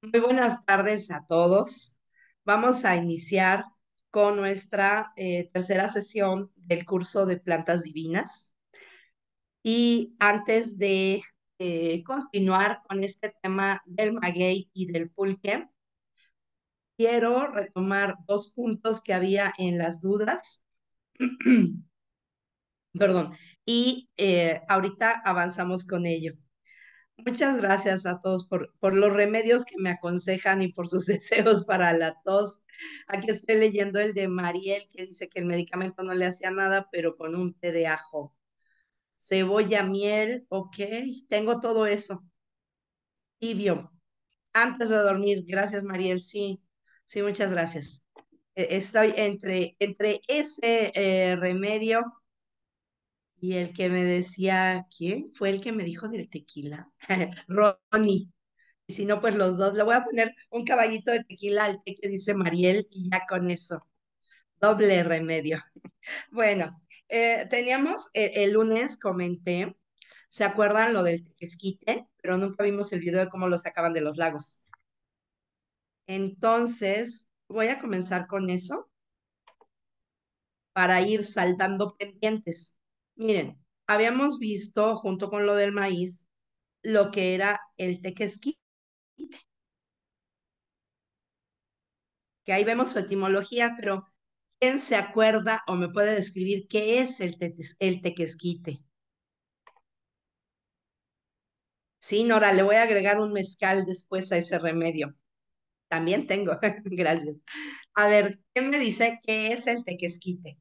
Muy buenas tardes a todos. Vamos a iniciar con nuestra tercera sesión del curso de plantas divinas. Y antes de continuar con este tema del maguey y del pulque, quiero retomar dos puntos que había en las dudas. Perdón. Y ahorita avanzamos con ello. Muchas gracias a todos por los remedios que me aconsejan y por sus deseos para la tos. Aquí estoy leyendo el de Mariel, que dice que el medicamento no le hacía nada, pero con un té de ajo. Cebolla, miel, ok, tengo todo eso. Tibio, antes de dormir, gracias Mariel, sí, sí, muchas gracias. Estoy entre ese remedio y el que me decía, ¿quién fue el que me dijo del tequila? Ronnie. Y si no, pues los dos. Le voy a poner un caballito de tequila al té que dice Mariel y ya con eso. Doble remedio. Bueno, teníamos el lunes, comenté, ¿se acuerdan lo del tequesquite? Pero nunca vimos el video de cómo lo sacaban de los lagos. Entonces, voy a comenzar con eso para ir saltando pendientes. Miren, habíamos visto junto con lo del maíz lo que era el tequesquite, que ahí vemos su etimología, pero ¿quién se acuerda o me puede describir qué es el tequesquite? Sí, Nora, le voy a agregar un mezcal después a ese remedio. También tengo, gracias. A ver, ¿qué me dice qué es el tequesquite?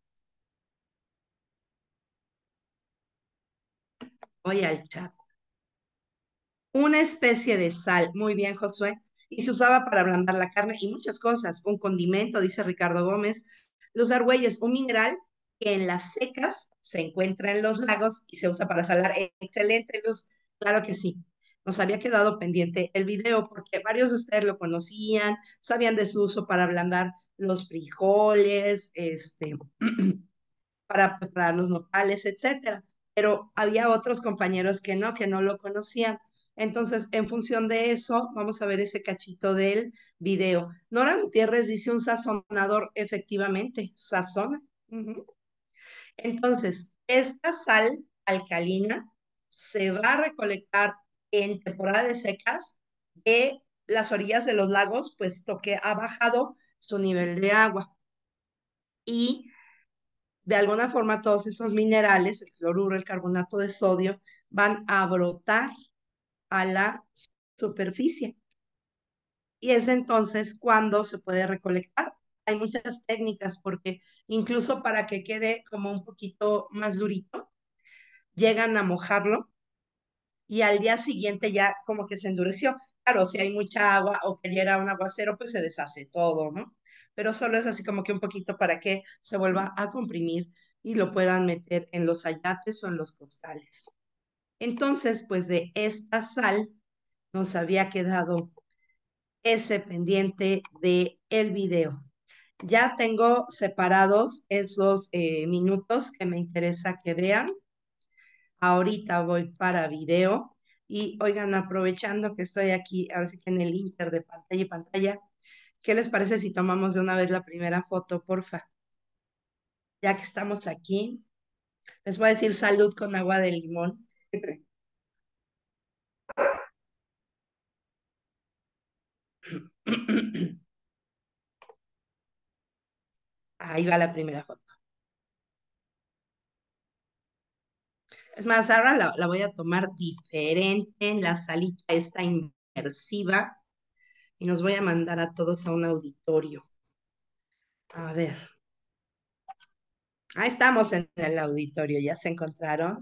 Voy al chat. Una especie de sal, muy bien, Josué, y se usaba para ablandar la carne y muchas cosas. Un condimento, dice Ricardo Gómez. Los argüelles, un mineral que en las secas se encuentra en los lagos y se usa para salar. Excelente, Luz. Claro que sí. Nos había quedado pendiente el video porque varios de ustedes lo conocían, sabían de su uso para ablandar los frijoles, para preparar los nopales, etcétera. Pero había otros compañeros que no lo conocían. Entonces, en función de eso, vamos a ver ese cachito del video. Nora Gutiérrez dice un sazonador, efectivamente, sazona. Ujú. Entonces, esta sal alcalina se va a recolectar en temporada de secas de las orillas de los lagos, puesto que ha bajado su nivel de agua. Y de alguna forma todos esos minerales, el cloruro, el carbonato de sodio, van a brotar a la superficie. Y es entonces cuando se puede recolectar. Hay muchas técnicas porque incluso para que quede como un poquito más durito, llegan a mojarlo y al día siguiente ya como que se endureció. Claro, si hay mucha agua o que llega un aguacero, pues se deshace todo, ¿no? Pero solo es así como que un poquito para que se vuelva a comprimir y lo puedan meter en los ayates o en los costales. Entonces, pues de esta sal nos había quedado ese pendiente de el video. Ya tengo separados esos minutos que me interesa que vean. Ahorita voy para video y oigan, aprovechando que estoy aquí, ahora sí que en el inter de pantalla y pantalla, ¿qué les parece si tomamos de una vez la primera foto, porfa? Ya que estamos aquí, les voy a decir salud con agua de limón. Ahí va la primera foto. Es más, ahora la voy a tomar diferente en la salita esta inmersiva y nos voy a mandar a todos a un auditorio. A ver, ahí estamos en el auditorio, ¿ya se encontraron?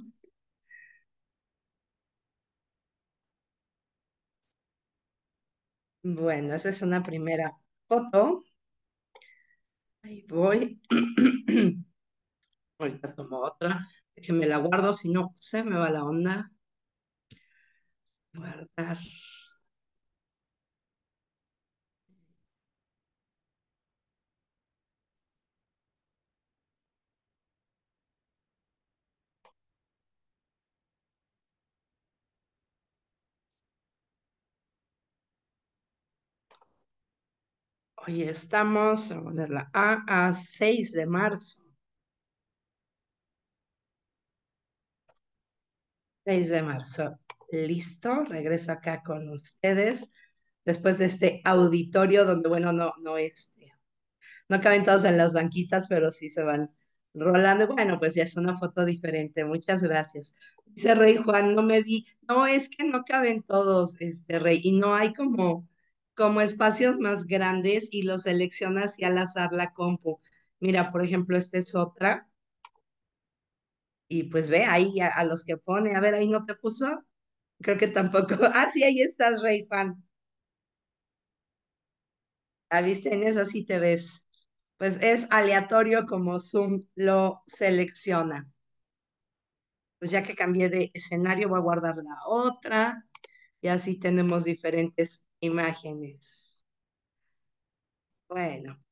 Bueno, esa es una primera foto. Ahí voy. Ahorita tomo otra. Déjenme la guardo, si no se me va la onda. Guardar. Hoy estamos, vamos a ponerla a 6 de marzo. 6 de marzo. Listo, regreso acá con ustedes después de este auditorio donde, bueno, no caben todos en las banquitas, pero sí se van rolando. Bueno, pues ya es una foto diferente. Muchas gracias. Dice Rey Juan, no me vi. No, es que no caben todos, Rey, y no hay como espacios más grandes y los seleccionas y al azar la compu. Mira, por ejemplo, esta es otra. Y pues ve ahí a los que pone. A ver, ahí no te puso. Creo que tampoco. Ah, sí, ahí estás, Rey Juan. Ah, viste, en esa sí te ves. Pues es aleatorio como Zoom lo selecciona. Pues ya que cambié de escenario, voy a guardar la otra y así tenemos diferentes imágenes. Bueno,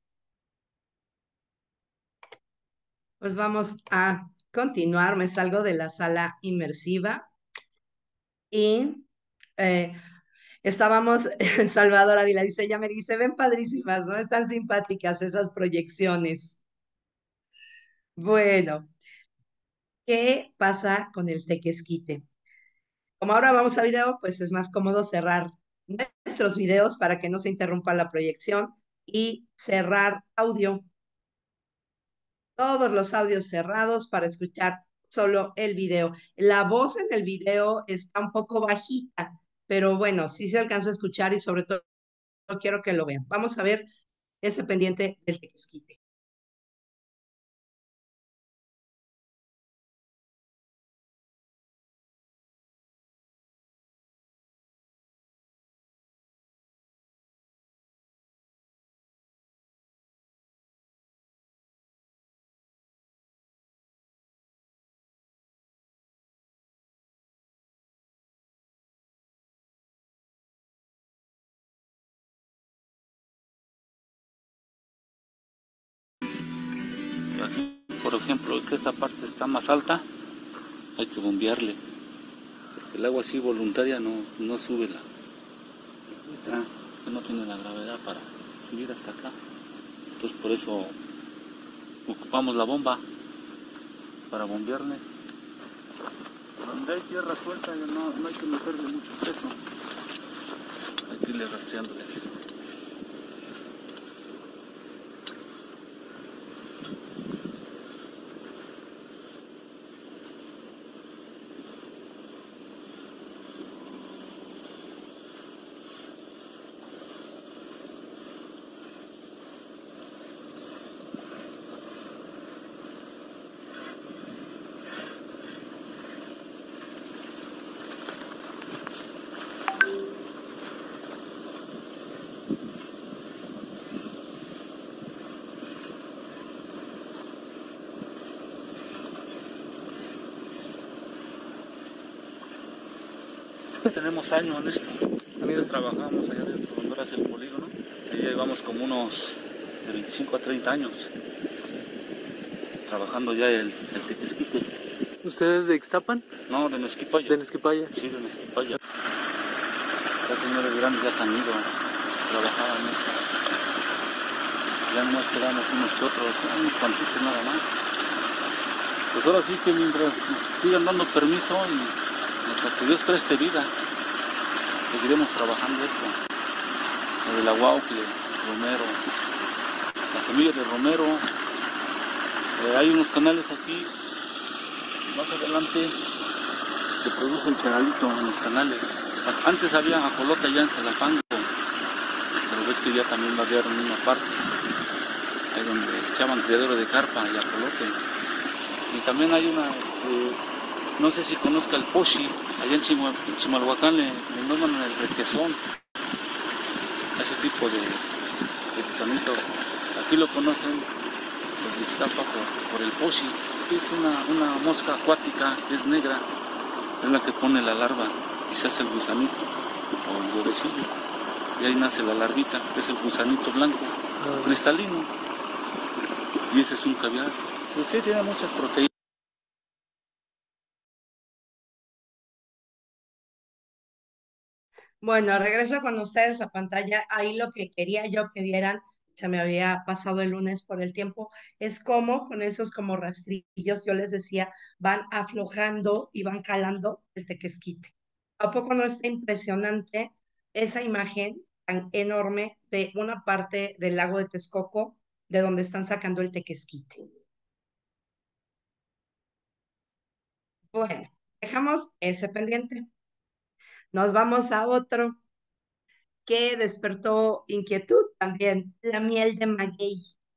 pues vamos a continuar. Me salgo de la sala inmersiva y eh, estábamos, Salvador Ávila dice, ya me dice, ven padrísimas, ¿no? Están simpáticas esas proyecciones. Bueno, ¿qué pasa con el tequesquite? Como ahora vamos a video, pues es más cómodo cerrar nuestros videos para que no se interrumpa la proyección y cerrar audio, todos los audios cerrados para escuchar solo el video. La voz en el video está un poco bajita, pero bueno, sí se alcanza a escuchar y sobre todo quiero que lo vean. Vamos a ver ese pendiente del tequesquite. Aquí, por ejemplo, que esta parte está más alta, hay que bombearle. El agua así voluntaria no sube no tiene la gravedad para subir hasta acá. Entonces por eso ocupamos la bomba para bombearle. Donde hay tierra suelta ya no hay que meterle mucho peso. Hay que irle rastreándole así. Tenemos años en esto. También trabajamos allá dentro donde ahora es el polígono. Ahí llevamos como unos de 25 a 30 años trabajando ya el tequesquite. ¿Ustedes de Ixtapan? No, de Mezquipaya. ¿De Nesquipaya? Sí, de Mezquipaya. Los señores grandes ya se han ido, trabajaban esto. Ya no quedamos unos que otros, unos cuantitos nada más. Pues ahora sí que mientras sigan dando permiso y hasta que Dios preste vida, seguiremos trabajando esto. Lo del aguaucle, romero, las semillas de romero. Hay unos canales aquí, más adelante, que producen charalito en los canales. Antes había ajolote allá en Tlapango, pero ves que ya también va a haber en una parte, ahí donde echaban criadero de carpa y ajolote. Y también hay una, no sé si conozca el poshi, allá en Chimalhuacán le nombran el requesón, ese tipo de gusanito. Aquí lo conocen los de Ixtapa por el poshi. Es una mosca acuática, es negra, es la que pone la larva y se hace el gusanito o el huevecillo. Y ahí nace la larvita, que es el gusanito blanco, cristalino. Y ese es un caviar. Sí, tiene muchas proteínas. Bueno, regreso con ustedes a pantalla. Ahí lo que quería yo que vieran se me había pasado el lunes por el tiempo, es como con esos como rastrillos, yo les decía, van aflojando y van calando el tequesquite. ¿A poco no está impresionante esa imagen tan enorme de una parte del lago de Texcoco, de donde están sacando el tequesquite? Bueno, dejamos ese pendiente. Nos vamos a otro que despertó inquietud también, la miel de maguey.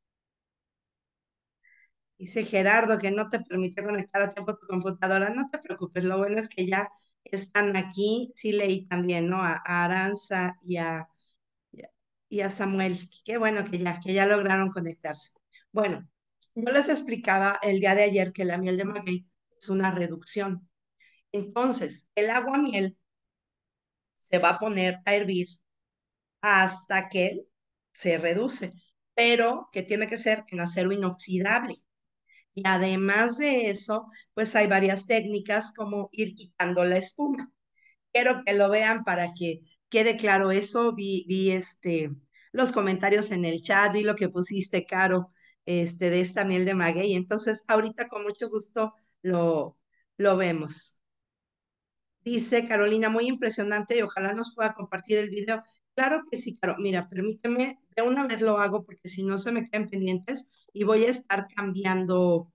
Dice Gerardo que no te permitió conectar a tiempo tu computadora. No te preocupes, lo bueno es que ya están aquí. Sí leí también, ¿no? A Aranza y a Samuel. Qué bueno que ya lograron conectarse. Bueno, yo les explicaba el día de ayer que la miel de maguey es una reducción. Entonces, el agua miel se va a poner a hervir hasta que se reduce, pero que tiene que ser en acero inoxidable. Y además de eso, pues hay varias técnicas como ir quitando la espuma. Quiero que lo vean para que quede claro eso. Vi los comentarios en el chat, vi lo que pusiste, Caro, de esta miel de maguey. Entonces, ahorita con mucho gusto lo, lo vemos. Dice Carolina, muy impresionante y ojalá nos pueda compartir el video. Claro que sí, Caro. Mira, permíteme, de una vez lo hago porque si no se me quedan pendientes y voy a estar cambiando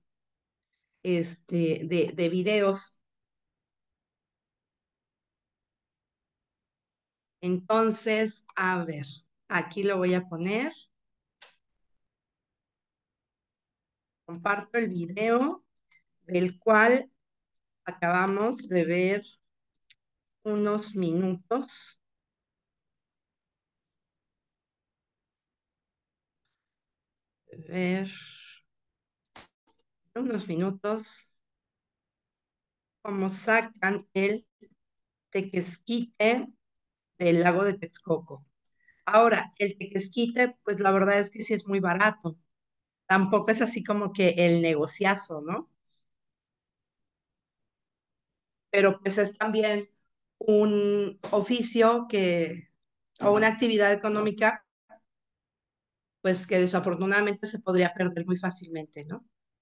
de videos. Entonces, a ver, aquí lo voy a poner. Comparto el video del cual acabamos de ver unos minutos. Ver unos minutos cómo sacan el tequesquite del lago de Texcoco. Ahora, el tequesquite, pues la verdad es que sí es muy barato. Tampoco es así como que el negociazo, ¿no? Pero pues es también un oficio o una actividad económica, pues que desafortunadamente se podría perder muy fácilmente, ¿no?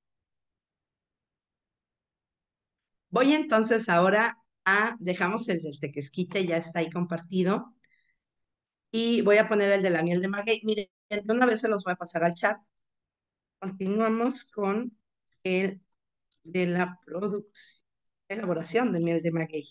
Voy entonces ahora dejamos el del tequesquite, ya está ahí compartido, y voy a poner el de la miel de maguey. Miren, de una vez se los voy a pasar al chat. Continuamos con el de la producción, elaboración de miel de maguey.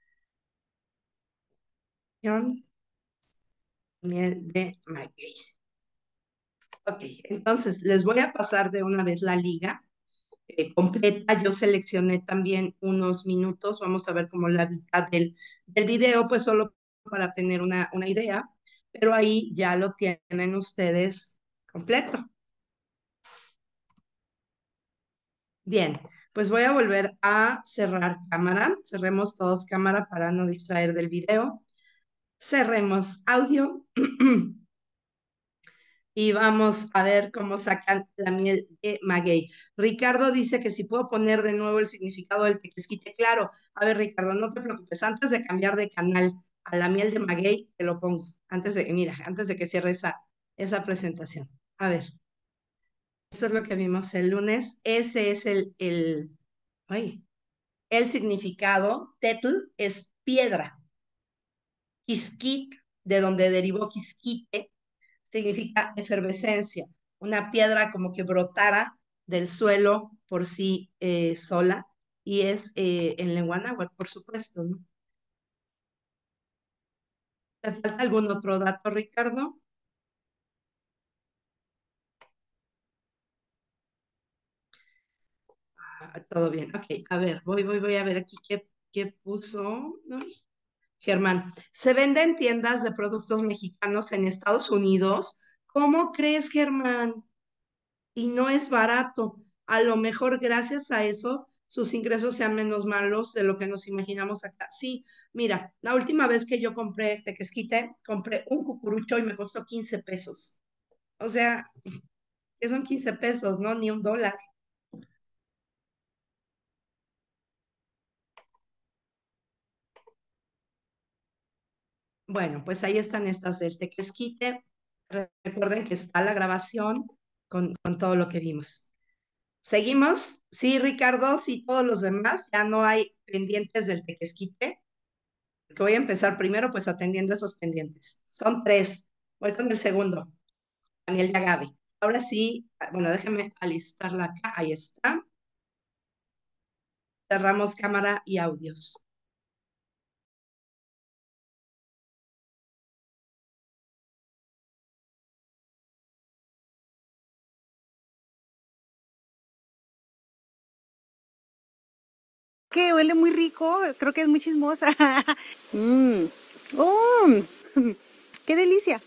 Miel de maguey. Ok, entonces les voy a pasar de una vez la liga completa. Yo seleccioné también unos minutos, vamos a ver como la mitad del video, pues solo para tener una idea, pero ahí ya lo tienen ustedes completo. Bien, pues voy a volver a cerrar cámara. Cerremos todos cámara para no distraer del video. Cerremos audio. Y vamos a ver cómo sacan la miel de maguey. Ricardo dice que si puedo poner de nuevo el significado del tequesquite. Claro, a ver, Ricardo, no te preocupes. Antes de cambiar de canal a la miel de maguey, te lo pongo. Antes de que cierre esa presentación. A ver, eso es lo que vimos el lunes. Ese es ay, el significado. Tetl es piedra. Quisquit, de donde derivó quisquite, significa efervescencia, una piedra como que brotara del suelo por sí sola, y es en lengua náhuatl, por supuesto, ¿no? ¿Te falta algún otro dato, Ricardo? Todo bien, ok, a ver, voy a ver aquí qué puso. Ay, Germán, se vende en tiendas de productos mexicanos en Estados Unidos. ¿Cómo crees, Germán? Y no es barato. A lo mejor gracias a eso sus ingresos sean menos malos de lo que nos imaginamos acá. Sí, mira, la última vez que yo compré tequesquite, compré un cucurucho y me costó 15 pesos. O sea, que son 15 pesos, ¿no? Ni un dólar. Bueno, pues ahí están estas del tequesquite. Recuerden que está la grabación con todo lo que vimos. ¿Seguimos? Sí, Ricardo, sí, todos los demás, ya no hay pendientes del tequesquite, que voy a empezar primero pues atendiendo esos pendientes. Son 3. Voy con el segundo, Daniel de Agave. Ahora sí, bueno, déjenme alistarla acá, ahí está. Cerramos cámara y audios. Que huele muy rico, creo que es muy chismosa. Mm. ¡Oh! ¡Qué delicia!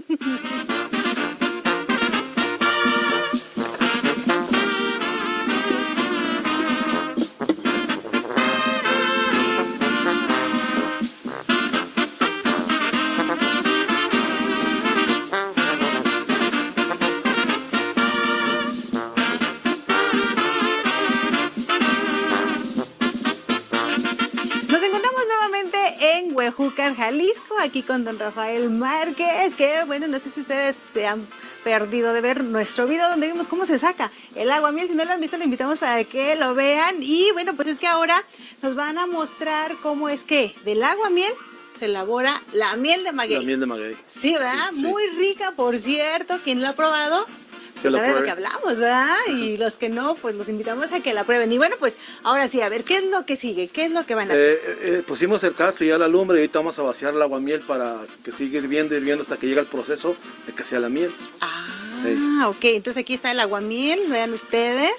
Nos encontramos nuevamente en Huejúcar, Jalisco, aquí con don Rafael Márquez, que bueno, no sé si ustedes se han perdido de ver nuestro video donde vimos cómo se saca el aguamiel. Si no lo han visto, lo invitamos para que lo vean. Y bueno, pues es que ahora nos van a mostrar cómo es que del aguamiel se elabora la miel de maguey. La miel de maguey. Sí, ¿verdad? Sí, sí. Muy rica, por cierto. ¿Quién la ha probado? Que Pues la sabe de lo pruebe. que hablamos, ¿verdad? Y los que no, pues los invitamos a que la prueben. Y bueno, pues ahora sí, a ver, ¿qué es lo que sigue? ¿Qué es lo que van a hacer? Pusimos el caso ya la lumbre y ahorita vamos a vaciar el aguamiel para que siga hirviendo hasta que llegue el proceso de que sea la miel. Ah, ok. Entonces aquí está el aguamiel, vean ustedes.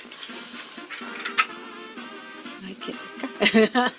Ay, qué rica.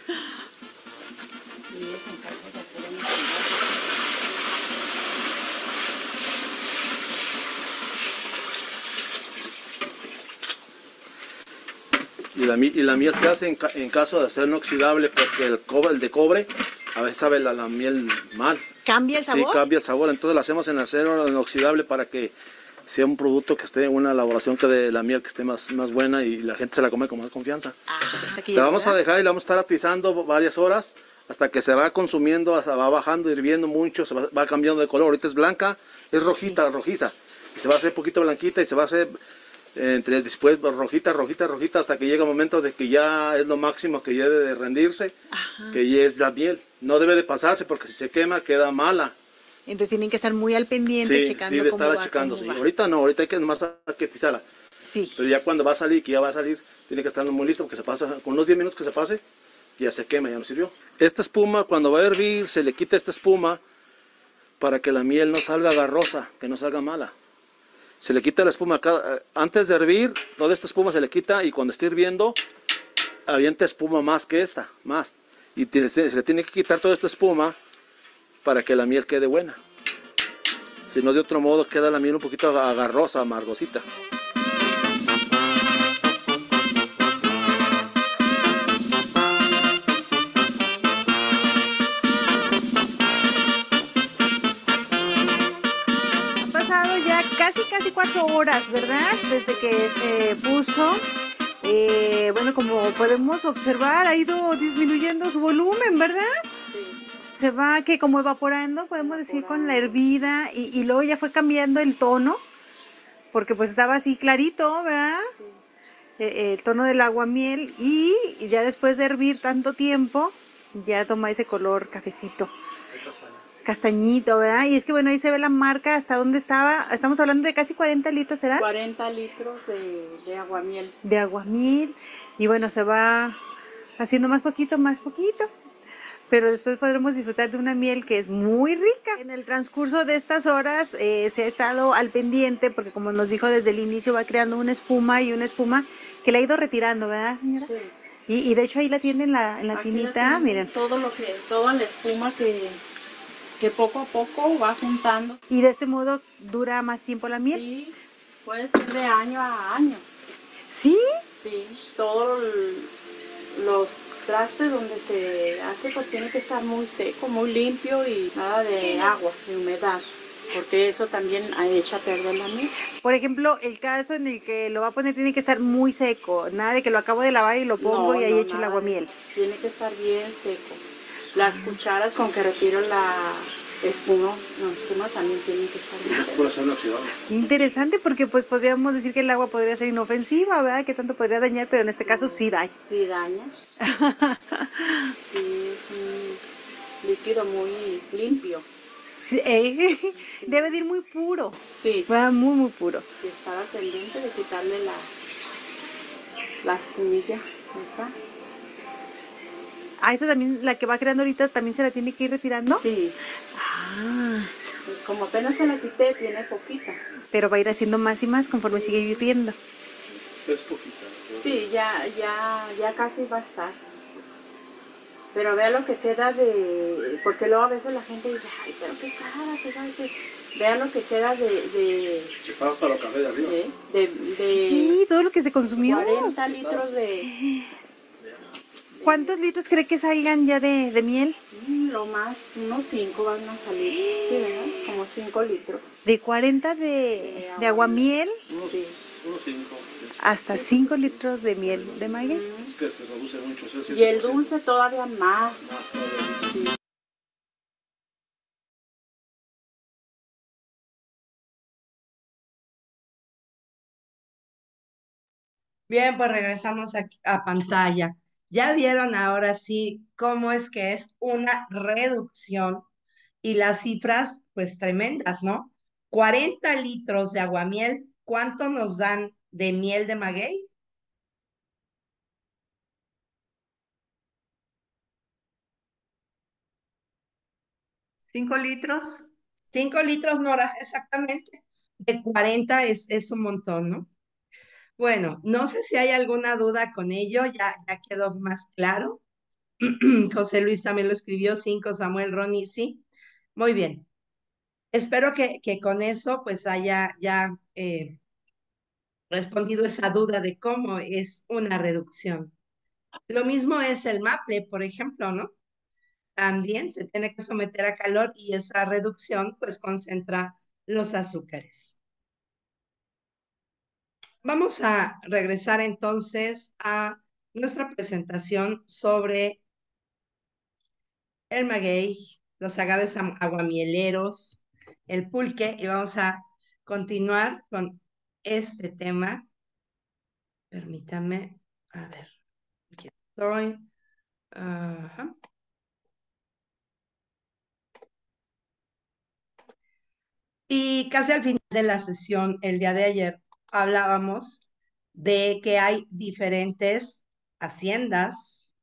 Y la miel se hace en caso de ser inoxidable porque el de cobre a veces sabe la miel mal. ¿Cambia el sabor? Sí, cambia el sabor. Entonces la hacemos en acero inoxidable para que sea un producto que esté en una elaboración que de la miel que esté más buena y la gente se la come con más confianza. Hasta que La vamos a llega. dejar y la vamos a estar atizando varias horas hasta que se va consumiendo, hasta va bajando, hirviendo mucho, va cambiando de color. Ahorita es blanca, es rojita, rojiza. Y se va a hacer un poquito blanquita y se va a hacer después rojita, hasta que llega el momento de que ya es lo máximo que ya debe de rendirse, que ya es la miel. No debe de pasarse porque si se quema queda mala. Entonces tienen que estar muy al pendiente, Sí, checando sí, de cómo estar va, checando. cómo Sí. va. Ahorita no, ahorita hay que más que atizarla. Sí. Pero ya cuando va a salir, que ya va a salir, tiene que estar muy listo porque se pasa, con unos 10 minutos que se pase, ya se quema, ya no sirvió. Esta espuma, cuando va a hervir, se le quita esta espuma para que la miel no salga agarrosa, que no salga mala. Se le quita la espuma antes de hervir, toda esta espuma se le quita y cuando esté hirviendo, avienta espuma más que esta, más. Y se le tiene que quitar toda esta espuma para que la miel quede buena. Si no, de otro modo queda la miel un poquito agarrosa, amargosita. Han pasado ya casi 4 horas, ¿verdad? Desde que se puso. Bueno, como podemos observar, ha ido disminuyendo su volumen, ¿verdad? Se va que como evaporando, podemos decir, con la hervida y luego ya fue cambiando el tono, porque pues estaba así clarito, ¿verdad? El tono del aguamiel y ya después de hervir tanto tiempo, ya toma ese color cafecito. Castañito, ¿verdad? Y es que bueno, ahí se ve la marca hasta dónde estaba. Estamos hablando de casi 40 litros, ¿será? 40 litros de aguamiel. De aguamiel. Y bueno, se va haciendo más poquito. Pero después podremos disfrutar de una miel que es muy rica. En el transcurso de estas horas se ha estado al pendiente, porque como nos dijo desde el inicio, va creando una espuma que la ha ido retirando, ¿verdad, señora? Sí. Y de hecho ahí la tiene en la Aquí tinita, la tienen, miren. toda la espuma que poco a poco va juntando. Y de este modo dura más tiempo la miel. Sí, puede ser de año a año. ¿Sí? Sí, todos los trastes donde se hace pues tiene que estar muy seco, muy limpio y nada de agua, de humedad, porque eso también echa a perder la miel. Por ejemplo, el caso en el que lo va a poner tiene que estar muy seco, nada de que lo acabo de lavar y lo pongo No, y ahí no, echo el nada de aguamiel. eso. Tiene que estar bien seco. Las cucharas con que retiro espuma, no, espuma también tiene que estar muy Es seca. pura acero inoxidable. Qué interesante, porque pues podríamos decir que el agua podría ser inofensiva, ¿verdad? Que tanto podría dañar, pero en este caso sí daña. Sí daña. Sí, es un líquido muy limpio. Sí, debe de ir muy puro, Sí, ¿verdad? Muy, muy puro. y estaba pendiente de quitarle la espumilla esa. Ah, esa también, la que va creando ahorita, también se la tiene que ir retirando. Sí, Ah, como apenas se la quité, tiene poquita. pero va a ir haciendo más y más conforme sigue hirviendo. Es poquita. Sí, ya casi va a estar. Pero vea lo que queda de... Porque luego a veces la gente dice, ay, pero qué cara, qué cara, qué... Vea lo que queda Estaba hasta la café de arriba. Sí, todo lo que se consumió. 40 litros de... ¿Cuántos litros cree que salgan ya de miel? Lo más, unos 5 van a salir. Sí, ¿verdad? Como 5 litros. De 40 de aguamiel Sí. Unos 5. hasta 5 litros de miel de maguey. Es que se reduce mucho. Es el Y el 7%. dulce todavía más. Sí. Bien, pues regresamos a pantalla. Ya vieron ahora sí cómo es que es una reducción y las cifras, pues tremendas, ¿no? 40 litros de aguamiel, ¿cuánto nos dan de miel de maguey? 5 litros. 5 litros, Nora, exactamente. De 40 es un montón, ¿no? Bueno, no sé si hay alguna duda con ello, ya quedó más claro. José Luis también lo escribió, 5, Samuel, Ronnie, sí. Muy bien. Espero que con eso pues haya ya respondido esa duda de cómo es una reducción. Lo mismo es el maple, por ejemplo, ¿no? También se tiene que someter a calor y esa reducción pues concentra los azúcares. Vamos a regresar entonces a nuestra presentación sobre el maguey, los agaves aguamieleros, el pulque y vamos a continuar con este tema. Permítame, a ver, aquí estoy. Ajá. Y casi al final de la sesión, el día de ayer, hablábamos de que hay diferentes haciendas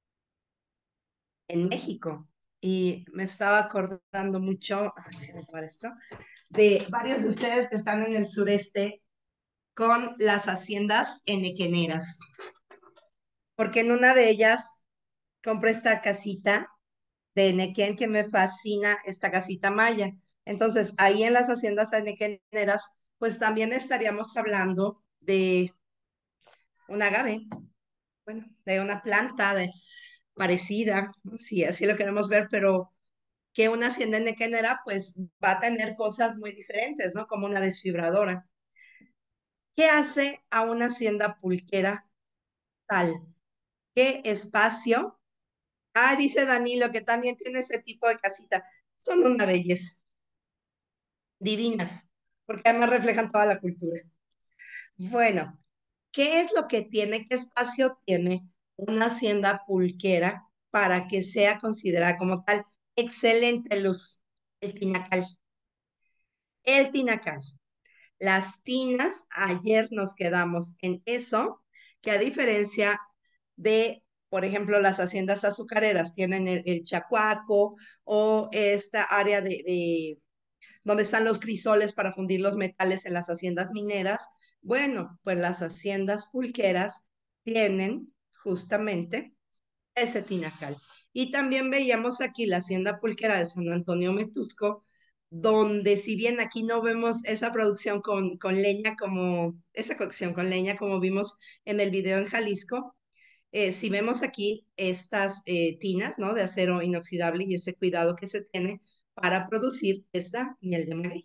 en México. Y me estaba acordando mucho, déjame tomar esto, de varios de ustedes que están en el sureste con las haciendas enequeneras. Porque en una de ellas compré esta casita de Nequén que me fascina, esta casita maya. Entonces, ahí en las haciendas nequeneras, pues también estaríamos hablando de un agave, bueno, de una planta parecida, ¿no? Si así lo queremos ver, pero que una hacienda nequenera, pues va a tener cosas muy diferentes, ¿no? Como una desfibradora. ¿Qué hace a una hacienda pulquera tal? ¿Qué espacio? Ah, dice Danilo que también tiene ese tipo de casita. Son una belleza. Divinas, porque además reflejan toda la cultura. Bueno, ¿qué es lo que tiene, qué espacio tiene una hacienda pulquera para que sea considerada como tal? Excelente luz, el tinacal. El tinacal. Las tinas, ayer nos quedamos en eso, que a diferencia de, por ejemplo, las haciendas azucareras, tienen el chacuaco o esta área de donde están los crisoles para fundir los metales en las haciendas mineras. Bueno, pues las haciendas pulqueras tienen justamente ese tinacal. Y también veíamos aquí la hacienda pulquera de San Antonio Metusco, donde si bien aquí no vemos esa producción con leña como, esa cocción con leña como vimos en el video en Jalisco, si vemos aquí estas tinas, ¿no? De acero inoxidable y ese cuidado que se tiene para producir esta miel de maguey.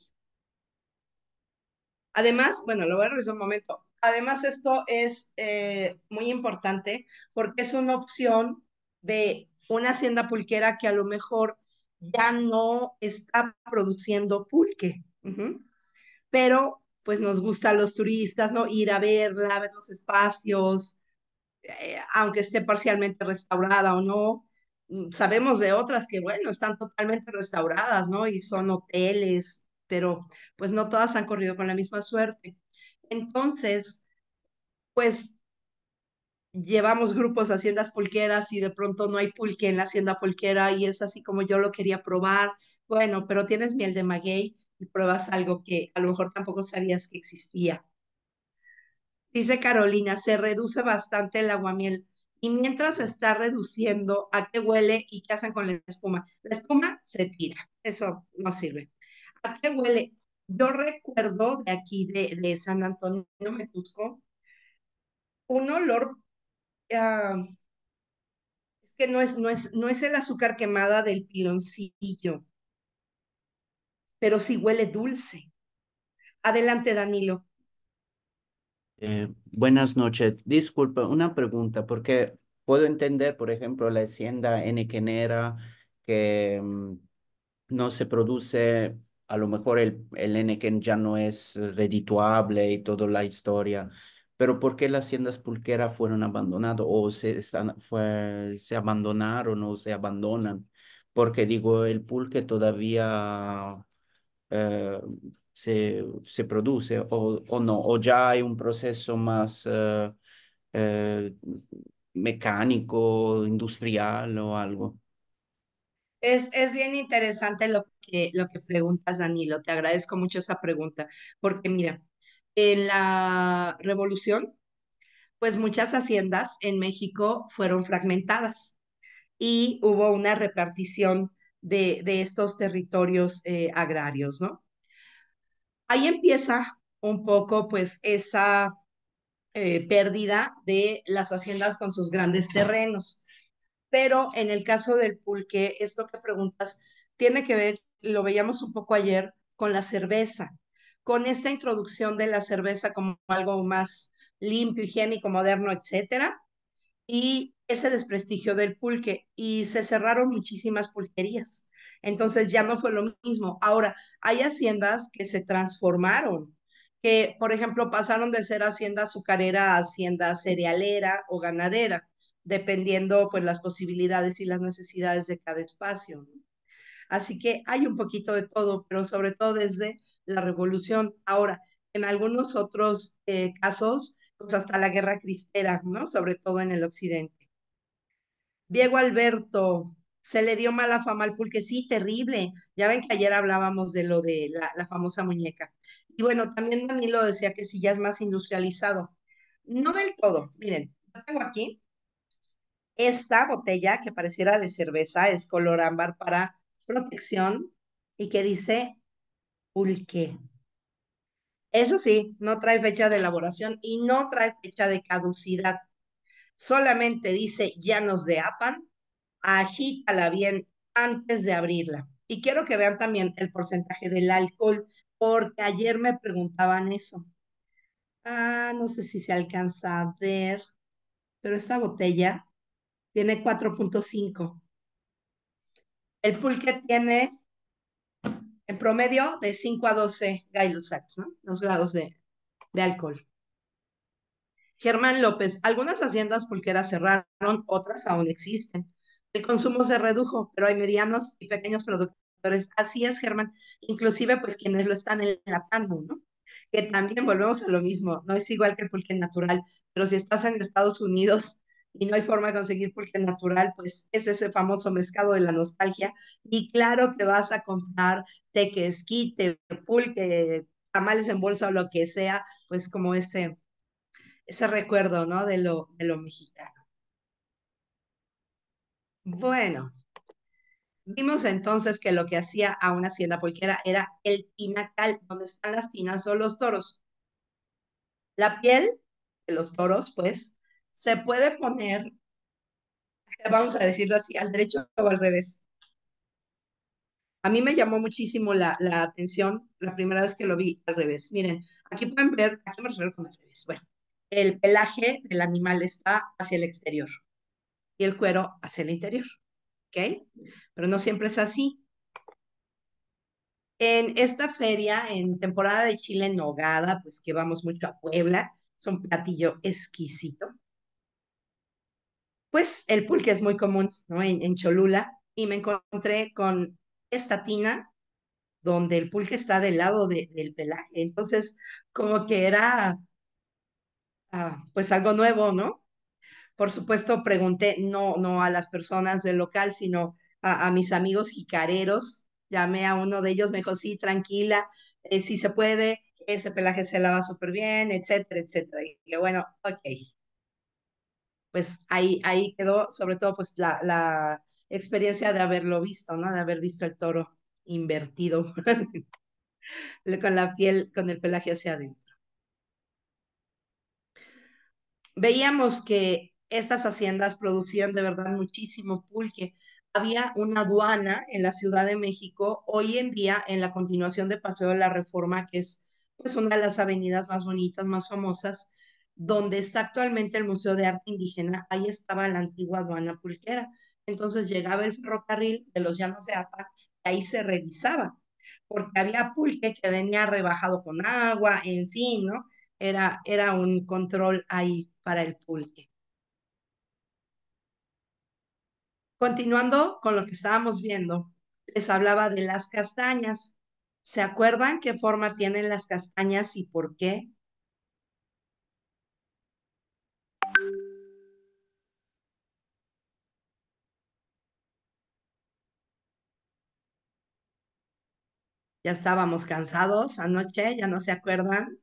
Además, bueno, lo voy a revisar un momento. Además, esto es muy importante porque es una opción de una hacienda pulquera que a lo mejor ya no está produciendo pulque. Pero pues nos gusta a los turistas, ¿no? Ir a verla, ver los espacios, aunque esté parcialmente restaurada o no. Sabemos de otras que, bueno, están totalmente restauradas, ¿no? Y son hoteles, pero pues no todas han corrido con la misma suerte. Entonces, pues llevamos grupos a haciendas pulqueras y de pronto no hay pulque en la hacienda pulquera y es así como yo lo quería probar. Bueno, pero tienes miel de maguey y pruebas algo que a lo mejor tampoco sabías que existía. Dice Carolina, se reduce bastante el aguamiel. Y mientras se está reduciendo, ¿a qué huele y qué hacen con la espuma? La espuma se tira, eso no sirve. ¿A qué huele? Yo recuerdo de aquí, de San Antonio Metuzco, un olor, ah, es que no es el azúcar quemada del piloncillo, pero sí huele dulce. Adelante, Danilo. Buenas noches. Disculpe, una pregunta, porque puedo entender, por ejemplo, la hacienda enequenera que no se produce, a lo mejor el enequén ya no es redituable y toda la historia, pero ¿por qué las haciendas pulqueras fueron abandonadas o se abandonaron o se abandonan? Porque digo, el pulque todavía eh, se produce o no, o ya hay un proceso más eh, mecánico, industrial o algo. Es bien interesante lo que preguntas, Danilo. Te agradezco mucho esa pregunta, porque mira, en la revolución, pues muchas haciendas en México fueron fragmentadas y hubo una repartición de estos territorios agrarios, ¿no? Ahí empieza un poco, pues, esa pérdida de las haciendas con sus grandes terrenos. Pero en el caso del pulque, esto que preguntas tiene que ver, lo veíamos un poco ayer, con la cerveza, con esta introducción de la cerveza como algo más limpio, higiénico, moderno, etcétera, y ese desprestigio del pulque, y se cerraron muchísimas pulquerías. Entonces ya no fue lo mismo. Ahora, hay haciendas que se transformaron, que, por ejemplo, pasaron de ser hacienda azucarera a hacienda cerealera o ganadera, dependiendo pues las posibilidades y las necesidades de cada espacio, ¿no? Así que hay un poquito de todo, pero sobre todo desde la revolución. Ahora, en algunos otros casos, pues hasta la guerra cristera, ¿no? Sobre todo en el occidente. Diego Alberto, se le dio mala fama al pulque, sí, terrible. Ya ven que ayer hablábamos de lo de la famosa muñeca. Y bueno, también Danilo decía que sí, ya es más industrializado. No del todo. Miren, yo tengo aquí esta botella que pareciera de cerveza, es color ámbar para protección y que dice pulque. Eso sí, no trae fecha de elaboración y no trae fecha de caducidad. Solamente dice llanos de Apan, agítala bien antes de abrirla. Y quiero que vean también el porcentaje del alcohol, porque ayer me preguntaban eso. No sé si se alcanza a ver, pero esta botella tiene 4,5. El pulque tiene en promedio de 5 a 12 Gay-Lussac's, ¿no? Los grados de alcohol. Germán López, algunas haciendas pulqueras cerraron, otras aún existen. El consumo se redujo, pero hay medianos y pequeños productores. Así es, Germán. Inclusive, pues quienes lo están enlatando, ¿no? Que también volvemos a lo mismo. No es igual que el pulque natural, pero si estás en Estados Unidos y no hay forma de conseguir pulque natural, pues es ese famoso pescado de la nostalgia. Y claro que vas a comprar tequesquite, pulque, tamales en bolsa o lo que sea, pues como ese recuerdo, ¿no? De lo mexicano. Bueno, vimos entonces que lo que hacía a una hacienda pulquera era el tinacal, donde están las tinas o los toros. La piel de los toros, pues, se puede poner, vamos a decirlo así, al derecho o al revés. A mí me llamó muchísimo la atención la primera vez que lo vi al revés. Miren, aquí pueden ver, ¿a qué me refiero con al revés? Bueno, el pelaje del animal está hacia el exterior y el cuero hacia el interior. ¿Ok? Pero no siempre es así. En esta feria, en temporada de chile en nogada, pues que vamos mucho a Puebla, es un platillo exquisito. Pues el pulque es muy común, ¿no? En Cholula, y me encontré con esta tina donde el pulque está del lado del pelaje. Entonces, como que era, pues algo nuevo, ¿no? Por supuesto, pregunté no a las personas del local, sino a mis amigos jicareros. Llamé a uno de ellos, me dijo, sí, tranquila, si se puede, ese pelaje se lava súper bien, etcétera, etcétera. Y que bueno, ok, pues ahí quedó, sobre todo, pues la experiencia de haberlo visto, ¿no? De haber visto el toro invertido con la piel, con el pelaje hacia adentro. Veíamos que estas haciendas producían de verdad muchísimo pulque. Había una aduana en la Ciudad de México, hoy en día en la continuación de Paseo de la Reforma, que es pues una de las avenidas más bonitas, más famosas, donde está actualmente el Museo de Arte Indígena, ahí estaba la antigua aduana pulquera. Entonces llegaba el ferrocarril de los Llanos de Apa, y ahí se revisaba, porque había pulque que venía rebajado con agua, en fin, ¿no? Era un control ahí para el pulque. Continuando con lo que estábamos viendo, les hablaba de las castañas. ¿Se acuerdan qué forma tienen las castañas y por qué? Ya estábamos cansados anoche, ya no se acuerdan.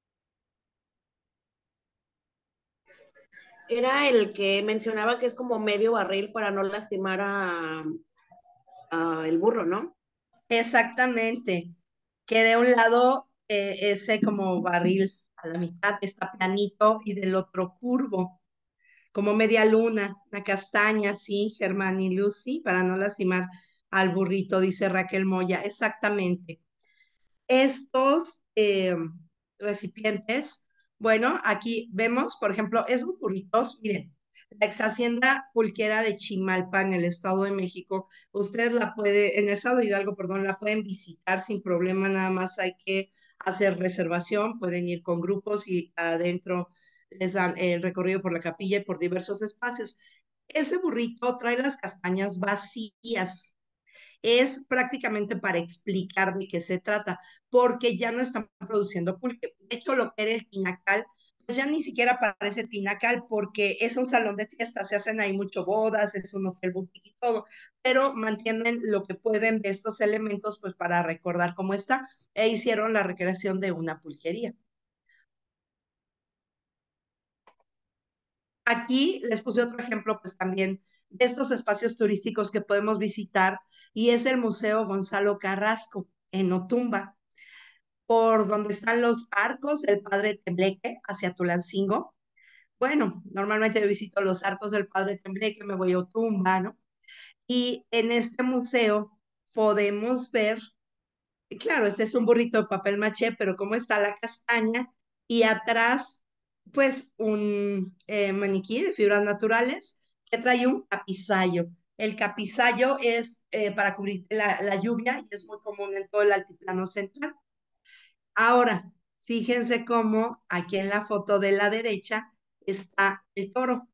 Era el que mencionaba que es como medio barril para no lastimar a el burro, ¿no? Exactamente, que de un lado ese como barril a la mitad está planito y del otro curvo, como media luna, una castaña, sí, Germán y Lucy, para no lastimar al burrito, dice Raquel Moya, exactamente. Estos recipientes, bueno, aquí vemos, por ejemplo, esos burritos, miren, la ex hacienda pulquera de Chimalpa en el Estado de México, ustedes la pueden, en el Estado de Hidalgo, perdón, la pueden visitar sin problema, nada más hay que hacer reservación, pueden ir con grupos y adentro les dan el recorrido por la capilla y por diversos espacios. Ese burrito trae las castañas vacías, es prácticamente para explicar de qué se trata, porque ya no están produciendo pulque. De hecho, lo que era el tinacal, pues ya ni siquiera parece tinacal, porque es un salón de fiestas, se hacen ahí mucho bodas, es un hotel boutique y todo, pero mantienen lo que pueden de estos elementos, pues para recordar cómo está, e hicieron la recreación de una pulquería. Aquí les puse otro ejemplo, pues también de estos espacios turísticos que podemos visitar, y es el Museo Gonzalo Carrasco en Otumba, por donde están los arcos del Padre Tembleque hacia Tulancingo. Bueno, normalmente yo visito los arcos del Padre Tembleque, me voy a Otumba, ¿no? Y en este museo podemos ver, y claro, este es un burrito de papel maché, pero cómo está la castaña y atrás, pues un maniquí de fibras naturales que trae un capizayo. El capizayo es para cubrir la lluvia y es muy común en todo el altiplano central. Ahora, fíjense cómo aquí en la foto de la derecha está el toro.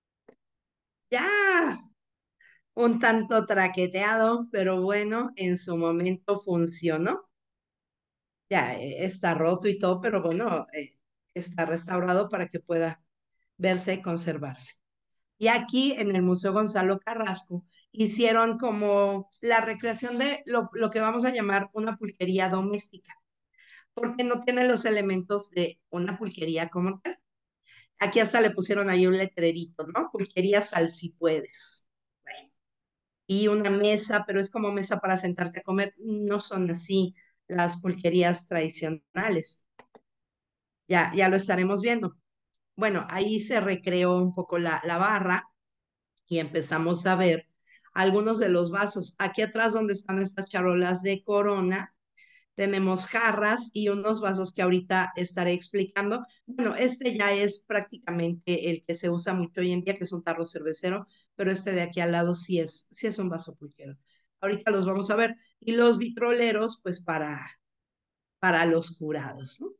Ya, un tanto traqueteado, pero bueno, en su momento funcionó. Ya está roto y todo, pero bueno, está restaurado para que pueda verse y conservarse. Y aquí en el Museo Gonzalo Carrasco hicieron como la recreación de lo que vamos a llamar una pulquería doméstica, porque no tiene los elementos de una pulquería como tal. Aquí hasta le pusieron ahí un letrerito, ¿no? Pulquería sal si puedes. Bueno, y una mesa, pero es como mesa para sentarte a comer. No son así las pulquerías tradicionales. Ya lo estaremos viendo. Bueno, ahí se recreó un poco la barra y empezamos a ver algunos de los vasos. Aquí atrás donde están estas charolas de Corona, tenemos jarras y unos vasos que ahorita estaré explicando. Bueno, este ya es prácticamente el que se usa mucho hoy en día, que es un tarro cervecero, pero este de aquí al lado sí es un vaso pulquero. ahorita los vamos a ver, y los vitroleros, pues para los jurados, ¿no?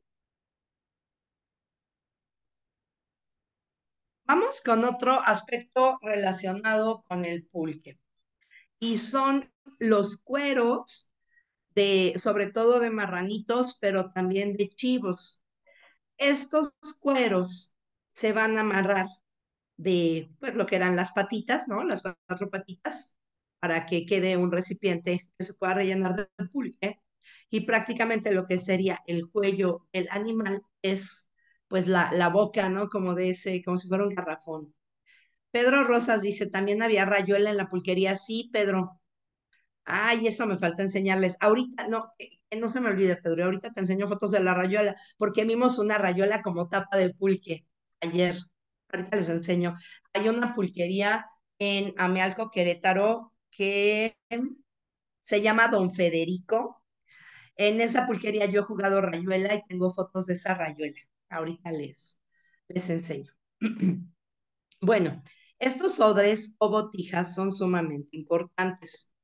Vamos con otro aspecto relacionado con el pulque, y son los cueros de, sobre todo de marranitos, pero también de chivos. Estos cueros se van a amarrar de, pues, lo que eran las patitas, ¿no? Las cuatro patitas, para que quede un recipiente que se pueda rellenar de pulque. Y prácticamente lo que sería el cuello del animal es, pues, la boca, ¿no? Como de ese, como si fuera un garrafón. Pedro Rosas dice, también había rayuela en la pulquería. Sí, Pedro. Ay, eso me falta enseñarles. Ahorita, no, que no se me olvide, Pedro, ahorita te enseño fotos de la rayuela, porque vimos una rayuela como tapa de pulque ayer. Ahorita les enseño. Hay una pulquería en Amealco, Querétaro, que se llama Don Federico. En esa pulquería yo he jugado rayuela y tengo fotos de esa rayuela. Ahorita les enseño. Bueno, estos odres o botijas son sumamente importantes.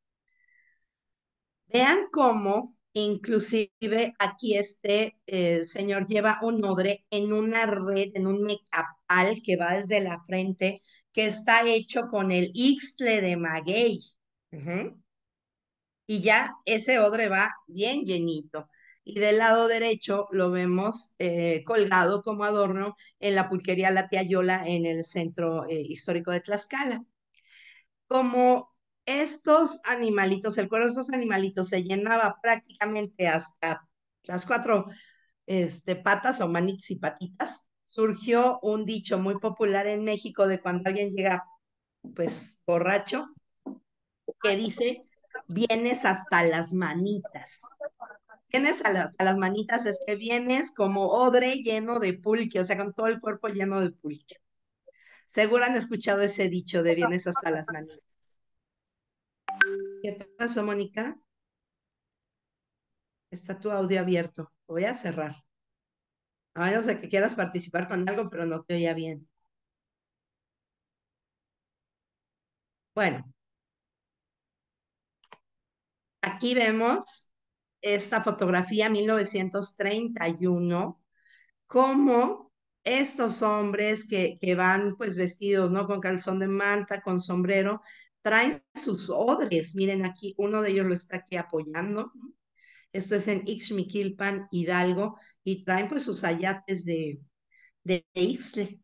Vean cómo inclusive aquí este señor lleva un odre en una red, en un mecapal que va desde la frente, que está hecho con el ixtle de maguey. Ujú. Y ya ese odre va bien llenito. Y del lado derecho lo vemos colgado como adorno en la pulquería La Tía Yola en el centro histórico de Tlaxcala. Como estos animalitos, el cuero de estos animalitos se llenaba prácticamente hasta las cuatro patas o manitas y patitas, surgió un dicho muy popular en México de cuando alguien llega pues borracho, que dice, vienes hasta las manitas. Vienes a las manitas es que vienes como odre lleno de pulque, o sea, con todo el cuerpo lleno de pulque. Seguro han escuchado ese dicho de vienes hasta las manitas. ¿Qué pasó, Mónica? Está tu audio abierto. Lo voy a cerrar. A menos de que quieras participar con algo, pero no te oía bien. Bueno, aquí vemos esta fotografía 1931, como estos hombres que van pues vestidos, ¿no? Con calzón de manta, con sombrero, traen sus odres. Miren aquí, uno de ellos lo está aquí apoyando. Esto es en Ixmiquilpan, Hidalgo, y traen pues sus ayates de Ixtle.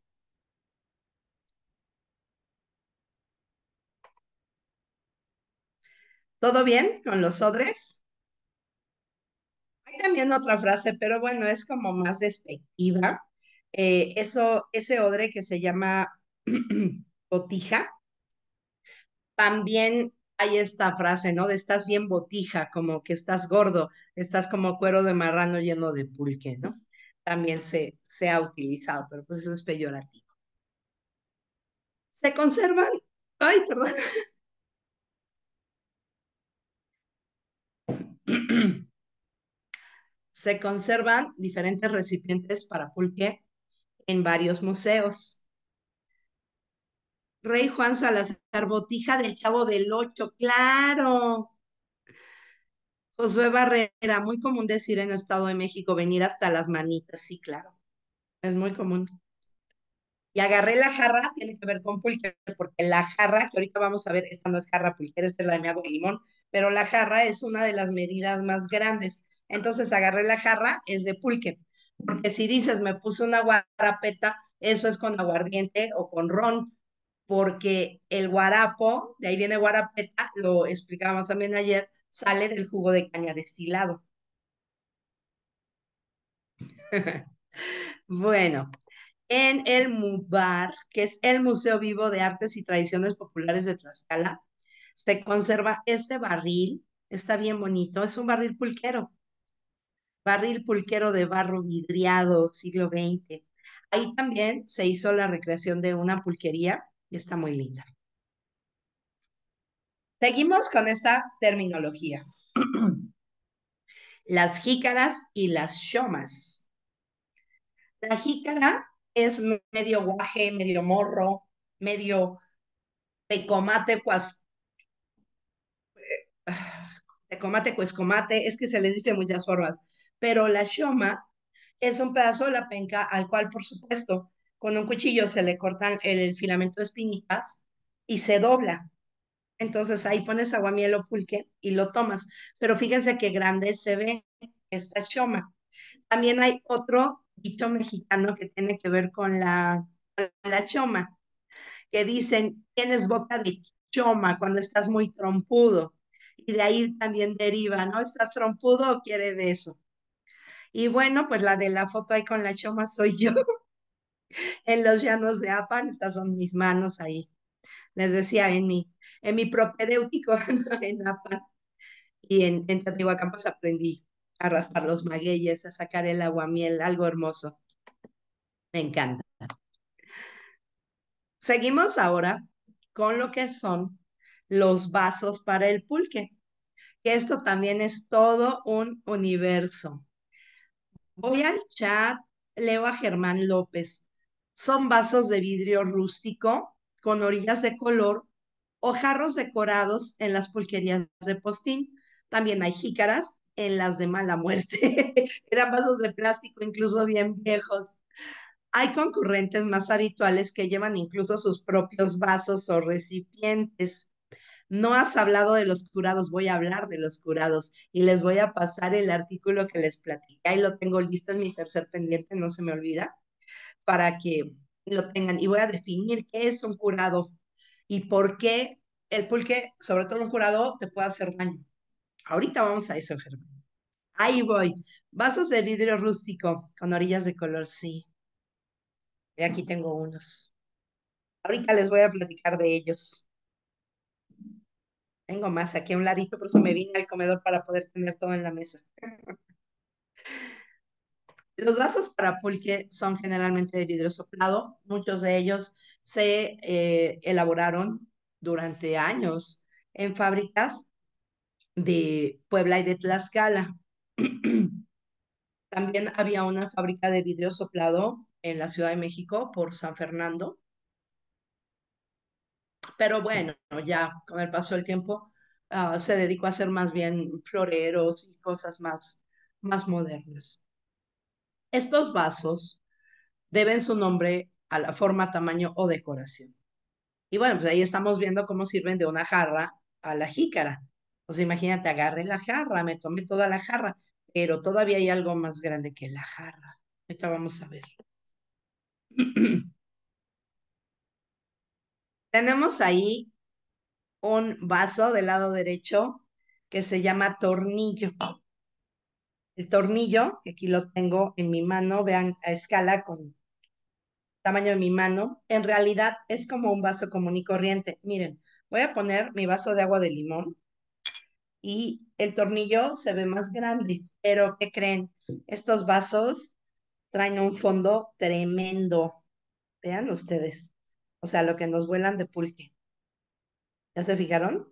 ¿Todo bien con los odres? Hay también otra frase, pero bueno, es como más despectiva. Ese odre que se llama botija, también hay esta frase, ¿no? De estás bien botija, como que estás gordo, estás como cuero de marrano lleno de pulque, ¿no? También se ha utilizado, pero pues eso es peyorativo. Se conservan, ay, perdón. Se conservan diferentes recipientes para pulque en varios museos. Rey Juan Salazar, botija del Chavo del Ocho, claro. Josué Barrera, muy común decir en Estado de México, venir hasta las manitas, sí, claro, es muy común. Y agarré la jarra, tiene que ver con pulque, porque la jarra, que ahorita vamos a ver, esta no es jarra pulquera, esta es la de mi agua de limón, pero la jarra es una de las medidas más grandes. Entonces agarré la jarra, es de pulque, porque si dices, me puse una guarapeta, eso es con aguardiente o con ron, porque el guarapo, de ahí viene guarapeta, lo explicábamos también ayer, sale del jugo de caña destilado. Bueno, en el MUBAR, que es el Museo Vivo de Artes y Tradiciones Populares de Tlaxcala, se conserva este barril, está bien bonito, es un barril pulquero de barro vidriado, siglo XX. Ahí también se hizo la recreación de una pulquería y está muy linda. Seguimos con esta terminología. Las jícaras y las xomas. La jícara es medio guaje, medio morro, medio tecomate, tecomate, cuescomate, es que se les dice de muchas formas, pero la shoma es un pedazo de la penca al cual, por supuesto, con un cuchillo se le cortan el filamento de espinitas y se dobla. Entonces ahí pones aguamiel o pulque y lo tomas. Pero fíjense qué grande se ve esta shoma. También hay otro dicho mexicano que tiene que ver con la choma, que dicen, tienes boca de choma cuando estás muy trompudo. Y de ahí también deriva, ¿no? ¿Estás trompudo o quiere beso? Y bueno, pues la de la foto ahí con la choma soy yo en los llanos de Apan, estas son mis manos ahí. Les decía, en mi propedéutico en Apan y en Teotihuacán pues aprendí a raspar los magueyes, a sacar el aguamiel, algo hermoso. Me encanta. Seguimos ahora con lo que son los vasos para el pulque, que esto también es todo un universo. Voy al chat, leo a Germán López. Son vasos de vidrio rústico con orillas de color o jarros decorados en las pulquerías de Postín. También hay jícaras en las de mala muerte. Eran vasos de plástico, incluso bien viejos. Hay concurrentes más habituales que llevan incluso sus propios vasos o recipientes. No has hablado de los curados, voy a hablar de los curados y les voy a pasar el artículo que les platicé. Ahí lo tengo listo, es mi tercer pendiente, no se me olvida, para que lo tengan. Y voy a definir qué es un curado y por qué el pulque, sobre todo un curado, te puede hacer daño. Ahorita vamos a eso, Germán. Ahí voy. Vasos de vidrio rústico con orillas de color, sí. Y aquí tengo unos. Ahorita les voy a platicar de ellos. Tengo más aquí a un ladito, por eso me vine al comedor para poder tener todo en la mesa. Los vasos para pulque son generalmente de vidrio soplado. Muchos de ellos se elaboraron durante años en fábricas de Puebla y de Tlaxcala. También había una fábrica de vidrio soplado en la Ciudad de México por San Fernando. Pero bueno, ya con el paso del tiempo se dedicó a hacer más bien floreros y cosas más modernas. Estos vasos deben su nombre a la forma, tamaño o decoración. Y bueno, pues ahí estamos viendo cómo sirven de una jarra a la jícara. Pues imagínate, agarré la jarra, me tomé toda la jarra, pero todavía hay algo más grande que la jarra. Ahorita vamos a ver. Tenemos ahí un vaso del lado derecho que se llama tornillo. El tornillo, que aquí lo tengo en mi mano, vean a escala con tamaño de mi mano, en realidad es como un vaso común y corriente. Miren, voy a poner mi vaso de agua de limón y el tornillo se ve más grande, pero ¿qué creen? Estos vasos traen un fondo tremendo. Vean ustedes. O sea, lo que nos vuelan de pulque. ¿Ya se fijaron?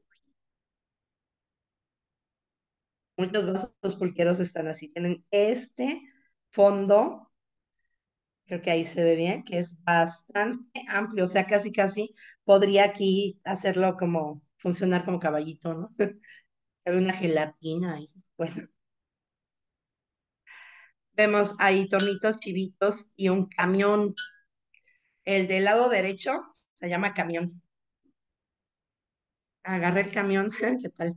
Muchos vasos pulqueros están así. Tienen este fondo, creo que ahí se ve bien, que es bastante amplio. O sea, casi, casi podría aquí hacerlo como, funcionar como caballito, ¿no? Hay una gelatina ahí. Bueno, vemos ahí tornitos chivitos y un camión. El del lado derecho se llama camión. Agarré el camión, ¿qué tal?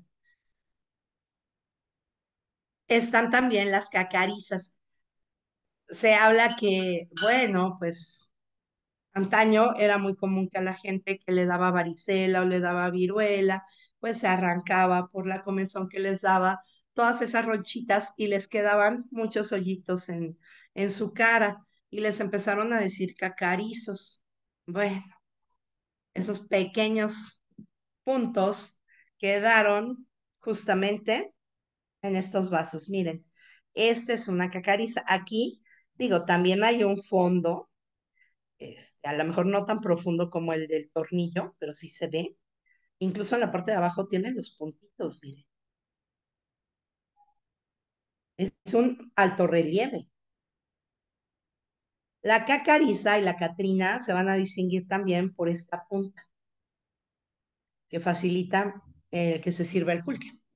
Están también las cacarizas. Se habla que, bueno, pues antaño era muy común que a la gente que le daba varicela o le daba viruela, pues se arrancaba por la comezón que les daba todas esas ronchitas y les quedaban muchos hoyitos en su cara y les empezaron a decir cacarizos. Bueno, esos pequeños puntos quedaron justamente en estos vasos. Miren, esta es una cacariza. Aquí, digo, también hay un fondo, a lo mejor no tan profundo como el del tornillo, pero sí se ve. Incluso en la parte de abajo tiene los puntitos, miren. Es un alto relieve. La cacariza y la catrina se van a distinguir también por esta punta que facilita que se sirva el pulque.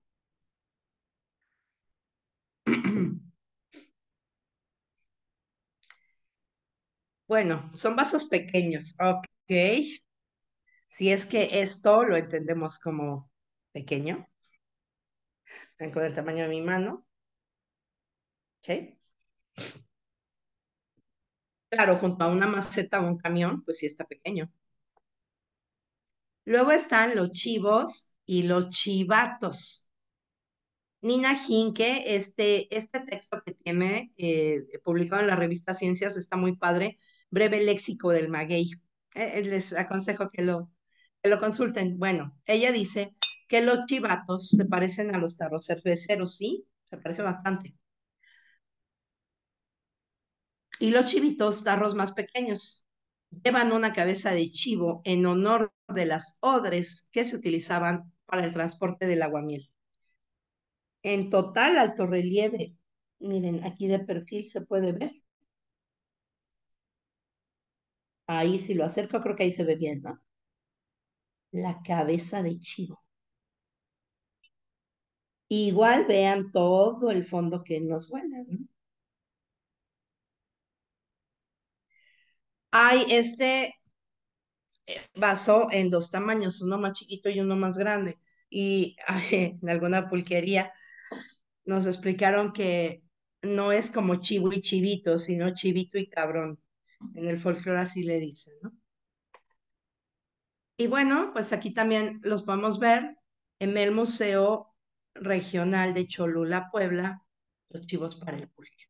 Bueno, son vasos pequeños, ok. Si es que esto lo entendemos como pequeño, con el tamaño de mi mano, ¿ok? Claro, junto a una maceta o un camión, pues sí está pequeño. Luego están los chivos y los chivatos. Nina Jinke, este texto que tiene publicado en la revista Ciencias está muy padre, Breve léxico del maguey. Les aconsejo que lo consulten. Bueno, ella dice que los chivatos se parecen a los tarros cerveceros, ¿sí? Se parece bastante. Y los chivitos, tarros más pequeños, llevan una cabeza de chivo en honor de las odres que se utilizaban para el transporte del aguamiel. En total alto relieve. Miren, aquí de perfil se puede ver. Ahí si lo acerco, creo que ahí se ve bien, ¿no? La cabeza de chivo. Igual vean todo el fondo que nos vuela, ¿no? Hay este vaso en dos tamaños, uno más chiquito y uno más grande. Y en alguna pulquería nos explicaron que no es como chivo y chivito, sino chivito y cabrón. En el folclore así le dicen, ¿no? Y bueno, pues aquí también los podemos ver en el Museo Regional de Cholula, Puebla, los chivos para el pulque.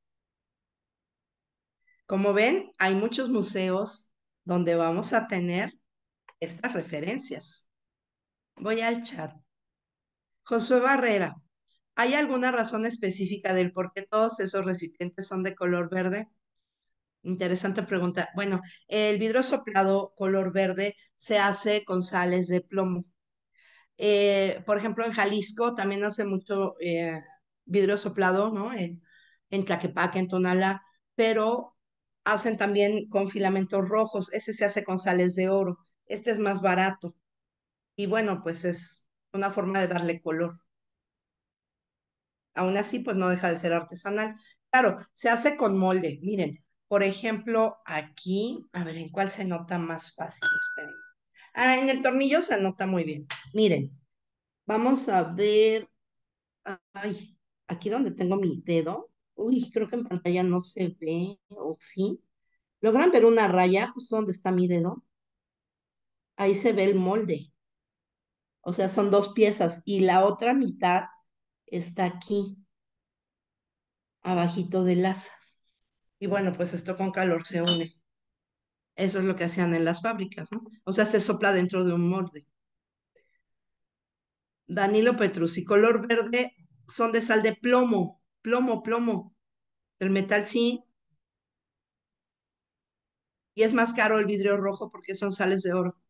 Como ven, hay muchos museos donde vamos a tener estas referencias. Voy al chat. Josué Barrera, ¿hay alguna razón específica del por qué todos esos recipientes son de color verde? Interesante pregunta. Bueno, el vidrio soplado color verde se hace con sales de plomo. Por ejemplo, en Jalisco también hace mucho vidrio soplado, ¿no? En Tlaquepaque, en Tonalá, pero hacen también con filamentos rojos. Ese se hace con sales de oro. Este es más barato. Y bueno, pues es una forma de darle color. Aún así, pues no deja de ser artesanal. Claro, se hace con molde. Miren, por ejemplo, aquí, a ver, ¿en cuál se nota más fácil? Esperen. Ah, en el tornillo se nota muy bien. Miren, vamos a ver. Ay, aquí donde tengo mi dedo. Uy, creo que en pantalla no se ve, o sí. ¿Logran ver una raya justo donde está mi dedo? Ahí se ve el molde. O sea, son dos piezas y la otra mitad está aquí, abajito del asa. Y bueno, pues esto con calor se une. Eso es lo que hacían en las fábricas, ¿no? O sea, se sopla dentro de un molde. Danilo Petrucci, color verde son de sal de plomo, plomo, plomo. El metal sí, y es más caro el vidrio rojo porque son sales de oro.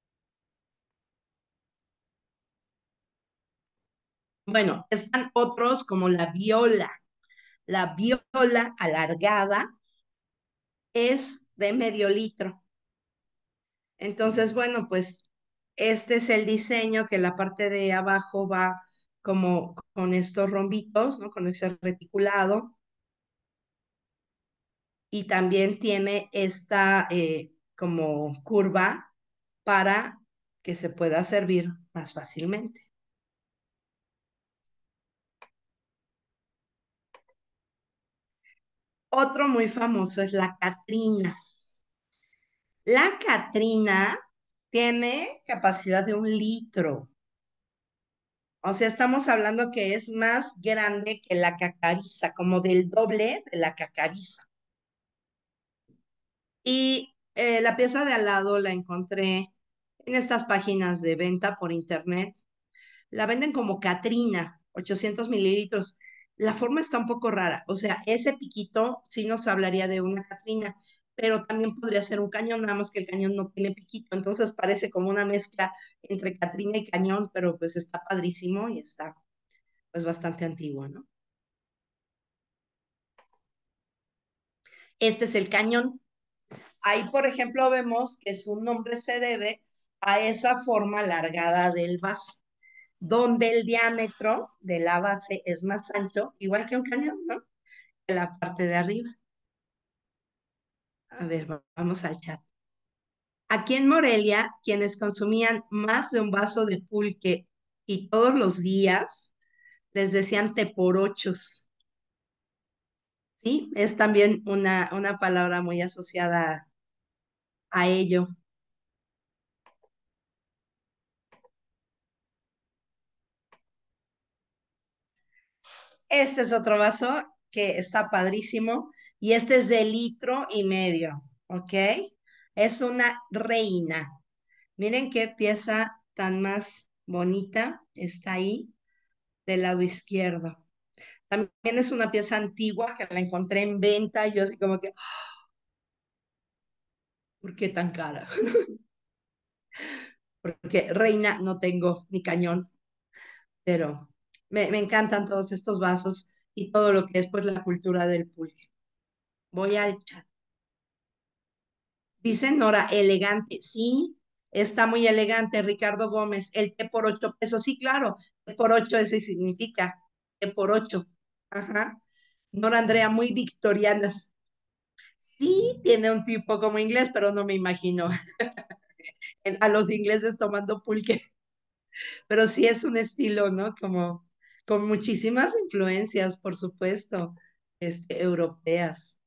Bueno, están otros como la viola. La viola alargada es de medio litro. Entonces, bueno, pues este es el diseño que la parte de abajo va como con estos rombitos, ¿no? Con ese reticulado. Y también tiene esta como curva para que se pueda servir más fácilmente. Otro muy famoso es la Catrina. La Catrina tiene capacidad de 1 litro. O sea, estamos hablando que es más grande que la cacariza, como del doble de la cacariza. Y la pieza de al lado la encontré en estas páginas de venta por internet. La venden como Catrina, 800 mililitros. La forma está un poco rara. O sea, ese piquito sí nos hablaría de una Catrina, pero también podría ser un cañón, nada más que el cañón no tiene piquito. Entonces parece como una mezcla entre Catrina y cañón, pero pues está padrísimo y está pues bastante antiguo, ¿no? Este es el cañón. Ahí, por ejemplo, vemos que su nombre se debe a esa forma alargada del vaso, donde el diámetro de la base es más ancho, igual que un cañón, ¿no? En la parte de arriba. A ver, vamos al chat. Aquí en Morelia, quienes consumían más de un vaso de pulque y todos los días, les decían teporochos. Sí, es también una palabra muy asociada a ello. Este es otro vaso que está padrísimo y este es de 1,5 litros, ¿ok? Es una reina. Miren qué pieza tan más bonita está ahí del lado izquierdo. También es una pieza antigua que la encontré en venta y yo así como que, ¿por qué tan cara? Porque reina no tengo ni cañón, pero me encantan todos estos vasos y todo lo que es pues la cultura del pulque. Voy al chat. Dice Nora, elegante. Sí, está muy elegante. Ricardo Gómez, el té por 8 pesos. Sí, claro, té por 8, ese significa té por 8. Ajá. Nora Andrea, muy victorianas. Sí, tiene un tipo como inglés, pero no me imagino a los ingleses tomando pulque. Pero sí es un estilo, ¿no? Como con muchísimas influencias, por supuesto, europeas.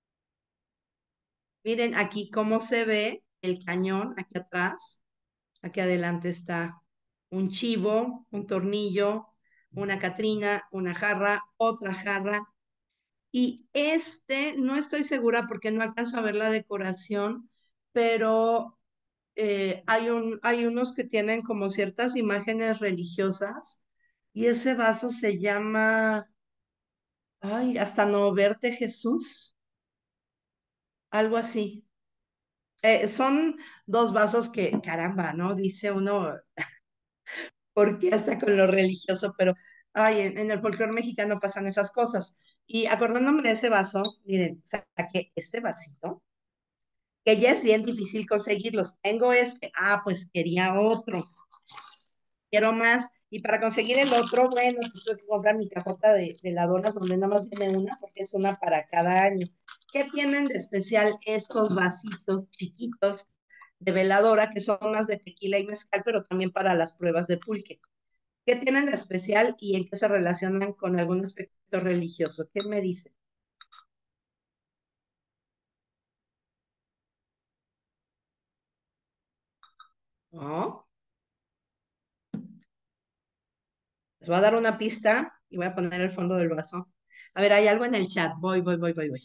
Miren aquí cómo se ve el cañón aquí atrás. Aquí adelante está un chivo, un tornillo, una catrina, una jarra, otra jarra. Y no estoy segura porque no alcanzo a ver la decoración, pero hay unos que tienen como ciertas imágenes religiosas y ese vaso se llama, ay, hasta no verte Jesús, algo así. Son dos vasos que, caramba, ¿no? Dice uno, porque hasta con lo religioso, pero ay, en el folclore mexicano pasan esas cosas. Y acordándome de ese vaso, miren, saqué este vasito, que ya es bien difícil conseguirlos. Tengo pues quería otro, quiero más. Y para conseguir el otro, bueno, pues tuve que comprar mi cajota de heladoras donde nada más viene una, porque es una para cada año. ¿Qué tienen de especial estos vasitos chiquitos de veladora, que son más de tequila y mezcal, pero también para las pruebas de pulque? ¿Qué tienen de especial y en qué se relacionan con algún aspecto religioso? ¿Qué me dice? ¿No? Les voy a dar una pista y voy a poner el fondo del vaso. A ver, hay algo en el chat. Voy.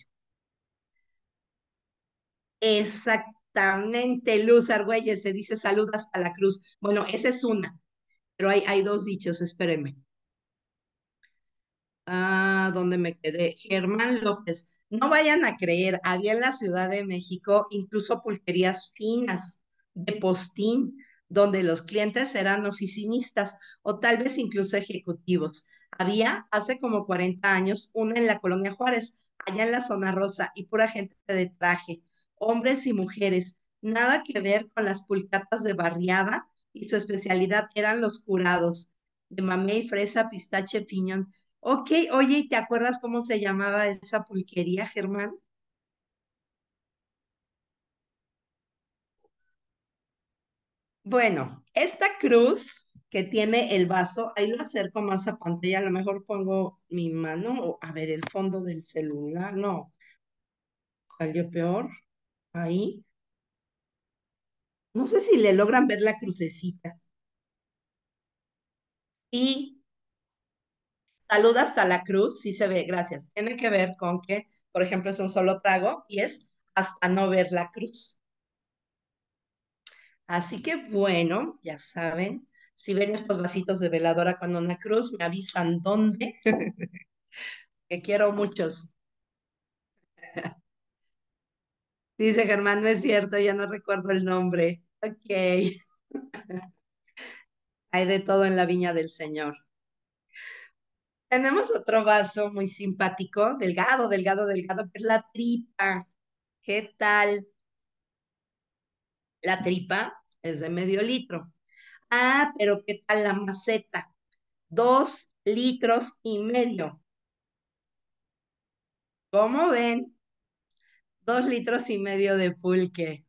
Exactamente, Luz Argüelles, se dice salud hasta la cruz. Bueno, esa es una, pero hay dos dichos, espérenme. Ah, ¿dónde me quedé? Germán López. No vayan a creer, había en la Ciudad de México incluso pulquerías finas de postín, donde los clientes eran oficinistas o tal vez incluso ejecutivos. Había hace como 40 años una en la Colonia Juárez, allá en la zona rosa, y pura gente de traje, hombres y mujeres. Nada que ver con las pulcatas de barriada, y su especialidad eran los curados de mamey, fresa, pistache, piñón. Ok, oye, ¿y te acuerdas cómo se llamaba esa pulquería, Germán? Bueno, esta cruz que tiene el vaso, ahí lo acerco más a pantalla, a lo mejor pongo mi mano, o a ver, el fondo del celular, no, salió peor, ahí. No sé si le logran ver la crucecita. Y salud hasta la cruz, sí se ve, gracias. Tiene que ver con que, por ejemplo, es un solo trago y es hasta no ver la cruz. Así que bueno, ya saben, si ven estos vasitos de veladora con una cruz, me avisan dónde, que quiero muchos. Dice Germán, no es cierto, ya no recuerdo el nombre. Ok, hay de todo en la viña del Señor. Tenemos otro vaso muy simpático, delgado, que es la tripa. ¿Qué tal? La tripa es de 0,5 litro. Ah, pero ¿qué tal la maceta? 2,5 litros. ¿Cómo ven? 2,5 litros de pulque.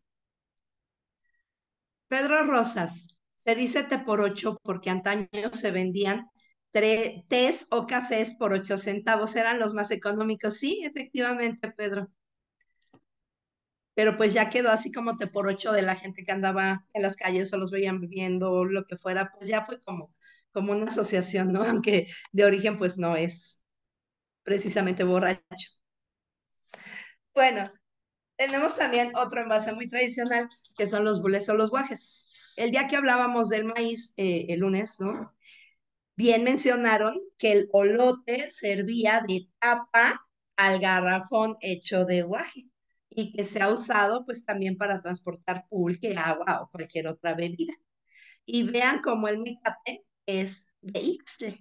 Pedro Rosas, se dice té por 8 porque antaño se vendían tés o cafés por 8 centavos, eran los más económicos. Sí, efectivamente, Pedro. Pero pues ya quedó así como té por 8 de la gente que andaba en las calles o los veían bebiendo, lo que fuera, pues ya fue como una asociación, ¿no? Aunque de origen pues no es precisamente borracho. Bueno, tenemos también otro envase muy tradicional, que son los bulés o los guajes. El día que hablábamos del maíz, el lunes, ¿no? Bien mencionaron que el olote servía de tapa al garrafón hecho de guaje y que se ha usado pues también para transportar pulque, agua o cualquier otra bebida. Y vean cómo el mecate es de Ixtle.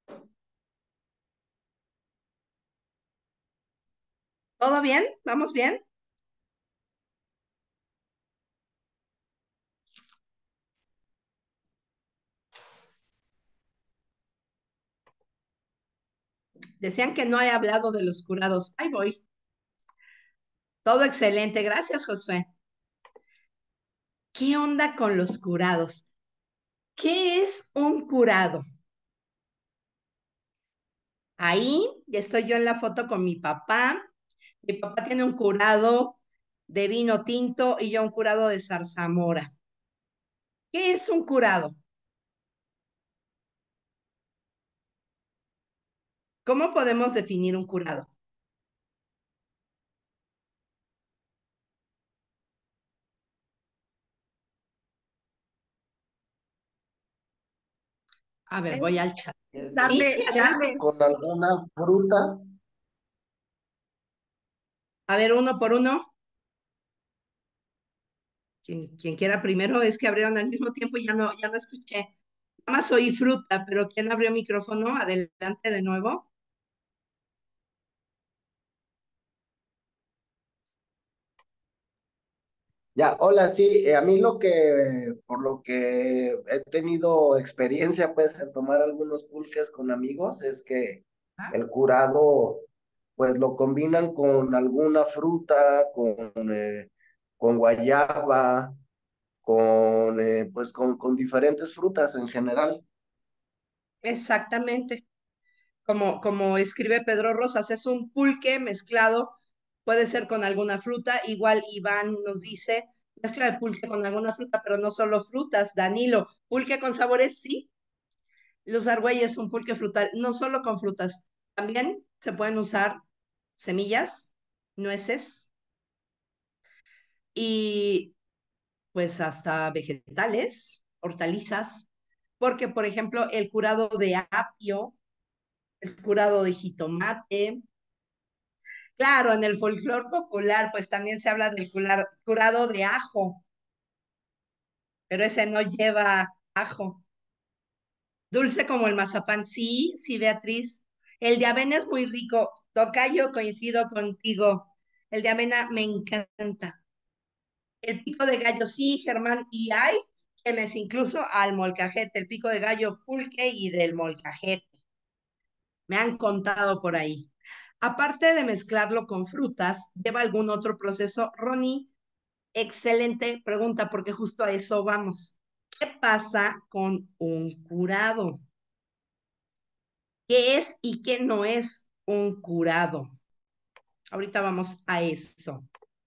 ¿Todo bien? ¿Vamos bien? Decían que no he hablado de los curados. Ahí voy. Todo excelente. Gracias, Josué. ¿Qué onda con los curados? ¿Qué es un curado? Ahí estoy yo en la foto con mi papá. Mi papá tiene un curado de vino tinto y yo un curado de zarzamora. ¿Qué es un curado? ¿Cómo podemos definir un curado? A ver, voy al chat. Sí, Darle, adelante. con alguna fruta. A ver, uno por uno. Quien quiera primero, es que abrieron al mismo tiempo y ya no escuché. Nada más oí fruta, pero ¿quién abrió micrófono? Adelante de nuevo. Ya, hola, sí, a mí por lo que he tenido experiencia, pues, en tomar algunos pulques con amigos, es que ¿Ah? el curado, pues, lo combinan con alguna fruta, con guayaba, con diferentes frutas en general. Exactamente. Como escribe Pedro Rosas, es un pulque mezclado, puede ser con alguna fruta, igual Iván nos dice, mezcla el pulque con alguna fruta, pero no solo frutas. Danilo, pulque con sabores, sí. Luz Argüelles, un pulque frutal, no solo con frutas, también se pueden usar semillas, nueces y pues hasta vegetales, hortalizas, porque por ejemplo el curado de apio, el curado de jitomate. Claro, en el folclore popular, pues también se habla del curado de ajo, pero ese no lleva ajo. Dulce como el mazapán, sí, sí, Beatriz. El de avena es muy rico. Tocayo, coincido contigo. El de avena me encanta. El pico de gallo, sí, Germán, y hay quienes incluso al molcajete, el pico de gallo pulque y del molcajete. Me han contado por ahí. Aparte de mezclarlo con frutas, ¿lleva algún otro proceso? Ronnie, excelente pregunta, porque justo a eso vamos. ¿Qué pasa con un curado? ¿Qué es y qué no es un curado? Ahorita vamos a eso.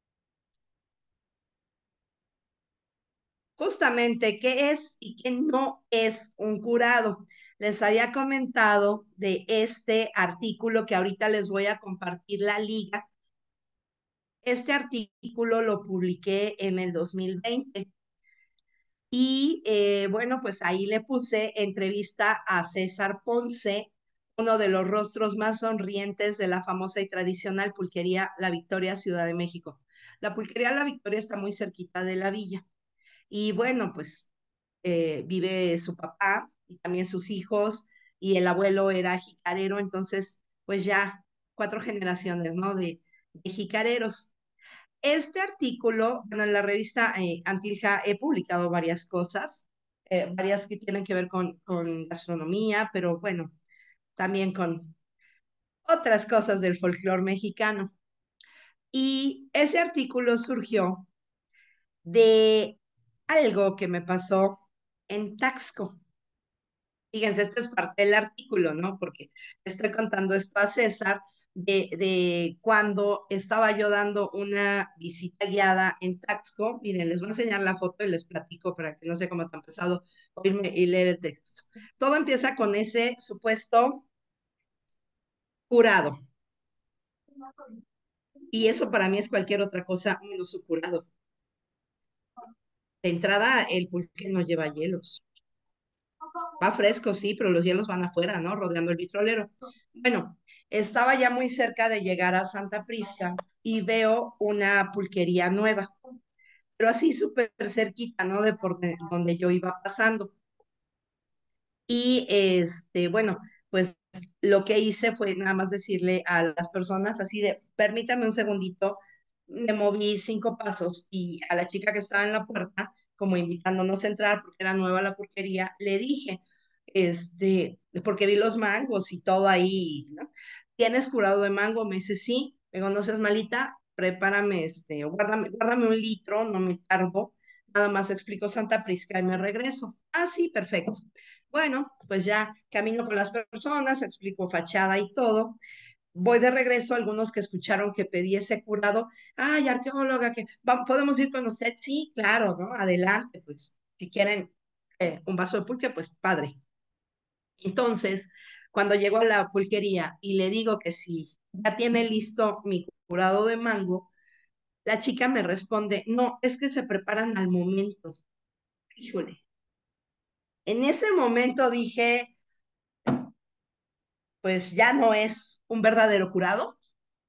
Justamente, ¿qué es y qué no es un curado? Les había comentado de este artículo que ahorita les voy a compartir la liga. Este artículo lo publiqué en el 2020. Y bueno, pues ahí le puse entrevista a César Ponce, uno de los rostros más sonrientes de la famosa y tradicional pulquería La Victoria, Ciudad de México. La pulquería La Victoria está muy cerquita de la villa. Y bueno, pues vive su papá y también sus hijos, y el abuelo era jicarero, entonces pues ya 4 generaciones, ¿no? De jicareros. Este artículo, bueno, en la revista Antilja he publicado varias cosas, varias que tienen que ver con gastronomía, pero bueno, también con otras cosas del folclore mexicano. Y ese artículo surgió de algo que me pasó en Taxco. Fíjense, esta es parte del artículo, ¿no? Porque estoy contando esto a César de cuando estaba yo dando una visita guiada en Taxco. Miren, les voy a enseñar la foto y les platico para que no sea como tan pesado oírme y leer el texto. Todo empieza con ese supuesto curado. Y eso para mí es cualquier otra cosa menos su curado. De entrada, el pulque no lleva hielos. Va fresco, sí, pero los hielos van afuera, ¿no? Rodeando el vitrolero. Bueno, estaba ya muy cerca de llegar a Santa Prisca y veo una pulquería nueva, pero así súper cerquita, ¿no? De por donde yo iba pasando. Y bueno, pues lo que hice fue nada más decirle a las personas así de, permítame un segundito, me moví 5 pasos y a la chica que estaba en la puerta, como invitándonos a entrar porque era nueva la porquería, le dije, porque vi los mangos y todo ahí, ¿no? ¿Tienes curado de mango? Me dice, sí. Le digo, no seas malita, prepárame, guárdame 1 litro, no me tardo. Nada más explico Santa Prisca y me regreso. Ah, sí, perfecto. Bueno, pues ya camino con las personas, explico fachada y todo. Voy de regreso, algunos que escucharon que pedí ese curado. Ay, arqueóloga, ¿podemos ir con usted? Sí, claro, ¿no? Adelante, pues. Si quieren un vaso de pulque, pues padre. Entonces, cuando llego a la pulquería y le digo que si ya tiene listo mi curado de mango, la chica me responde, no, es que se preparan al momento. Híjole. En ese momento dije, pues ya no es un verdadero curado.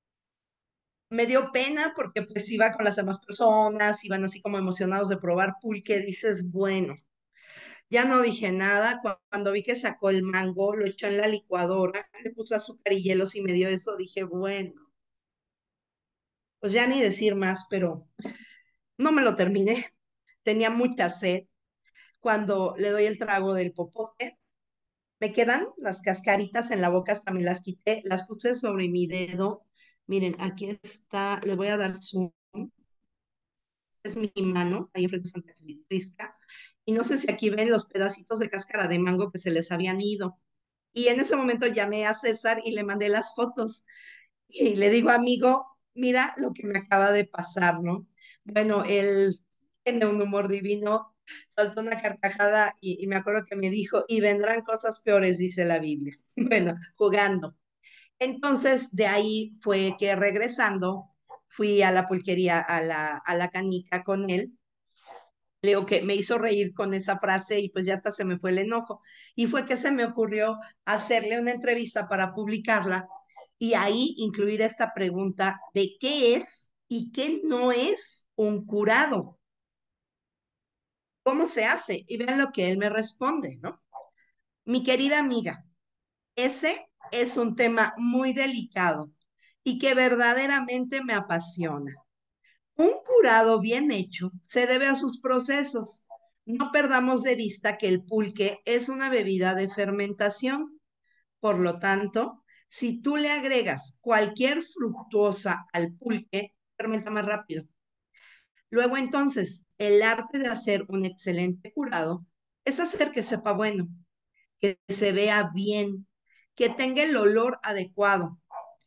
Me dio pena porque pues iba con las demás personas, iban así como emocionados de probar pulque, dices, bueno, ya no dije nada. Cuando vi que sacó el mango, lo echó en la licuadora, le puso azúcar y hielos y me dio eso, dije, bueno, pues ya ni decir más, pero no me lo terminé. Tenía mucha sed. Cuando le doy el trago del popote, me quedan las cascaritas en la boca, hasta me las quité, las puse sobre mi dedo. Miren, aquí está, le voy a dar zoom, es mi mano, ahí enfrente de Santa Crisca, y no sé si aquí ven los pedacitos de cáscara de mango que se les habían ido. Y en ese momento llamé a César y le mandé las fotos. Y le digo, amigo, mira lo que me acaba de pasar, ¿no? Bueno, él tiene un humor divino, soltó una carcajada y me acuerdo que me dijo, y vendrán cosas peores, dice la Biblia. Bueno, jugando. Entonces, de ahí fue que regresando, fui a la pulquería, a la canica con él. Le digo que me hizo reír con esa frase y pues ya hasta se me fue el enojo. Y fue que se me ocurrió hacerle una entrevista para publicarla y ahí incluir esta pregunta de qué es y qué no es un curado. ¿Cómo se hace? Y vean lo que él me responde, ¿no? Mi querida amiga, ese es un tema muy delicado y que verdaderamente me apasiona. Un curado bien hecho se debe a sus procesos. No perdamos de vista que el pulque es una bebida de fermentación. Por lo tanto, si tú le agregas cualquier fructuosa al pulque, fermenta más rápido. Luego entonces, el arte de hacer un excelente curado es hacer que sepa bueno, que se vea bien, que tenga el olor adecuado,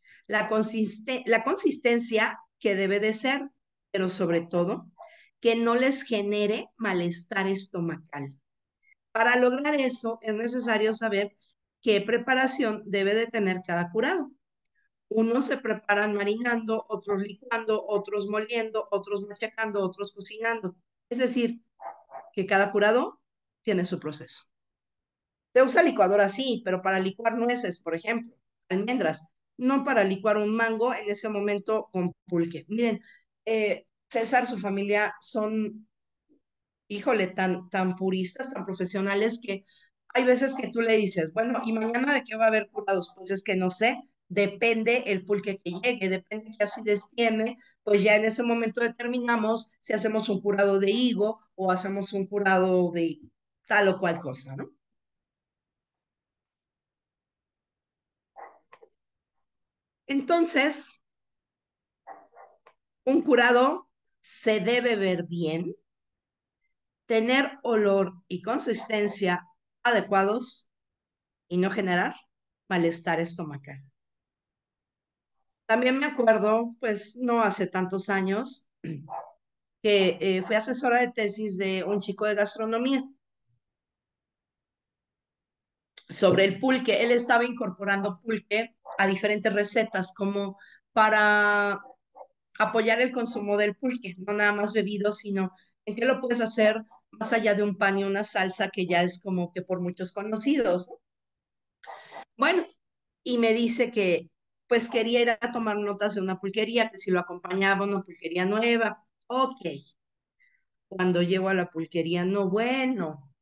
la consistencia que debe de ser, pero sobre todo, que no les genere malestar estomacal. Para lograr eso es necesario saber qué preparación debe de tener cada curado. Unos se preparan marinando, otros licuando, otros moliendo, otros machacando, otros cocinando. Es decir, que cada curado tiene su proceso. Se usa licuadora sí, pero para licuar nueces, por ejemplo, almendras, no para licuar un mango en ese momento con pulque. Miren, César, su familia son, híjole, tan puristas, tan profesionales que hay veces que tú le dices, bueno, ¿y mañana de qué va a haber curados? Pues es que no sé, depende el pulque que llegue, depende qué acidez tiene, pues ya en ese momento determinamos si hacemos un curado de higo o hacemos un curado de tal o cual cosa, ¿no? Entonces, Un curado se debe ver bien, tener olor y consistencia adecuados y no generar malestar estomacal. También me acuerdo, pues no hace tantos años, que fui asesora de tesis de un chico de gastronomía sobre el pulque. Él estaba incorporando pulque a diferentes recetas como para apoyar el consumo del pulque, no nada más bebido, sino en qué lo puedes hacer más allá de un pan y una salsa que ya es como que por muchos conocidos, ¿no? Bueno, y me dice que pues quería ir a tomar notas de una pulquería, que si lo acompañaba a una pulquería nueva. Ok, cuando llego a la pulquería, no, bueno,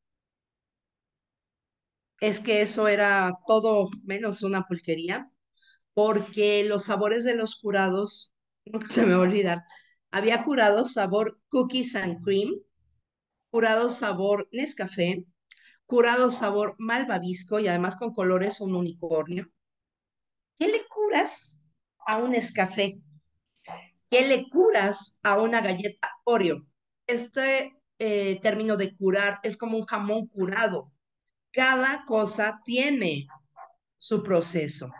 es que eso era todo menos una pulquería, porque los sabores de los curados, nunca se me va a olvidar, había curados sabor cookies and cream, curado sabor Nescafé, curado sabor malvavisco y además con colores un unicornio. ¿Qué le curas a un Nescafé? ¿Qué le curas a una galleta Oreo? Este término de curar es como un jamón curado. Cada cosa tiene su proceso.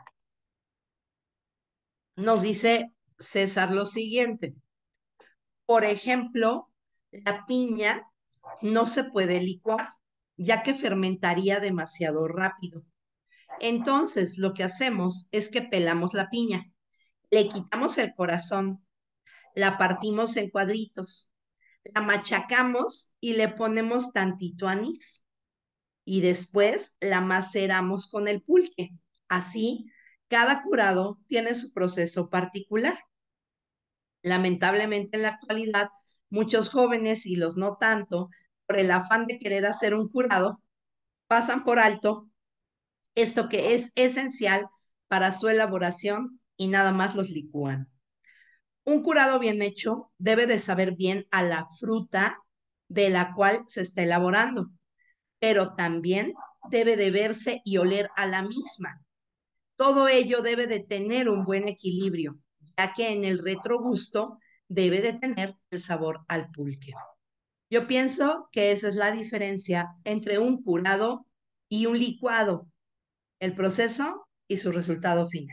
Nos dice César lo siguiente. Por ejemplo, la piña no se puede licuar, ya que fermentaría demasiado rápido. Entonces, lo que hacemos es que pelamos la piña, le quitamos el corazón, la partimos en cuadritos, la machacamos y le ponemos tantito anís y después la maceramos con el pulque. Así, cada curado tiene su proceso particular. Lamentablemente en la actualidad, muchos jóvenes y los no tanto, por el afán de querer hacer un curado, pasan por alto esto que es esencial para su elaboración y nada más los licúan. Un curado bien hecho debe de saber bien a la fruta de la cual se está elaborando, pero también debe de verse y oler a la misma. Todo ello debe de tener un buen equilibrio, ya que en el retrogusto debe de tener el sabor al pulque. Yo pienso que esa es la diferencia entre un curado y un licuado, el proceso y su resultado final.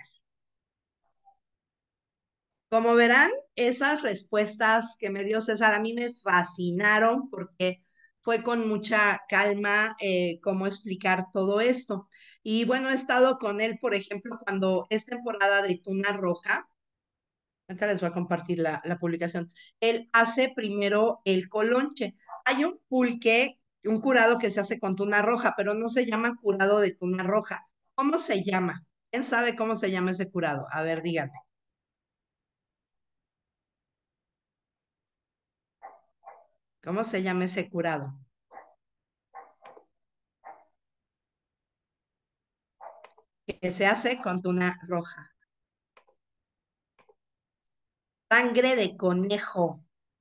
Como verán, esas respuestas que me dio César a mí me fascinaron porque fue con mucha calma cómo explicar todo esto. Y bueno, he estado con él, por ejemplo, cuando es temporada de tuna roja. Ahorita les voy a compartir la publicación. Él hace primero el colonche. Hay un pulque, un curado que se hace con tuna roja, pero no se llama curado de tuna roja. ¿Cómo se llama? ¿Quién sabe cómo se llama ese curado? A ver, díganme. ¿Cómo se llama ese curado? Que se hace con tuna roja. Sangre de conejo.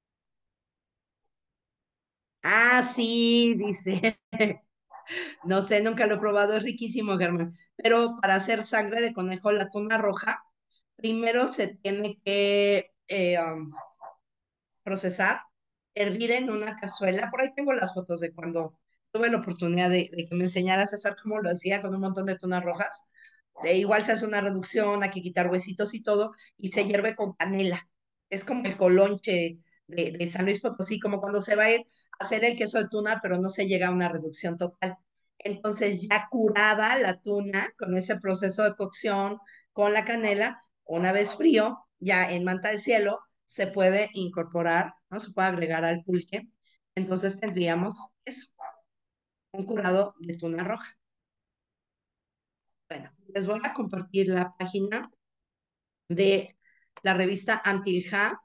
Ah, sí, dice. No sé, nunca lo he probado, es riquísimo, Germán. Pero para hacer sangre de conejo, la tuna roja, primero se tiene que procesar, hervir en una cazuela. Por ahí tengo las fotos de cuando tuve la oportunidad de que me enseñara César cómo lo hacía con un montón de tunas rojas. De igual se hace una reducción, hay que quitar huesitos y todo, y se hierve con canela. Es como el colonche de San Luis Potosí, como cuando se va a ir a hacer el queso de tuna, pero no se llega a una reducción total. Entonces, ya curada la tuna con ese proceso de cocción, con la canela, una vez frío, ya en manta de cielo, se puede incorporar, ¿no? Se puede agregar al pulque. Entonces tendríamos eso, un curado de tuna roja. Bueno, les voy a compartir la página de la revista Antilja.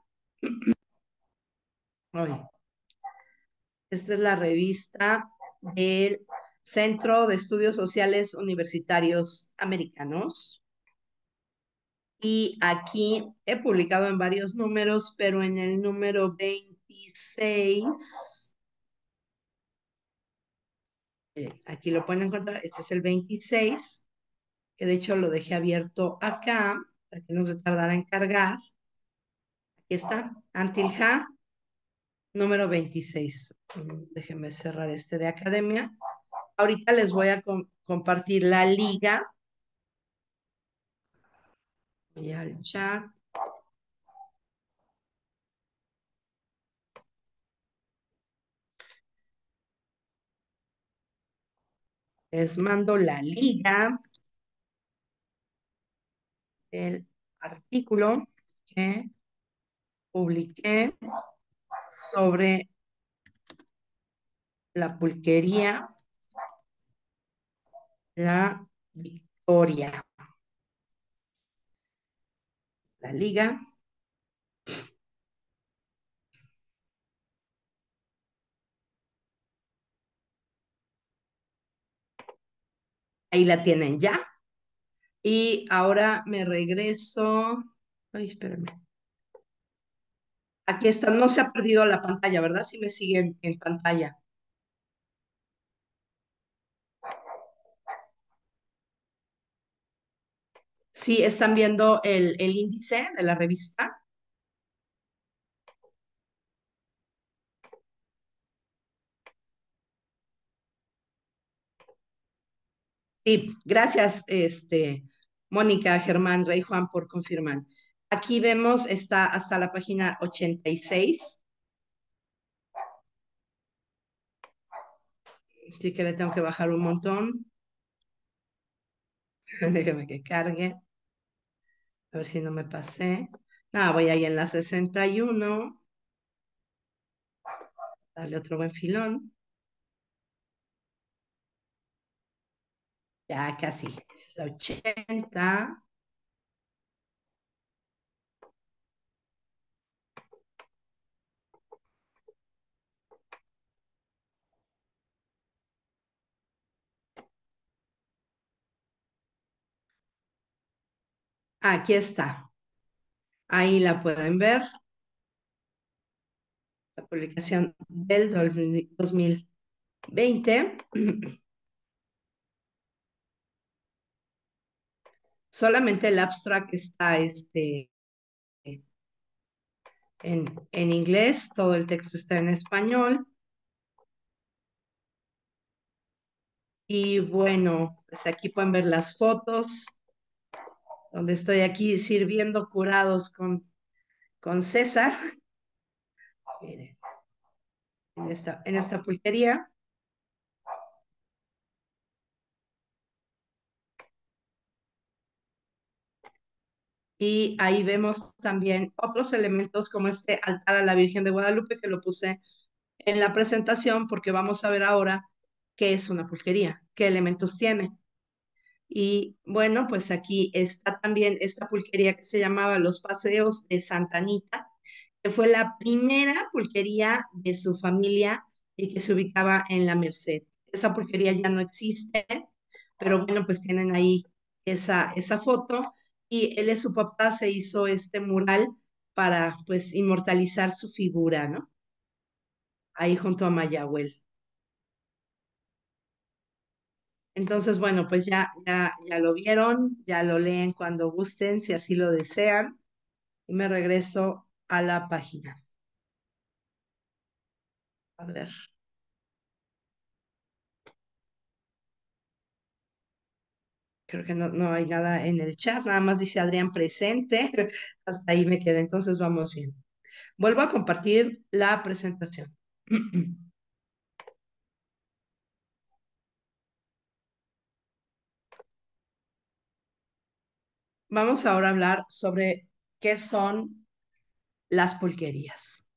Oye, esta es la revista del Centro de Estudios Sociales Universitarios Americanos. Y aquí he publicado en varios números, pero en el número 26, aquí lo pueden encontrar, este es el 26, que de hecho lo dejé abierto acá, para que no se tardara en cargar. Aquí está, Antilja, número 26. Déjenme cerrar este de academia. Ahorita les voy a compartir la liga. Voy al chat. Les mando la liga del artículo que publiqué sobre la pulquería La Victoria. La liga. Ahí la tienen ya. Y ahora me regreso. Ay, espérame. Aquí está, no se ha perdido la pantalla, ¿verdad? Sí me siguen en pantalla. Sí, están viendo el índice de la revista. Sí, gracias, Mónica, Germán, Rey, Juan, por confirmar. Aquí vemos, está hasta la página 86. Así que le tengo que bajar un montón. Déjeme que cargue. A ver si no me pasé. Ah, voy ahí en la 61. Darle otro buen filón. Ya casi. Esa es la 80. Aquí está. Ahí la pueden ver. La publicación del 2020. Solamente el abstract está en inglés, todo el texto está en español. Y bueno, pues aquí pueden ver las fotos, donde estoy aquí sirviendo curados con César. Miren, en esta pulquería. Y ahí vemos también otros elementos como este altar a la Virgen de Guadalupe, que lo puse en la presentación porque vamos a ver ahora qué es una pulquería, qué elementos tiene. Y bueno, pues aquí está también esta pulquería que se llamaba Los Paseos de Santa Anita, que fue la primera pulquería de su familia y que se ubicaba en La Merced. Esa pulquería ya no existe, pero bueno, pues tienen ahí esa foto y él y su papá se hizo este mural para pues inmortalizar su figura, ¿no? Ahí junto a Mayagüel. Entonces, bueno, pues ya lo vieron, ya lo leen cuando gusten, si así lo desean, y me regreso a la página. A ver. Creo que no hay nada en el chat, nada más dice Adrián presente. Hasta ahí me quedé, entonces vamos bien. Vuelvo a compartir la presentación. Vamos ahora a hablar sobre qué son las pulquerías.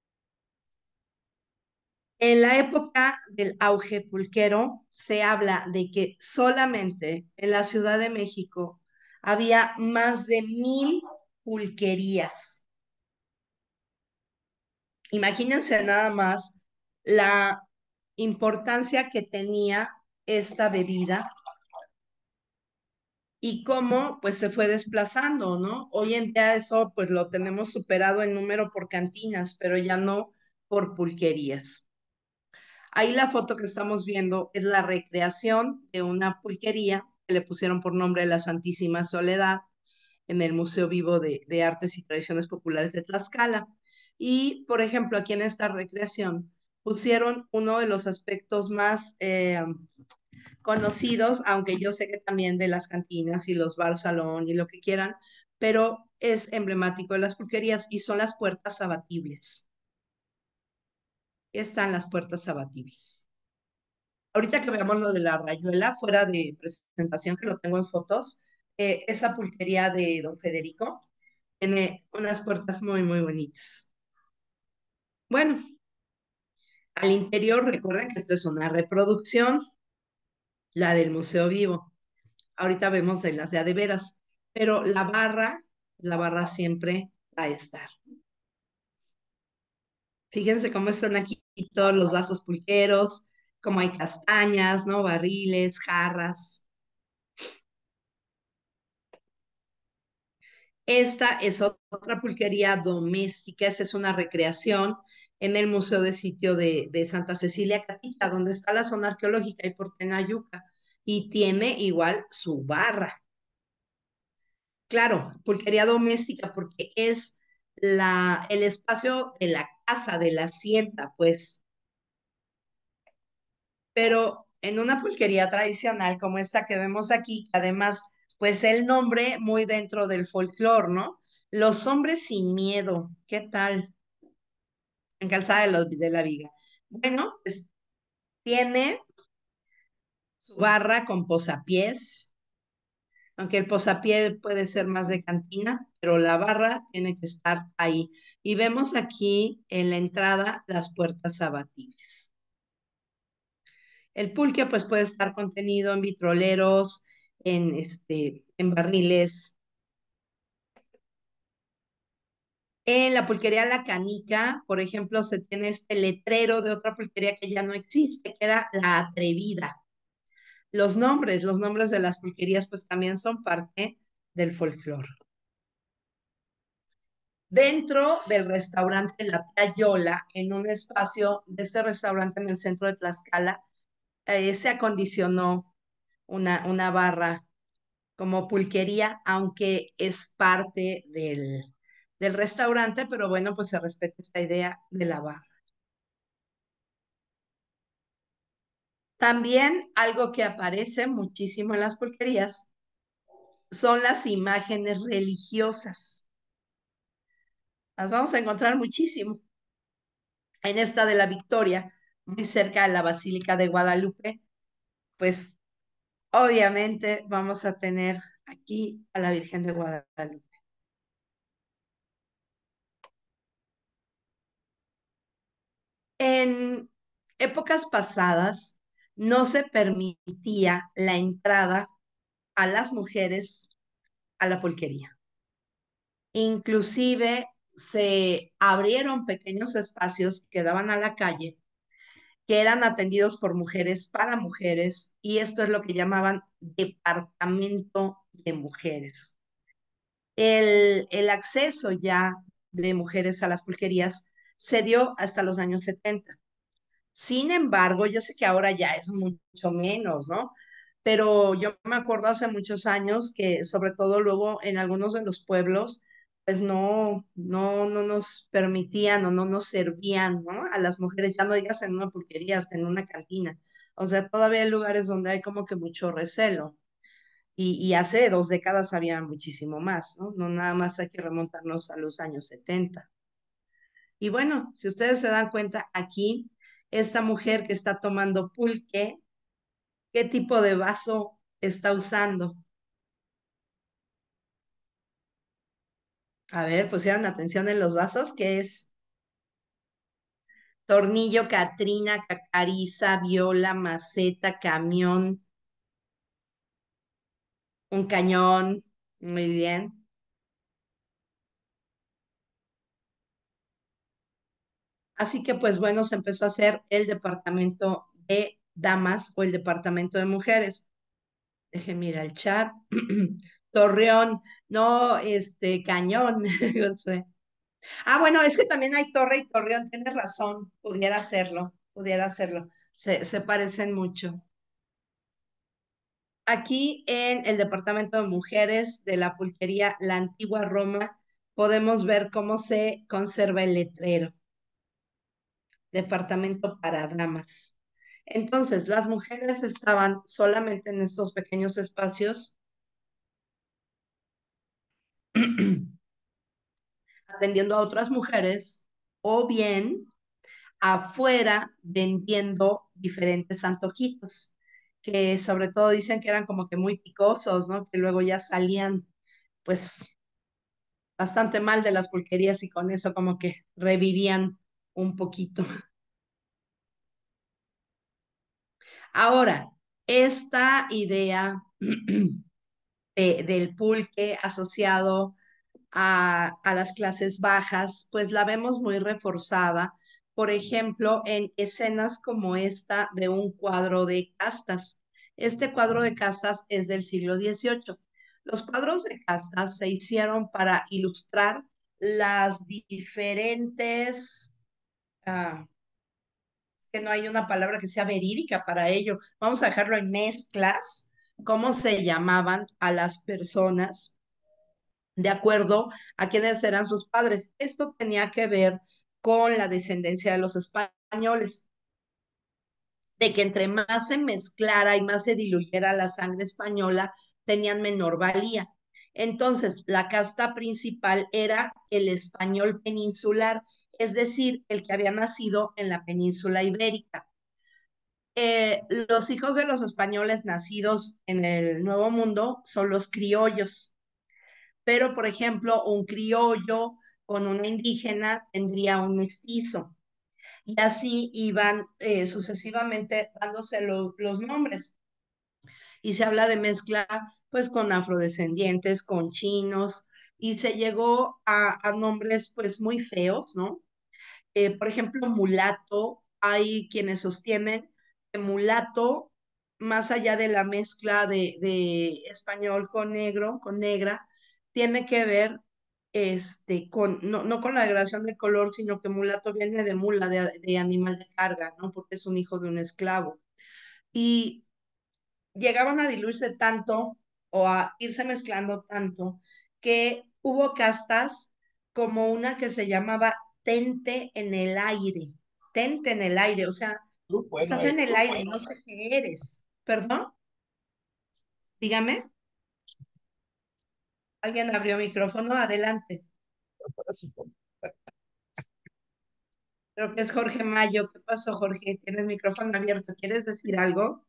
En la época del auge pulquero, se habla de que solamente en la Ciudad de México había más de 1,000 pulquerías. Imagínense nada más la importancia que tenía esta bebida y cómo pues se fue desplazando, ¿no? Hoy en día eso pues lo tenemos superado en número por cantinas, pero ya no por pulquerías. Ahí la foto que estamos viendo es la recreación de una pulquería que le pusieron por nombre la Santísima Soledad. en el Museo Vivo de Artes y Tradiciones Populares de Tlaxcala. Y, por ejemplo, aquí en esta recreación pusieron uno de los aspectos más conocidos, aunque yo sé que también de las cantinas y los bar salón y lo que quieran, pero es emblemático de las pulquerías y son las puertas abatibles. Están las puertas abatibles. Ahorita que veamos lo de la rayuela, fuera de presentación, que lo tengo en fotos, esa pulquería de don Federico tiene unas puertas muy, muy bonitas. Bueno, al interior recuerden que esto es una reproducción, la del Museo Vivo. Ahorita vemos de las de veras, pero la barra siempre va a estar. Fíjense cómo están aquí todos los vasos pulqueros, cómo hay castañas, ¿no? Barriles, jarras. Esta es otra pulquería doméstica, esta es una recreación en el Museo de Sitio de Santa Cecilia Catita, donde está la zona arqueológica y por Tenayuca, y tiene igual su barra. Claro, pulquería doméstica porque es el espacio de la casa, de la hacienda, pues, pero en una pulquería tradicional como esta que vemos aquí, que además, pues el nombre muy dentro del folclore, ¿no? Los hombres sin miedo, ¿qué tal? En Calzada de la Viga. Bueno, pues tiene su barra con posapiés, aunque el posapié puede ser más de cantina, pero la barra tiene que estar ahí. Y vemos aquí en la entrada las puertas abatibles. El pulque pues puede estar contenido en vitroleros, en barriles. En la pulquería La Canica, por ejemplo, se tiene este letrero de otra pulquería que ya no existe, que era La Atrevida. Los nombres de las pulquerías pues también son parte del folclore. Dentro del restaurante La Tayola, en un espacio de ese restaurante en el centro de Tlaxcala, se acondicionó una barra como pulquería, aunque es parte del restaurante, pero bueno, pues se respeta esta idea de la barra. También algo que aparece muchísimo en las pulquerías son las imágenes religiosas. Las vamos a encontrar muchísimo. En esta de la Victoria, muy cerca de la Basílica de Guadalupe, pues obviamente vamos a tener aquí a la Virgen de Guadalupe. En épocas pasadas no se permitía la entrada a las mujeres a la pulquería. Inclusive se abrieron pequeños espacios que daban a la calle, que eran atendidos por mujeres para mujeres, y esto es lo que llamaban departamento de mujeres. El acceso ya de mujeres a las pulquerías se dio hasta los años 70. Sin embargo, yo sé que ahora ya es mucho menos, ¿no? Pero yo me acuerdo hace muchos años que sobre todo luego en algunos de los pueblos, pues no nos permitían o no nos servían, ¿no? A las mujeres, ya no digas en una pulquería, hasta en una cantina. O sea, todavía hay lugares donde hay como que mucho recelo. Y hace 2 décadas había muchísimo más, ¿no? No nada más hay que remontarnos a los años 70. Y bueno, si ustedes se dan cuenta aquí, esta mujer que está tomando pulque, ¿qué tipo de vaso está usando? A ver, pusieron atención en los vasos, ¿qué es? Tornillo, Catrina, Cacariza, Viola, Maceta, Camión, un cañón. Muy bien. Así que pues bueno, se empezó a hacer el departamento de damas o el departamento de mujeres. Deje mirar el chat. Torreón, no, Cañón, Josué. Ah, bueno, es que también hay Torre y Torreón, tienes razón, pudiera hacerlo, pudiera hacerlo. Se parecen mucho. Aquí en el departamento de mujeres de la pulquería La Antigua Roma podemos ver cómo se conserva el letrero, departamento para damas. Entonces, las mujeres estaban solamente en estos pequeños espacios atendiendo a otras mujeres o bien afuera vendiendo diferentes antojitos, que sobre todo dicen que eran como que muy picosos, ¿no? Que luego ya salían pues bastante mal de las pulquerías y con eso como que revivían un poquito. Ahora, esta idea del pulque asociado a las clases bajas, pues la vemos muy reforzada, por ejemplo, en escenas como esta de un cuadro de castas. Este cuadro de castas es del siglo XVIII. Los cuadros de castas se hicieron para ilustrar las diferentes, ah, que no hay una palabra que sea verídica para ello. Vamos a dejarlo en mezclas, cómo se llamaban a las personas de acuerdo a quiénes eran sus padres. Esto tenía que ver con la descendencia de los españoles, de que entre más se mezclara y más se diluyera la sangre española, tenían menor valía. Entonces, la casta principal era el español peninsular, es decir, el que había nacido en la península ibérica. Los hijos de los españoles nacidos en el Nuevo Mundo son los criollos, pero por ejemplo, un criollo con una indígena tendría un mestizo y así iban sucesivamente dándose los nombres. Y se habla de mezcla pues con afrodescendientes, con chinos y se llegó a nombres pues muy feos, ¿no? Por ejemplo, mulato, hay quienes sostienen que mulato, más allá de la mezcla de español con negro, con negra, tiene que ver con, no con la degradación del color, sino que mulato viene de mula, de animal de carga, ¿no? Porque es un hijo de un esclavo. Y llegaban a diluirse tanto o a irse mezclando tanto que hubo castas como una que se llamaba tente en el aire, tente en el aire, o sea, estás en el aire y no sé qué eres. ¿Perdón? Dígame. ¿Alguien abrió micrófono? Adelante. Creo que es Jorge Mayo. ¿Qué pasó, Jorge? Tienes micrófono abierto. ¿Quieres decir algo?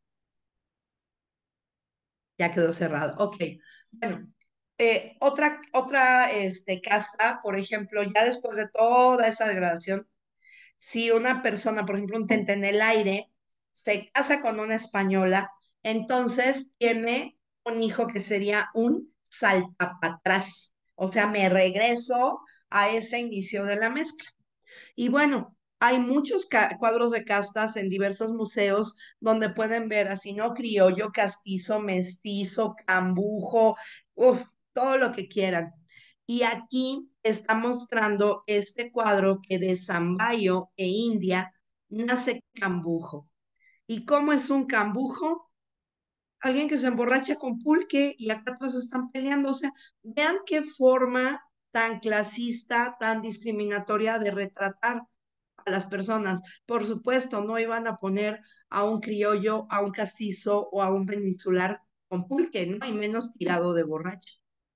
Ya quedó cerrado. Ok. Bueno, otra casta, por ejemplo, ya después de toda esa degradación, si una persona, por ejemplo, un tente en el aire, se casa con una española, entonces tiene un hijo que sería un saltapatrás. O sea, me regreso a ese inicio de la mezcla. Y bueno, hay muchos cuadros de castas en diversos museos donde pueden ver así, ¿no? Criollo, castizo, mestizo, cambujo, uf, todo lo que quieran. Y aquí está mostrando este cuadro que de Zambayo e India nace cambujo. ¿Y cómo es un cambujo? Alguien que se emborracha con pulque y acá atrás están peleando. O sea, vean qué forma tan clasista, tan discriminatoria de retratar a las personas. Por supuesto, no iban a poner a un criollo, a un castizo o a un peninsular con pulque, ¿no? Y menos tirado de borracho.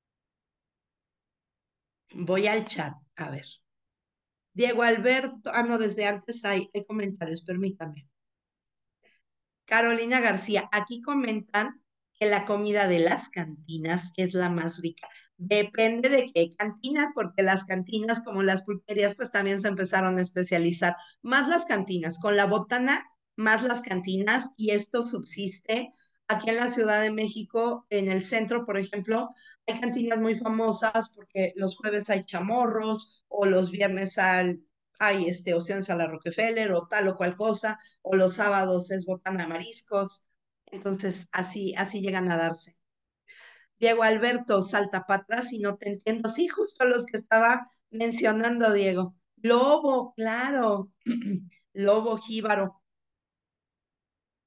Voy al chat, a ver. Diego Alberto, no, desde antes hay comentarios, permítame. Carolina García, aquí comentan que la comida de las cantinas es la más rica. Depende de qué cantina, porque las cantinas, como las pulperías, pues también se empezaron a especializar. Más las cantinas, con la botana, más las cantinas, y esto subsiste. Aquí en la Ciudad de México, en el centro, por ejemplo, hay cantinas muy famosas porque los jueves hay chamorros o los viernes hay opciones a la Rockefeller o tal o cual cosa o los sábados es botana de mariscos. Entonces, así llegan a darse. Diego Alberto, salta para atrás y no te entiendo. Sí, justo los que estaba mencionando, Diego. Lobo, claro. Lobo, jíbaro.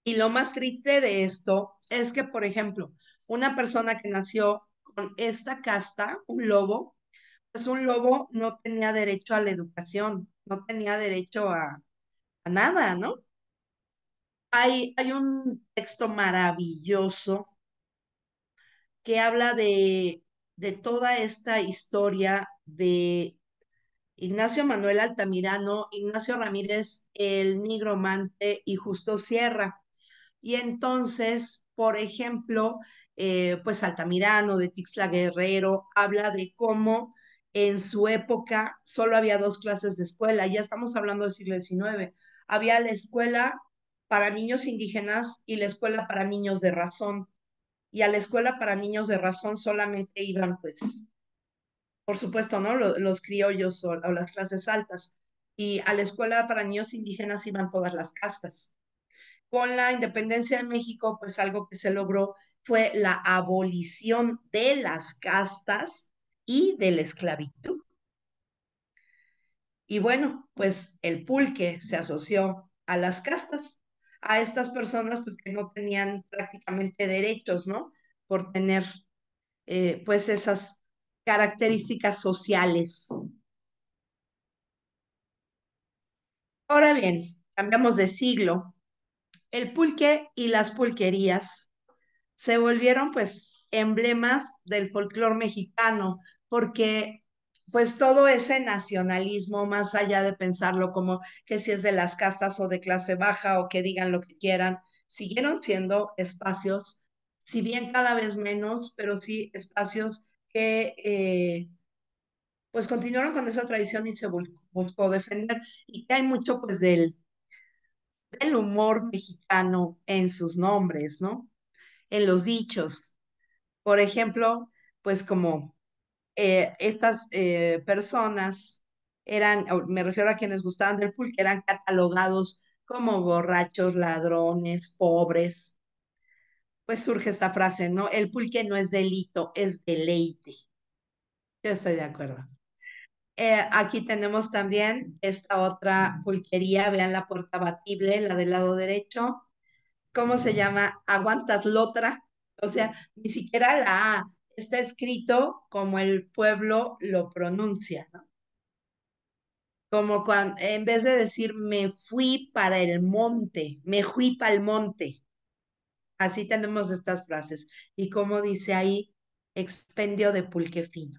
Y lo más triste de esto es que, por ejemplo, una persona que nació con esta casta, un lobo, pues un lobo no tenía derecho a la educación, no tenía derecho a nada, ¿no? Hay un texto maravilloso que habla de toda esta historia de Ignacio Manuel Altamirano, Ignacio Ramírez, el Nigromante y Justo Sierra. Y entonces, por ejemplo, pues Altamirano de Tixla Guerrero habla de cómo en su época solo había dos clases de escuela, ya estamos hablando del siglo XIX. Había la escuela para niños indígenas y la escuela para niños de razón. Y a la escuela para niños de razón solamente iban, pues, por supuesto, ¿no? Los criollos o las clases altas. Y a la escuela para niños indígenas iban todas las castas. Con la independencia de México, pues algo que se logró fue la abolición de las castas y de la esclavitud. Y bueno, pues el pulque se asoció a las castas, a estas personas pues que no tenían prácticamente derechos, ¿no? Por tener pues esas características sociales. Ahora bien, cambiamos de siglo. El pulque y las pulquerías se volvieron pues emblemas del folclore mexicano, porque pues todo ese nacionalismo, más allá de pensarlo como que si es de las castas o de clase baja o que digan lo que quieran, siguieron siendo espacios, si bien cada vez menos, pero sí espacios que pues continuaron con esa tradición y se buscó defender, y que hay mucho pues del humor mexicano en sus nombres, ¿no? En los dichos. Por ejemplo, pues como estas personas eran, me refiero a quienes gustaban del pulque, eran catalogados como borrachos, ladrones, pobres, pues surge esta frase, ¿no? El pulque no es delito, es deleite. Yo estoy de acuerdo. Aquí tenemos también esta otra pulquería, vean la puerta batible, la del lado derecho. ¿Cómo se llama? Aguantas lotra. O sea, ni siquiera la A está escrito como el pueblo lo pronuncia, ¿no? Como cuando, en vez de decir me fui para el monte, me fui para el monte. Así tenemos estas frases. Y como dice ahí, expendio de pulque fino.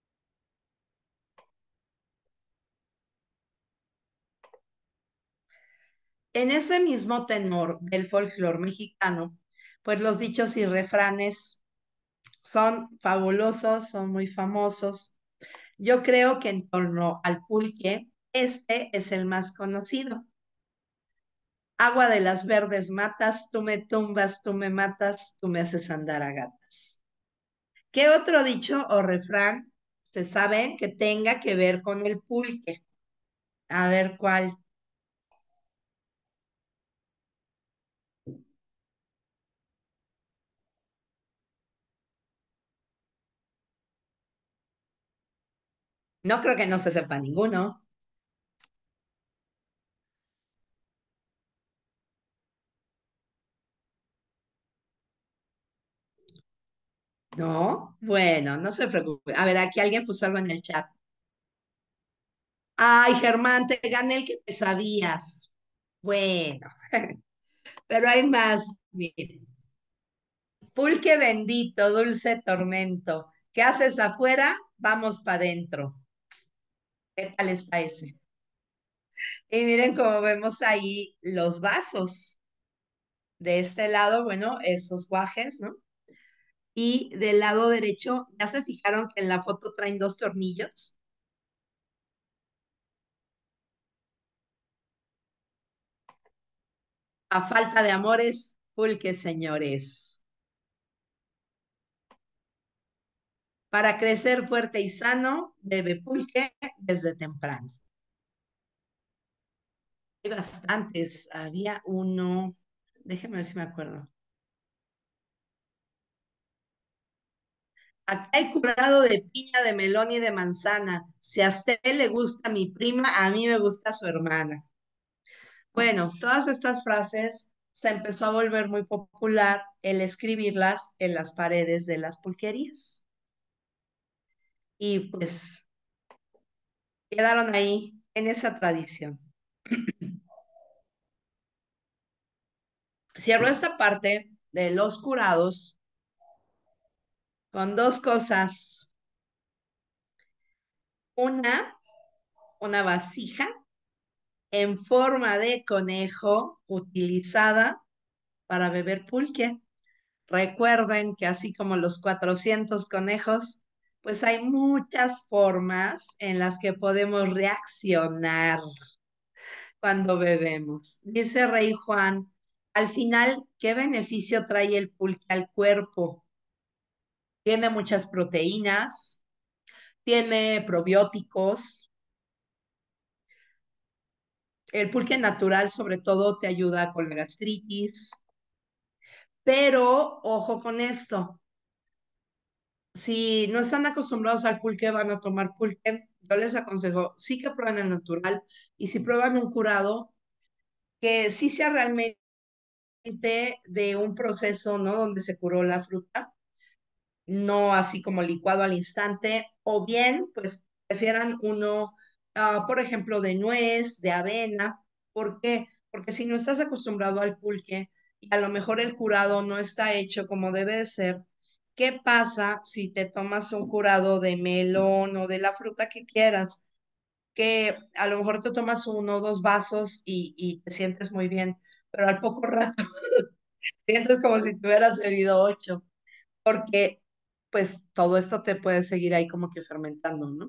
En ese mismo tenor del folclore mexicano, pues los dichos y refranes son fabulosos, son muy famosos. Yo creo que en torno al pulque, este es el más conocido. Agua de las verdes matas, tú me tumbas, tú me matas, tú me haces andar a gatas. ¿Qué otro dicho o refrán se sabe que tenga que ver con el pulque? A ver cuál. No creo que no se sepa ninguno. ¿No? Bueno, no se preocupe. A ver, aquí alguien puso algo en el chat. Ay, Germán, te gané el que te sabías. Bueno, pero hay más. Miren. Pulque bendito, dulce tormento. ¿Qué haces afuera? Vamos para adentro. ¿Qué tal está ese? Y miren cómo vemos ahí los vasos. De este lado, bueno, esos guajes, ¿no? Y del lado derecho, ¿ya se fijaron que en la foto traen dos tornillos? A falta de amores, pulque, señores. Para crecer fuerte y sano, bebe pulque desde temprano. Hay bastantes. Había uno, déjenme ver si me acuerdo. Acá hay curado de piña, de melón y de manzana. Si a usted le gusta mi prima, a mí me gusta su hermana. Bueno, todas estas frases se empezó a volver muy popular el escribirlas en las paredes de las pulquerías. Y pues quedaron ahí en esa tradición. Cierro esta parte de los curados con dos cosas. Una, una vasija en forma de conejo utilizada para beber pulque. Recuerden que así como los 400 conejos, pues hay muchas formas en las que podemos reaccionar cuando bebemos. Dice Rey Juan, al final, ¿qué beneficio trae el pulque al cuerpo? Tiene muchas proteínas, tiene probióticos. El pulque natural, sobre todo, te ayuda con la gastritis. Pero ojo con esto, si no están acostumbrados al pulque, van a tomar pulque. Yo les aconsejo, sí que prueben el natural y si prueban un curado, que sí sea realmente de un proceso, ¿no? Donde se curó la fruta, no así como licuado al instante, o bien, pues prefieran uno, por ejemplo, de nuez, de avena. ¿Por qué? Porque si no estás acostumbrado al pulque y a lo mejor el curado no está hecho como debe de ser, ¿qué pasa si te tomas un curado de melón o de la fruta que quieras? Que a lo mejor te tomas uno o dos vasos y te sientes muy bien, pero al poco rato sientes como si te hubieras bebido ocho, porque pues todo esto te puede seguir ahí como que fermentando, ¿no?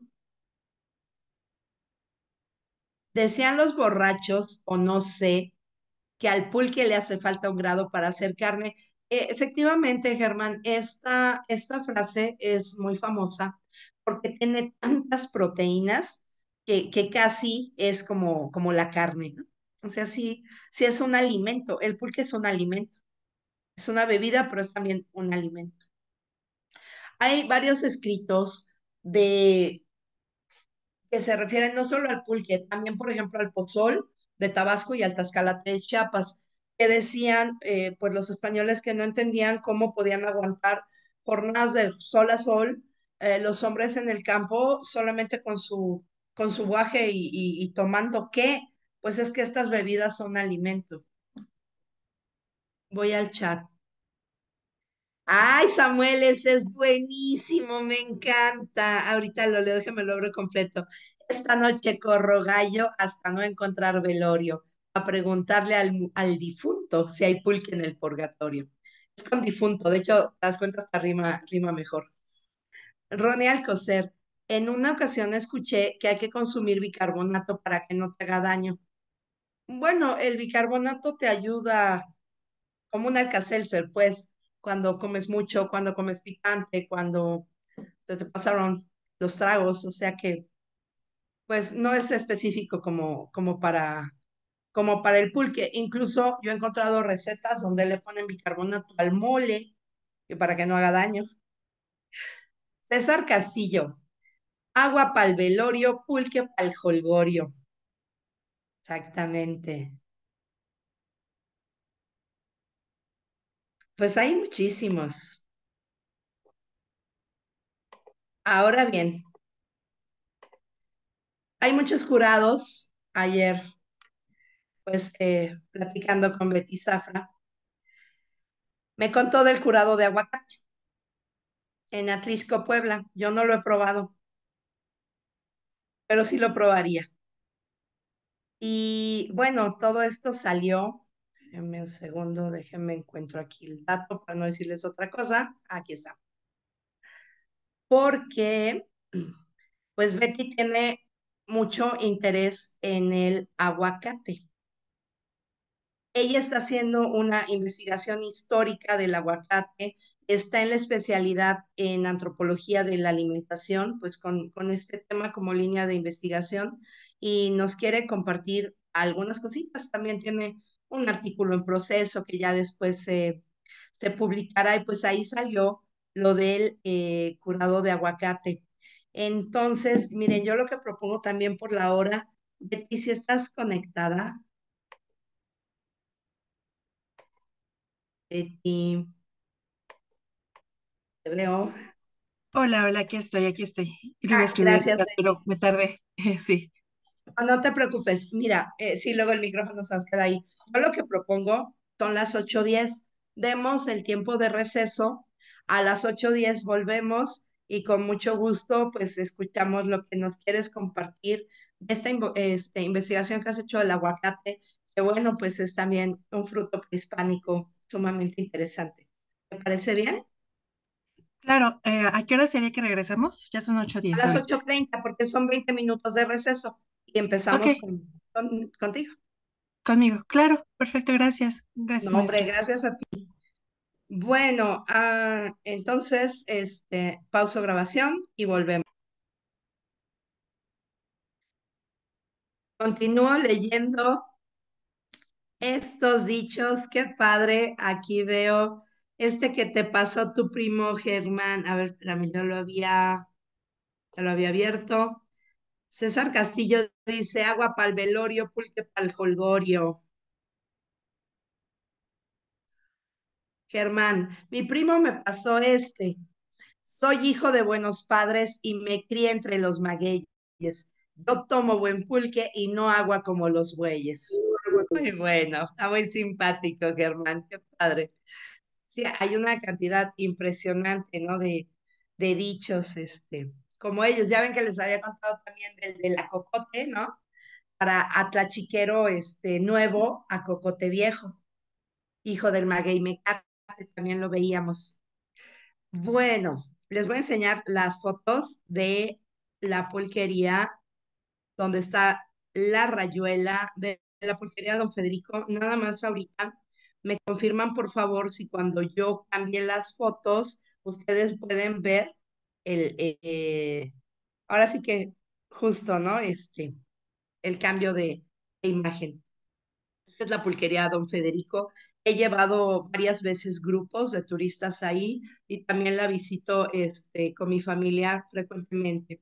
Decían los borrachos, o no sé, que al pulque le hace falta un grado para hacer carne. Efectivamente, Germán, esta frase es muy famosa porque tiene tantas proteínas que casi es como la carne, ¿no? O sea, sí, sí es un alimento. El pulque es un alimento. Es una bebida, pero es también un alimento. Hay varios escritos de que se refieren no solo al pulque, también, por ejemplo, al pozol de Tabasco y al Tascalate de Chiapas, que decían, pues los españoles que no entendían cómo podían aguantar jornadas de sol a sol, los hombres en el campo solamente con su guaje y tomando qué, pues es que estas bebidas son alimento. Voy al chat. Ay, Samuel, ese es buenísimo, me encanta. Ahorita lo leo, déjame lo abro completo. Esta noche corro gallo hasta no encontrar velorio, a preguntarle al difunto si hay pulque en el purgatorio. Es con difunto, de hecho, te das cuenta, hasta rima mejor. Ronnie Alcocer, en una ocasión escuché que hay que consumir bicarbonato para que no te haga daño. Bueno, el bicarbonato te ayuda como un Alka-Seltzer, pues, cuando comes mucho, cuando comes picante, cuando se te pasaron los tragos, o sea que, pues, no es específico como para el pulque. Incluso yo he encontrado recetas donde le ponen bicarbonato al mole, que para que no haga daño. César Castillo, agua para el velorio, pulque para el jolgorio. Exactamente. Pues hay muchísimos. Ahora bien, hay muchos curados. Ayer pues platicando con Betty Zafra, me contó del curado de aguacate en Atlisco, Puebla. Yo no lo he probado, pero sí lo probaría. Y bueno, todo esto salió, déjenme un segundo, déjenme encuentro aquí el dato para no decirles otra cosa. Aquí está. Porque pues Betty tiene mucho interés en el aguacate. Ella está haciendo una investigación histórica del aguacate, está en la especialidad en antropología de la alimentación, pues con este tema como línea de investigación y nos quiere compartir algunas cositas. También tiene un artículo en proceso que ya después se publicará y pues ahí salió lo del curado de aguacate. Entonces, miren, yo lo que propongo también por la hora, Betty, si estás conectada. Betty, te veo. Hola, hola, aquí estoy. Y le iba a Ah, escribir gracias, ahorita, pero Betty. me tardé. Sí. No te preocupes. Mira, sí, luego el micrófono se nos queda ahí. Yo lo que propongo son las 8:10. Demos el tiempo de receso. A las 8:10 volvemos y con mucho gusto, pues escuchamos lo que nos quieres compartir de esta investigación que has hecho del aguacate, que bueno, pues es también un fruto prehispánico sumamente interesante. ¿Te parece bien? Claro, ¿a qué hora sería que regresemos? Ya son ocho A diez las ahorita. 8:30 porque son 20 minutos de receso y Ok, empezamos contigo. conmigo. Claro, perfecto, gracias. Gracias, No, hombre, maestra. gracias a ti. Bueno, entonces, pauso grabación y volvemos. Continúo leyendo estos dichos. Qué padre. Aquí veo este que te pasó tu primo Germán. A ver, espérame, ya lo había abierto. César Castillo dice, agua pa'l velorio, pulque pa'l jolgorio. Germán, mi primo me pasó este. Soy hijo de buenos padres y me crié entre los magueyes. Yo tomo buen pulque y no agua como los bueyes. Muy bueno, está muy simpático, Germán, qué padre. Sí, hay una cantidad impresionante, ¿no? De dichos, como ellos. Ya ven que les había contado también del de la cocote, ¿no? Para Atlachiquero, nuevo, a cocote viejo, hijo del maguey mecate, también lo veíamos. Bueno, les voy a enseñar las fotos de la pulquería donde está la rayuela de la pulquería Don Federico. Nada más ahorita me confirman, por favor, si cuando yo cambie las fotos, ustedes pueden ver el, ahora sí que justo, ¿no? El cambio de imagen. Esta es la pulquería Don Federico. He llevado varias veces grupos de turistas ahí y también la visito con mi familia frecuentemente.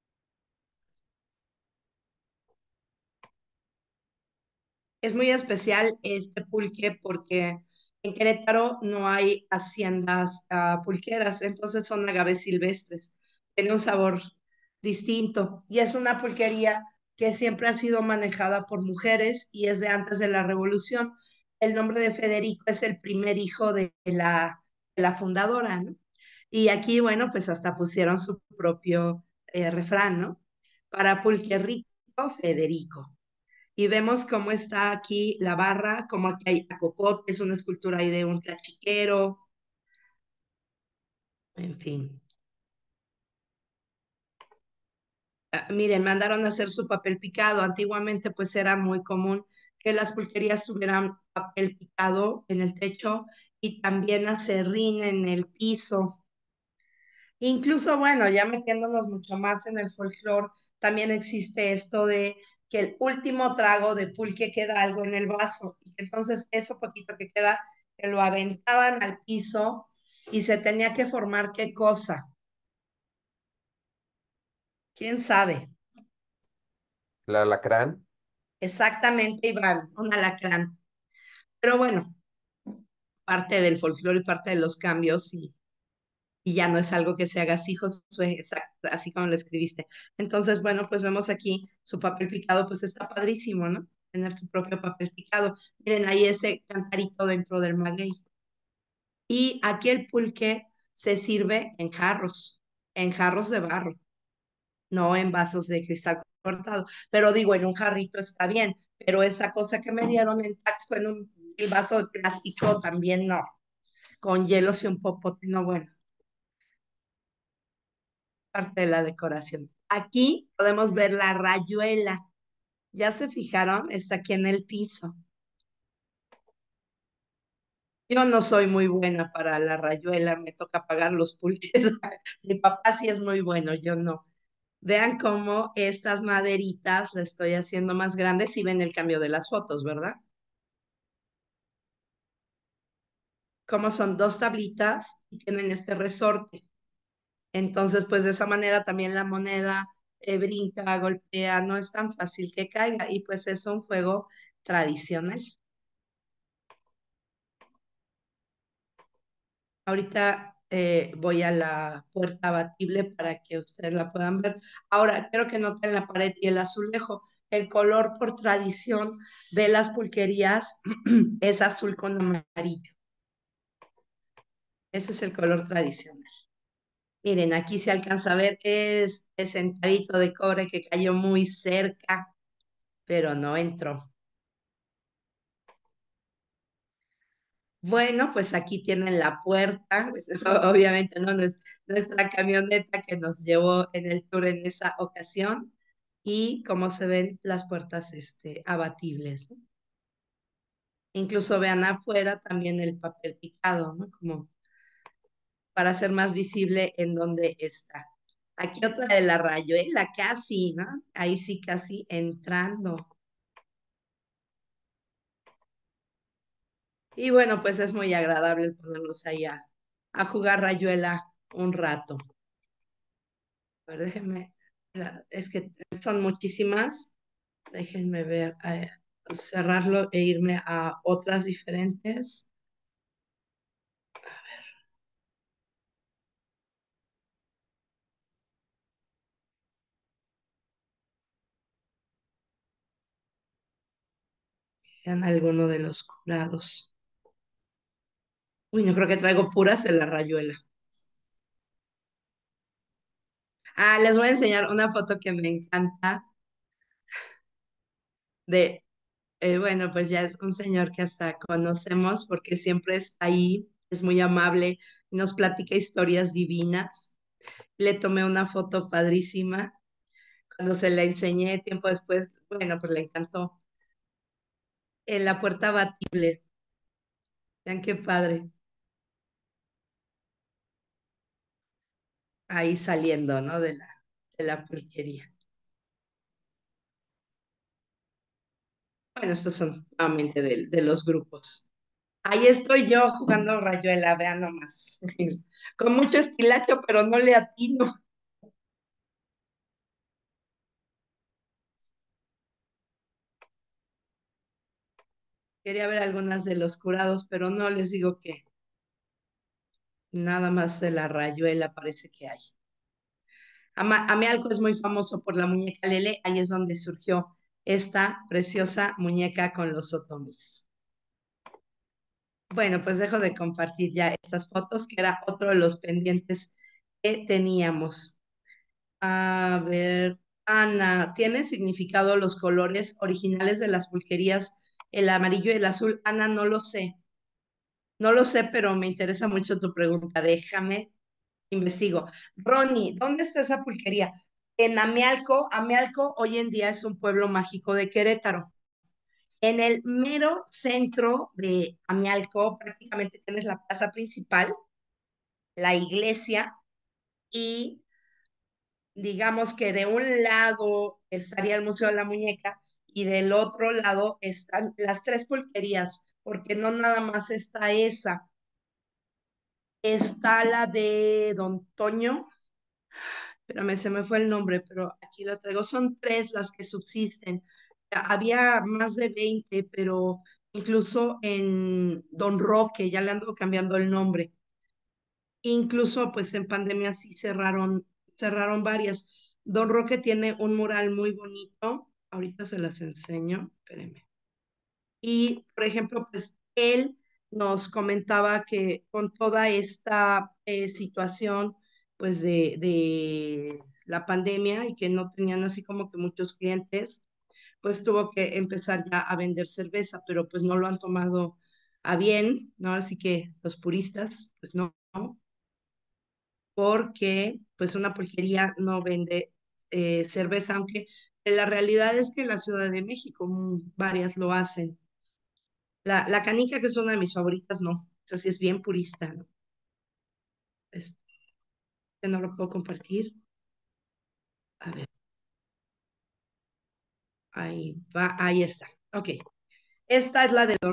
Es muy especial este pulque porque en Querétaro no hay haciendas pulqueras, entonces son agaves silvestres. Tiene un sabor distinto y es una pulquería que siempre ha sido manejada por mujeres y es de antes de la Revolución. El nombre de Federico es el primer hijo de la fundadora, ¿no? Y aquí, bueno, pues hasta pusieron su propio refrán, ¿no? Para pulque rico, Federico. Y vemos cómo está aquí la barra, cómo aquí hay acocote, es una escultura ahí de un tlachiquero, en fin. Miren, mandaron a hacer su papel picado. Antiguamente pues era muy común que las pulquerías tuvieran papel picado en el techo y también acerrín en el piso. Incluso, bueno, ya metiéndonos mucho más en el folclore, también existe esto de que el último trago de pulque queda algo en el vaso. Y entonces eso poquito que queda, que lo aventaban al piso y se tenía que formar qué cosa. ¿Quién sabe? El alacrán. Exactamente, Iván, un alacrán. Pero bueno, parte del folclore y parte de los cambios y ya no es algo que se haga así, Josué, exacto, así como lo escribiste. Entonces, bueno, pues vemos aquí su papel picado, pues está padrísimo, ¿no? Tener su propio papel picado. Miren ahí ese cantarito dentro del maguey. Y aquí el pulque se sirve en jarros de barro, no en vasos de cristal cortado. Pero digo, en un jarrito está bien, pero esa cosa que me dieron en Taxco en un el vaso de plástico también no, con hielos y un popote, no, bueno. Parte de la decoración. Aquí podemos ver la rayuela. ¿Ya se fijaron? Está aquí en el piso. Yo no soy muy buena para la rayuela, me toca pagar los pulques. Mi papá sí es muy bueno, yo no. Vean cómo estas maderitas las estoy haciendo más grandes y ven el cambio de las fotos, ¿verdad? Como son dos tablitas y tienen este resorte. Entonces, pues de esa manera también la moneda brinca, golpea, no es tan fácil que caiga y pues es un juego tradicional. Ahorita voy a la puerta abatible para que ustedes la puedan ver. Ahora, quiero que noten la pared y el azulejo. El color por tradición de las pulquerías es azul con amarillo. Ese es el color tradicional. Miren, aquí se alcanza a ver este centavito de cobre que cayó muy cerca, pero no entró. Bueno, pues aquí tienen la puerta, pues, obviamente no, no es nuestra camioneta que nos llevó en el tour en esa ocasión y como se ven las puertas abatibles, ¿no? Incluso vean afuera también el papel picado, ¿no? Como para hacer más visible en dónde está. Aquí otra de la rayuela, casi, ¿no? Ahí sí, casi entrando. Y bueno, pues es muy agradable ponernos ahí a jugar rayuela un rato. A ver, déjenme, es que son muchísimas. Déjenme ver, cerrarlo e irme a otras diferentes. Vean alguno de los curados. Uy, no creo que traigo puras de la rayuela. Ah, les voy a enseñar una foto que me encanta de, bueno, pues ya es un señor que hasta conocemos porque siempre está ahí, es muy amable, nos platica historias divinas. Le tomé una foto padrísima. Cuando se la enseñé tiempo después, bueno, pues le encantó. En la puerta abatible. Vean qué padre. Ahí saliendo, ¿no? De la pulquería. Bueno, estos son nuevamente de los grupos. Ahí estoy yo jugando rayuela, vean nomás. Con mucho estilacho, pero no le atino. Quería ver algunas de los curados, pero no les digo que nada más de la rayuela parece que hay. Amealco es muy famoso por la muñeca Lele, ahí es donde surgió esta preciosa muñeca con los otomis. Bueno, pues dejo de compartir ya estas fotos, que era otro de los pendientes que teníamos. A ver, Ana, ¿tienen significado los colores originales de las pulquerías, el amarillo y el azul? Ana, no lo sé. No lo sé, pero me interesa mucho tu pregunta. Déjame, investigo. Ronnie, ¿dónde está esa pulquería? En Amealco. Amealco hoy en día es un pueblo mágico de Querétaro. En el mero centro de Amialco prácticamente tienes la plaza principal, la iglesia y digamos que de un lado estaría el Museo de la Muñeca y del otro lado están las tres pulquerías, porque no nada más está esa, está la de Don Toño, espérame, se me fue el nombre, pero aquí lo traigo, son tres las que subsisten. Había más de 20, pero incluso en Don Roque, ya le ando cambiando el nombre. Incluso pues en pandemia sí cerraron varias. Don Roque tiene un mural muy bonito, ahorita se las enseño, espérenme. Y por ejemplo, pues él nos comentaba que con toda esta situación pues de la pandemia y que no tenían así como que muchos clientes, pues tuvo que empezar ya a vender cerveza, pero pues no lo han tomado a bien, ¿no? Así que los puristas, pues no, porque pues una pulquería no vende cerveza, aunque la realidad es que en la Ciudad de México varias lo hacen. La canica, que es una de mis favoritas, no. Esa sí es bien purista, ¿no? Es que no lo puedo compartir. A ver, ahí va, ahí está. Ok. Esta es la de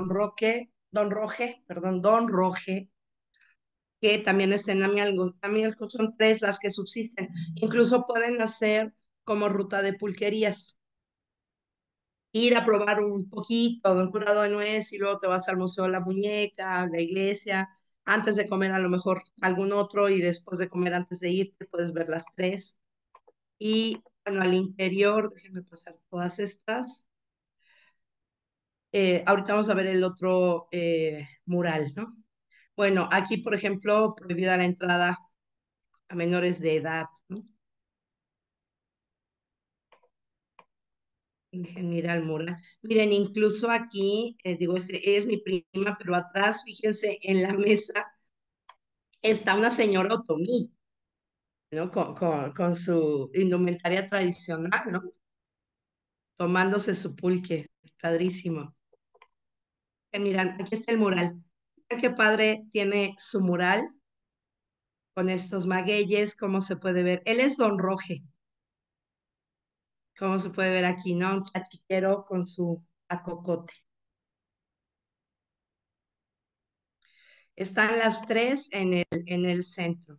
Don Roge, que también está en Amialco. Amialco son tres las que subsisten. Incluso pueden hacer como ruta de pulquerías. Ir a probar un poquito de un curado de nuez y luego te vas al Museo de la Muñeca, a la iglesia, antes de comer a lo mejor algún otro y después de comer antes de irte puedes ver las tres. Y bueno, al interior, déjenme pasar todas estas. Ahorita vamos a ver el otro mural, ¿no? Bueno, aquí, por ejemplo, prohibida la entrada a menores de edad, ¿no? Dejen ir al mural. Miren, incluso aquí, digo, es mi prima, pero atrás, fíjense, en la mesa está una señora otomí, ¿no? Con su indumentaria tradicional, ¿no? Tomándose su pulque. Padrísimo. Miran, aquí está el mural. Miren qué padre tiene su mural con estos magueyes, cómo se puede ver. Él es Don Roge, como se puede ver aquí, ¿no? Un chachiquero con su acocote. Están las tres en el centro.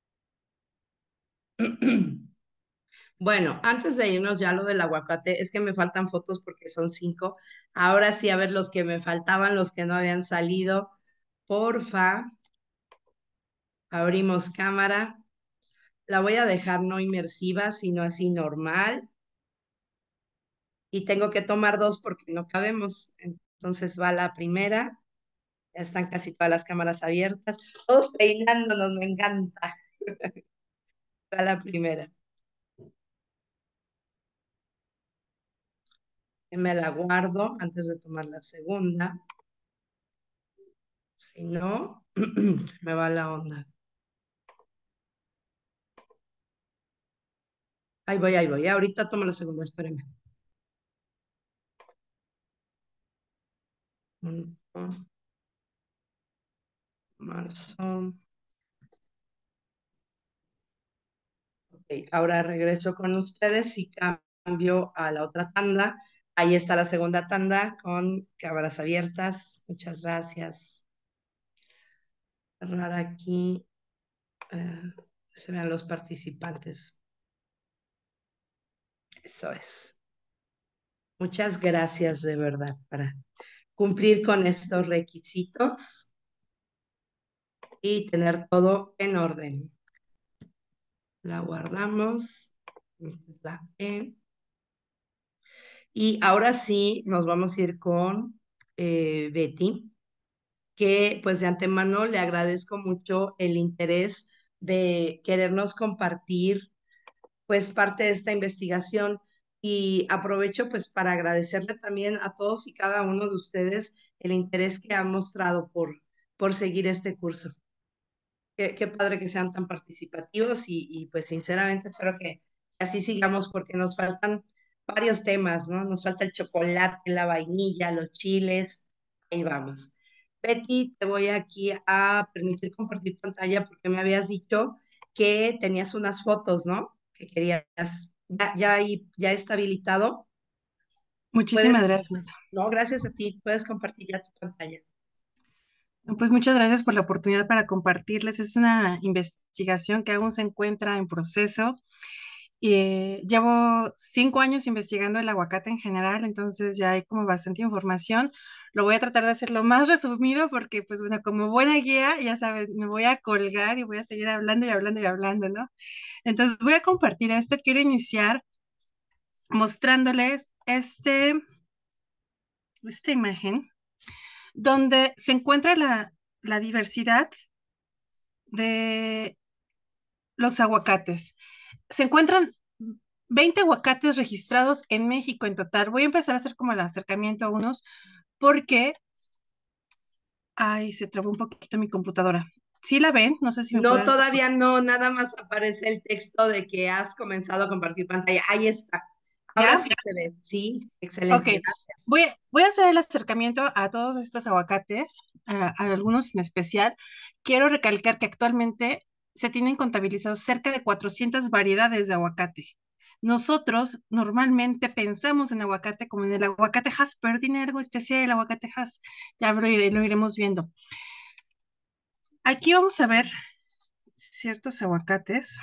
Bueno, antes de irnos ya a lo del aguacate, es que me faltan fotos porque son 5. Ahora sí, a ver los que me faltaban, los que no habían salido. Porfa, abrimos cámara. La voy a dejar no inmersiva, sino así normal. Y tengo que tomar 2 porque no cabemos. Entonces va la primera. Ya están casi todas las cámaras abiertas. Todos peinándonos, me encanta. Va la primera. Me la guardo antes de tomar la segunda. Si no, me va la onda. Ahí voy, ahí voy. Ahorita tomo la segunda, espérenme. Marzo. Ok, ahora regreso con ustedes y cambio a la otra tanda. Ahí está la segunda tanda con cámaras abiertas. Muchas gracias. Cerrar aquí. Se vean los participantes. Eso es. Muchas gracias de verdad para cumplir con estos requisitos y tener todo en orden. La guardamos. La E. Y ahora sí nos vamos a ir con Betty, que pues de antemano le agradezco mucho el interés de querernos compartir pues parte de esta investigación y aprovecho pues para agradecerle también a todos y cada uno de ustedes el interés que han mostrado por seguir este curso. Qué padre que sean tan participativos pues sinceramente espero que así sigamos porque nos faltan varios temas, ¿no? Nos falta el chocolate, la vainilla, los chiles, ahí vamos. Betty, te voy aquí a permitir compartir pantalla porque me habías dicho que tenías unas fotos, ¿no? Que querías, ya está habilitado. Muchísimas Puedes, gracias. no, gracias a ti, puedes compartir ya tu pantalla. Pues muchas gracias por la oportunidad para compartirles. Es una investigación que aún se encuentra en proceso. Llevo 5 años investigando el aguacate en general, entonces ya hay como bastante información. Lo voy a tratar de hacer lo más resumido porque, pues bueno, como buena guía, ya saben, me voy a colgar y voy a seguir hablando y hablando y hablando, ¿no? Entonces voy a compartir esto. Quiero iniciar mostrándoles esta imagen donde se encuentra la diversidad de los aguacates. Se encuentran 20 aguacates registrados en México en total. Voy a empezar a hacer como el acercamiento a unos porque, ay, se trabó un poquito mi computadora. ¿Sí la ven? No sé si me No, pueden... todavía no, nada más aparece el texto de que has comenzado a compartir pantalla. Ahí está. Ahora ¿Ya? sí se ve. Sí, Ok. excelente, gracias. Voy a hacer el acercamiento a todos estos aguacates, a algunos en especial. Quiero recalcar que actualmente se tienen contabilizados cerca de 400 variedades de aguacate. Nosotros normalmente pensamos en aguacate como en el aguacate Hass, pero tiene algo especial el aguacate Hass. Ya lo iremos viendo. Aquí vamos a ver ciertos aguacates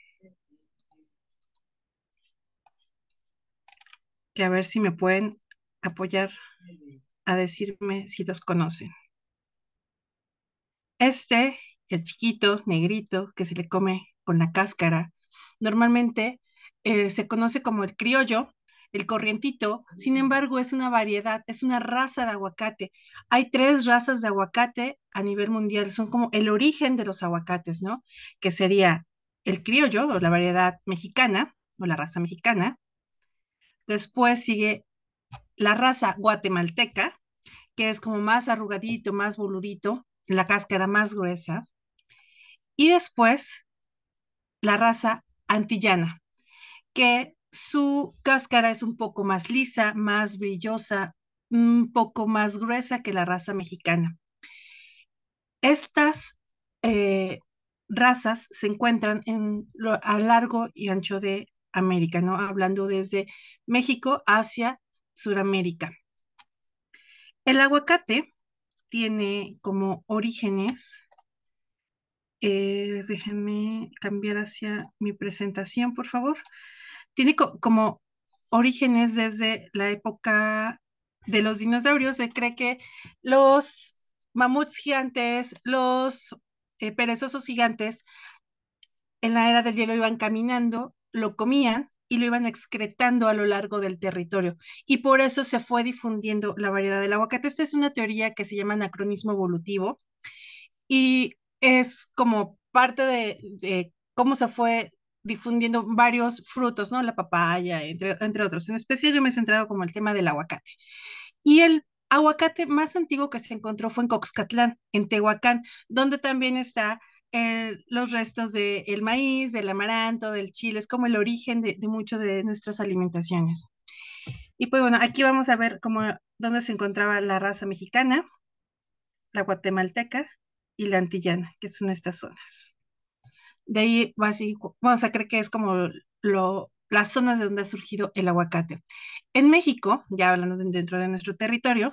que a ver si me pueden apoyar a decirme si los conocen. Este, el chiquito, negrito, que se le come con la cáscara, normalmente se conoce como el criollo, el corrientito. Sin embargo, es una variedad, es una raza de aguacate. Hay tres razas de aguacate a nivel mundial, son como el origen de los aguacates, ¿no? Que sería el criollo o la variedad mexicana o la raza mexicana. Después sigue la raza guatemalteca, que es como más arrugadito, más boludito, la cáscara más gruesa. Y después la raza antillana, que su cáscara es un poco más lisa, más brillosa, un poco más gruesa que la raza mexicana. Estas razas se encuentran a largo y ancho de América, ¿no? Hablando desde México hacia Sudamérica. El aguacate tiene como orígenes, déjenme cambiar hacia mi presentación, por favor. Tiene como orígenes desde la época de los dinosaurios. Se cree que los mamuts gigantes, los perezosos gigantes, en la era del hielo iban caminando, lo comían y lo iban excretando a lo largo del territorio. Y por eso se fue difundiendo la variedad del aguacate. Esta es una teoría que se llama anacronismo evolutivo y es como parte de cómo se fue difundiendo varios frutos, ¿no? La papaya, entre otros. En especial yo me he centrado como el tema del aguacate. Y el aguacate más antiguo que se encontró fue en Coxcatlán, en Tehuacán, donde también está los restos del maíz, del amaranto, del chile, es como el origen de mucho de nuestras alimentaciones. Y pues bueno, aquí vamos a ver cómo, dónde se encontraba la raza mexicana, la guatemalteca y la antillana, que son estas zonas. De ahí va así, vamos a creer que es como las zonas de donde ha surgido el aguacate. En México, ya hablando dentro de nuestro territorio,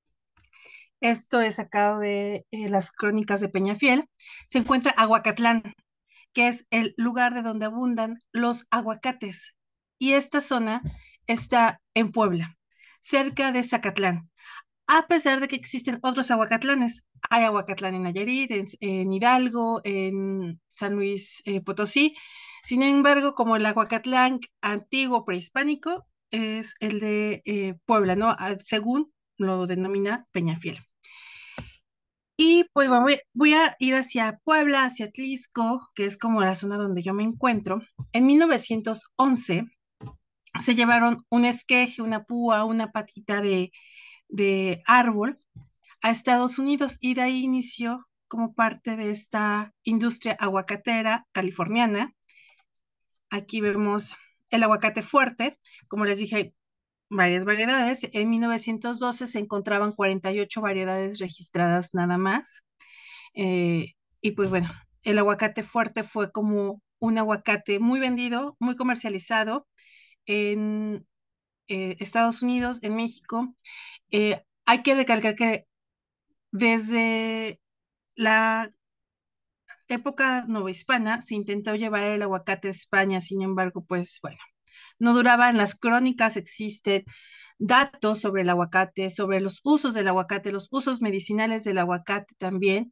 esto es sacado de las crónicas de Peñafiel, se encuentra Aguacatlán, que es el lugar de donde abundan los aguacates. Y esta zona está en Puebla, cerca de Zacatlán. A pesar de que existen otros aguacatlanes. Hay aguacatlán en Nayarit, en Hidalgo, en San Luis Potosí. Sin embargo, como el aguacatlán antiguo prehispánico es el de Puebla, ¿no? Según lo denomina Peñafiel. Y pues bueno, voy a ir hacia Puebla, hacia Atlisco, que es como la zona donde yo me encuentro. En 1911 se llevaron un esqueje, una púa, una patita de árbol a Estados Unidos y de ahí inició como parte de esta industria aguacatera californiana. Aquí vemos el aguacate fuerte, como les dije, hay varias variedades. En 1912 se encontraban 48 variedades registradas nada más. Y pues bueno, el aguacate fuerte fue como un aguacate muy vendido, muy comercializado en Estados Unidos, en México. Hay que recalcar que desde la época novohispana se intentó llevar el aguacate a España, sin embargo, pues bueno, no duraba. En las crónicas existen datos sobre el aguacate, sobre los usos del aguacate, los usos medicinales del aguacate también.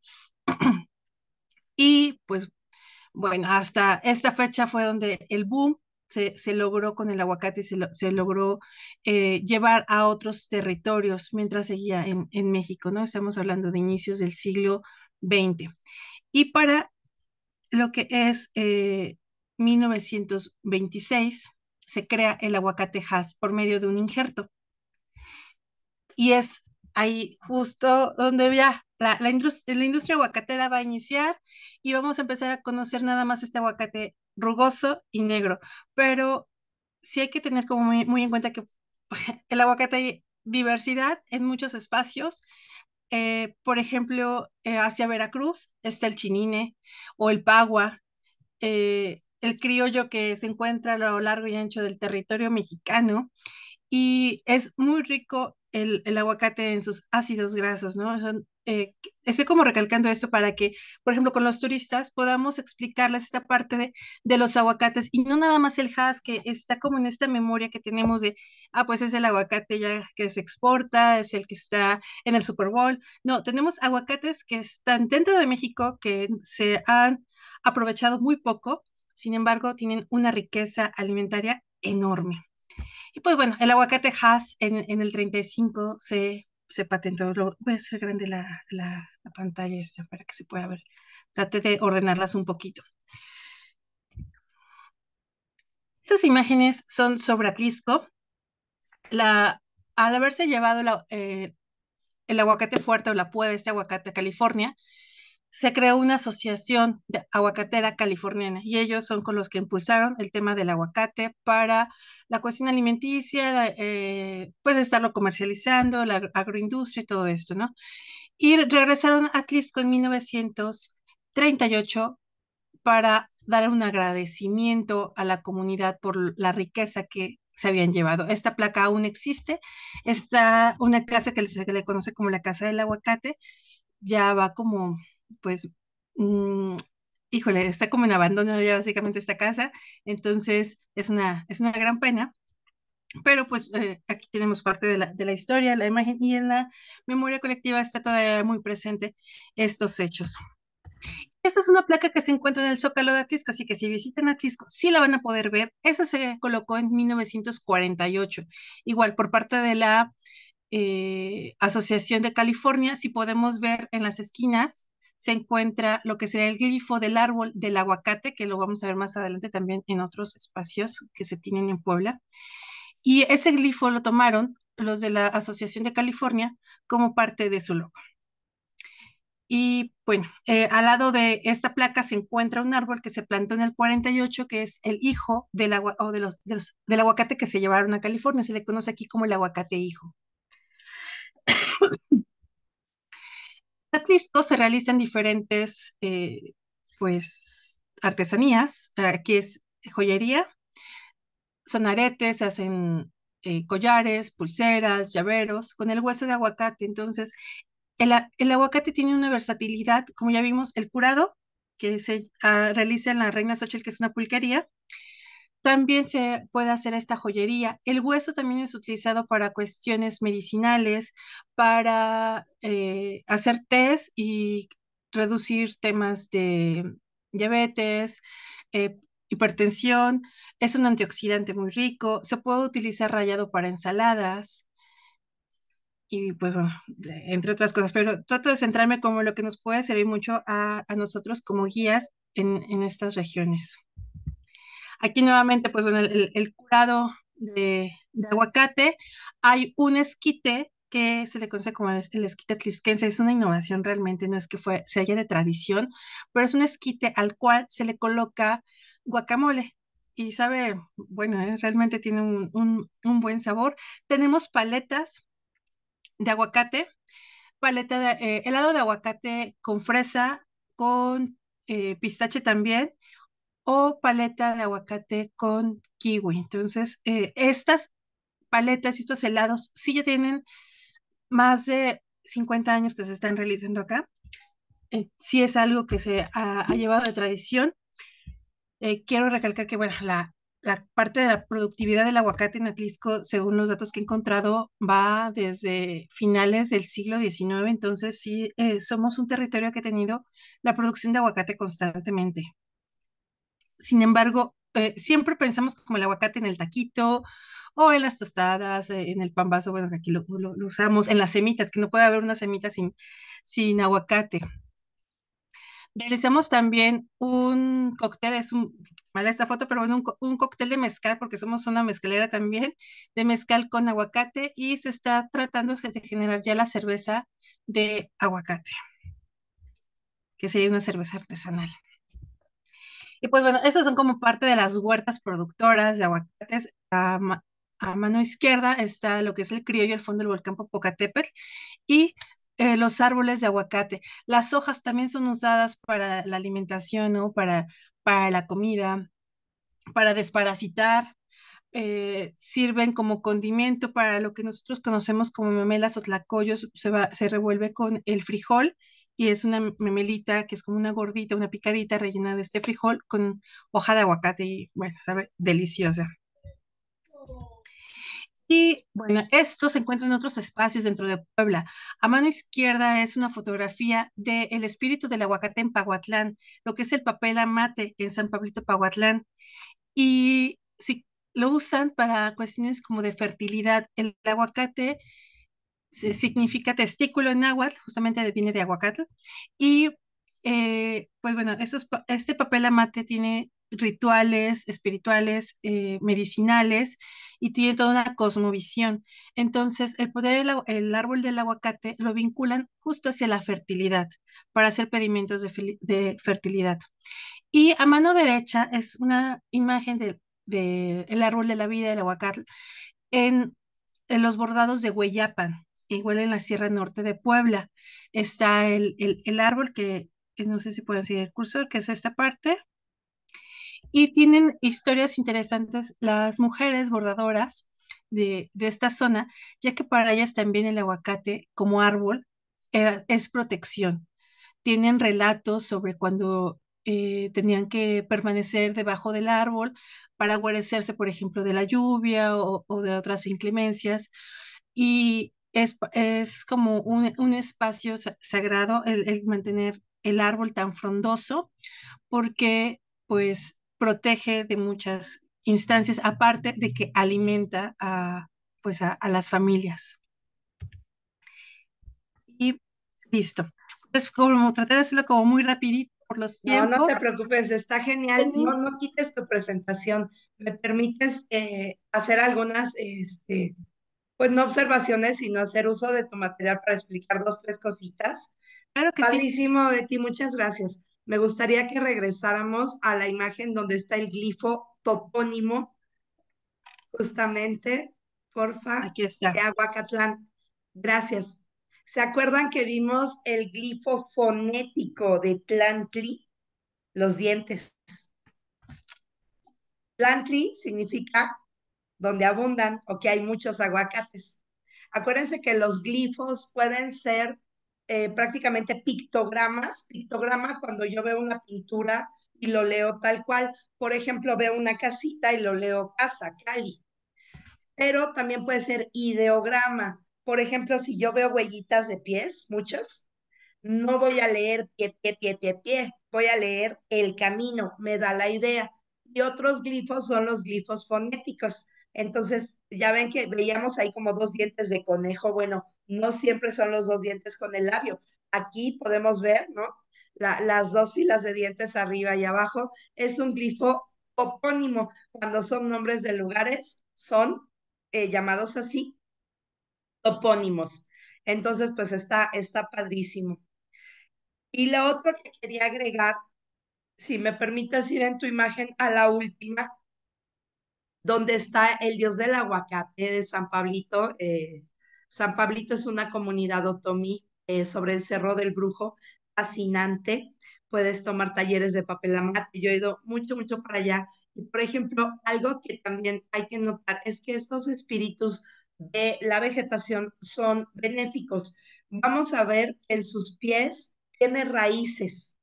Y pues bueno, hasta esta fecha fue donde el boom se logró con el aguacate y se logró llevar a otros territorios mientras seguía en México, ¿no? Estamos hablando de inicios del siglo XX. Y para lo que es 1926 se crea el aguacate Hass por medio de un injerto. Y es ahí justo donde ya la industria aguacatera va a iniciar y vamos a empezar a conocer nada más este aguacate rugoso y negro. Pero sí hay que tener como muy en cuenta que el aguacate hay diversidad en muchos espacios. Por ejemplo, hacia Veracruz está el chinine o el pagua, el criollo que se encuentra a lo largo y ancho del territorio mexicano y es muy rico el aguacate en sus ácidos grasos, ¿no? Estoy como recalcando esto para que, por ejemplo, con los turistas podamos explicarles esta parte de los aguacates y no nada más el Hass que está como en esta memoria que tenemos de, pues es el aguacate ya que se exporta, es el que está en el Super Bowl. No, tenemos aguacates que están dentro de México, que se han aprovechado muy poco, sin embargo, tienen una riqueza alimentaria enorme. Y pues bueno, el aguacate Hass en el 35 se patentó. Voy a hacer grande la pantalla esta para que se pueda ver. Trate de ordenarlas un poquito. Estas imágenes son sobre Atlisco. Al haberse llevado el aguacate fuerte o la púa de este aguacate a California, se creó una asociación de aguacatera californiana y ellos son con los que impulsaron el tema del aguacate para la cuestión alimenticia, pues estarlo comercializando, la agroindustria y todo esto, ¿no? Y regresaron a Atlisco en 1938 para dar un agradecimiento a la comunidad por la riqueza que se habían llevado. Esta placa aún existe, está una casa que se le conoce como la Casa del Aguacate, ya va como, pues, híjole, está como en abandono ya básicamente esta casa, entonces es una gran pena, pero pues aquí tenemos parte de la historia, la imagen, y en la memoria colectiva está todavía muy presente estos hechos. Esta es una placa que se encuentra en el Zócalo de Atlisco, así que si visitan Atlisco, sí la van a poder ver. Esa se colocó en 1948, igual por parte de la Asociación de California. Si podemos ver en las esquinas, se encuentra lo que sería el glifo del árbol del aguacate, que lo vamos a ver más adelante también en otros espacios que se tienen en Puebla. Y ese glifo lo tomaron los de la Asociación de California como parte de su logo. Y bueno, al lado de esta placa se encuentra un árbol que se plantó en el 48, que es el hijo del, del aguacate que se llevaron a California. Se le conoce aquí como el aguacate hijo. En Atlisco se realizan diferentes, pues, artesanías. Aquí es joyería, son aretes, se hacen collares, pulseras, llaveros, con el hueso de aguacate. Entonces, el aguacate tiene una versatilidad, como ya vimos, el curado, que se realiza en la Reina Xochitl, que es una pulquería. También se puede hacer esta joyería. El hueso también es utilizado para cuestiones medicinales, para hacer test y reducir temas de diabetes, hipertensión. Es un antioxidante muy rico. Se puede utilizar rallado para ensaladas y pues bueno, entre otras cosas, pero trato de centrarme como lo que nos puede servir mucho a nosotros como guías en estas regiones. Aquí nuevamente, pues bueno, el curado de aguacate. Hay un esquite que se le conoce como el esquite tlisquense. Es una innovación realmente, no es que se haya de tradición, pero es un esquite al cual se le coloca guacamole. Y sabe, bueno, realmente tiene un buen sabor. Tenemos paletas de aguacate, paleta de helado de aguacate con fresa, con pistache también, o paleta de aguacate con kiwi. Entonces, estas paletas y estos helados sí ya tienen más de 50 años que se están realizando acá. Sí es algo que se ha llevado de tradición. Quiero recalcar que, bueno, la parte de la productividad del aguacate en Atlisco, según los datos que he encontrado, va desde finales del siglo XIX. Entonces, sí, somos un territorio que ha tenido la producción de aguacate constantemente. Sin embargo, siempre pensamos como el aguacate en el taquito o en las tostadas, en el pan vaso, bueno, que aquí lo usamos, en las semitas, que no puede haber una semita sin aguacate. Realizamos también un cóctel, mala esta foto, pero bueno, un cóctel de mezcal, porque somos una mezcalera también, de mezcal con aguacate, y se está tratando de generar ya la cerveza de aguacate, que sería una cerveza artesanal. Y pues bueno, esas son como parte de las huertas productoras de aguacates. A mano izquierda está lo que es el criollo, el fondo del volcán Popocatépetl, y los árboles de aguacate. Las hojas también son usadas para la alimentación, ¿no? Para la comida, para desparasitar. sirven como condimento para lo que nosotros conocemos como memelas o tlacoyos. Se revuelve con el frijol y es una memelita que es como una gordita, una picadita rellena de este frijol con hoja de aguacate y bueno, sabe deliciosa. Y bueno, esto se encuentra en otros espacios dentro de Puebla. A mano izquierda es una fotografía del espíritu del aguacate en Pahuatlán, lo que es el papel amate en San Pablito Pahuatlán. Y si lo usan para cuestiones como de fertilidad, el aguacate significa testículo en náhuatl, justamente viene de aguacate. Y pues bueno, este papel amate tiene rituales espirituales, medicinales y tiene toda una cosmovisión. Entonces, el árbol del aguacate lo vinculan justo hacia la fertilidad, para hacer pedimientos de fertilidad. Y a mano derecha es una imagen el árbol de la vida del aguacate en, en los bordados de Hueyapan, igual en la Sierra Norte de Puebla. Está el árbol que no sé si pueden seguir el cursor, que es esta parte, y tienen historias interesantes las mujeres bordadoras de esta zona, ya que para ellas también el aguacate como árbol es protección. Tienen relatos sobre cuando tenían que permanecer debajo del árbol para guarecerse, por ejemplo, de la lluvia o de otras inclemencias. Y es como un espacio sagrado el mantener el árbol tan frondoso porque pues protege de muchas instancias, aparte de que alimenta pues a las familias. Y listo. Pues como traté de hacerlo como muy rapidito por los No, no tiempos. te preocupes, está genial. No, no quites tu presentación. ¿Me permites hacer algunas, pues no observaciones, sino hacer uso de tu material para explicar dos, tres cositas? Claro que sí. Padrísimo, Betty, muchas gracias. Me gustaría que regresáramos a la imagen donde está el glifo topónimo, justamente, porfa, Aquí está. de Aguacatlán. Gracias. ¿Se acuerdan que vimos el glifo fonético de Tlantli? Los dientes. Tlantli significa donde abundan o que hay muchos aguacates. Acuérdense que los glifos pueden ser prácticamente pictogramas. Pictograma cuando yo veo una pintura y lo leo tal cual. Por ejemplo, veo una casita y lo leo casa, Cali. Pero también puede ser ideograma. Por ejemplo, si yo veo huellitas de pies, muchos, no voy a leer pie, pie, pie, pie, pie, voy a leer el camino, me da la idea. Y otros glifos son los glifos fonéticos. Entonces, ya ven que veíamos ahí como dos dientes de conejo. Bueno, no siempre son los dos dientes con el labio. Aquí podemos ver, ¿no? Las dos filas de dientes arriba y abajo. Es un glifo topónimo. Cuando son nombres de lugares, son llamados así, topónimos. Entonces, pues está padrísimo. Y lo otro que quería agregar, si me permites ir en tu imagen a la última, donde está el dios del aguacate de San Pablito. San Pablito es una comunidad otomí sobre el Cerro del Brujo, fascinante. Puedes tomar talleres de papel amate. Yo he ido mucho, mucho para allá. Y, por ejemplo, algo que también hay que notar es que estos espíritus de la vegetación son benéficos. Vamos a ver que en sus pies tiene raíces.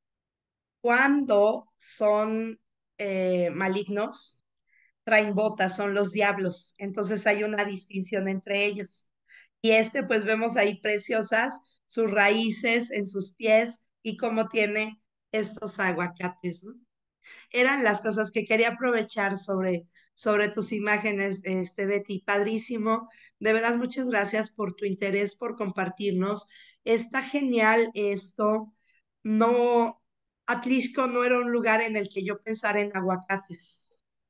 Cuando son malignos, traen botas, son los diablos. Entonces hay una distinción entre ellos. Y pues vemos ahí preciosas sus raíces en sus pies y cómo tiene estos aguacates, ¿no? Eran las cosas que quería aprovechar sobre tus imágenes, Betty. Padrísimo. De veras, muchas gracias por tu interés, por compartirnos. Está genial esto. No, Atlixco no era un lugar en el que yo pensara en aguacates.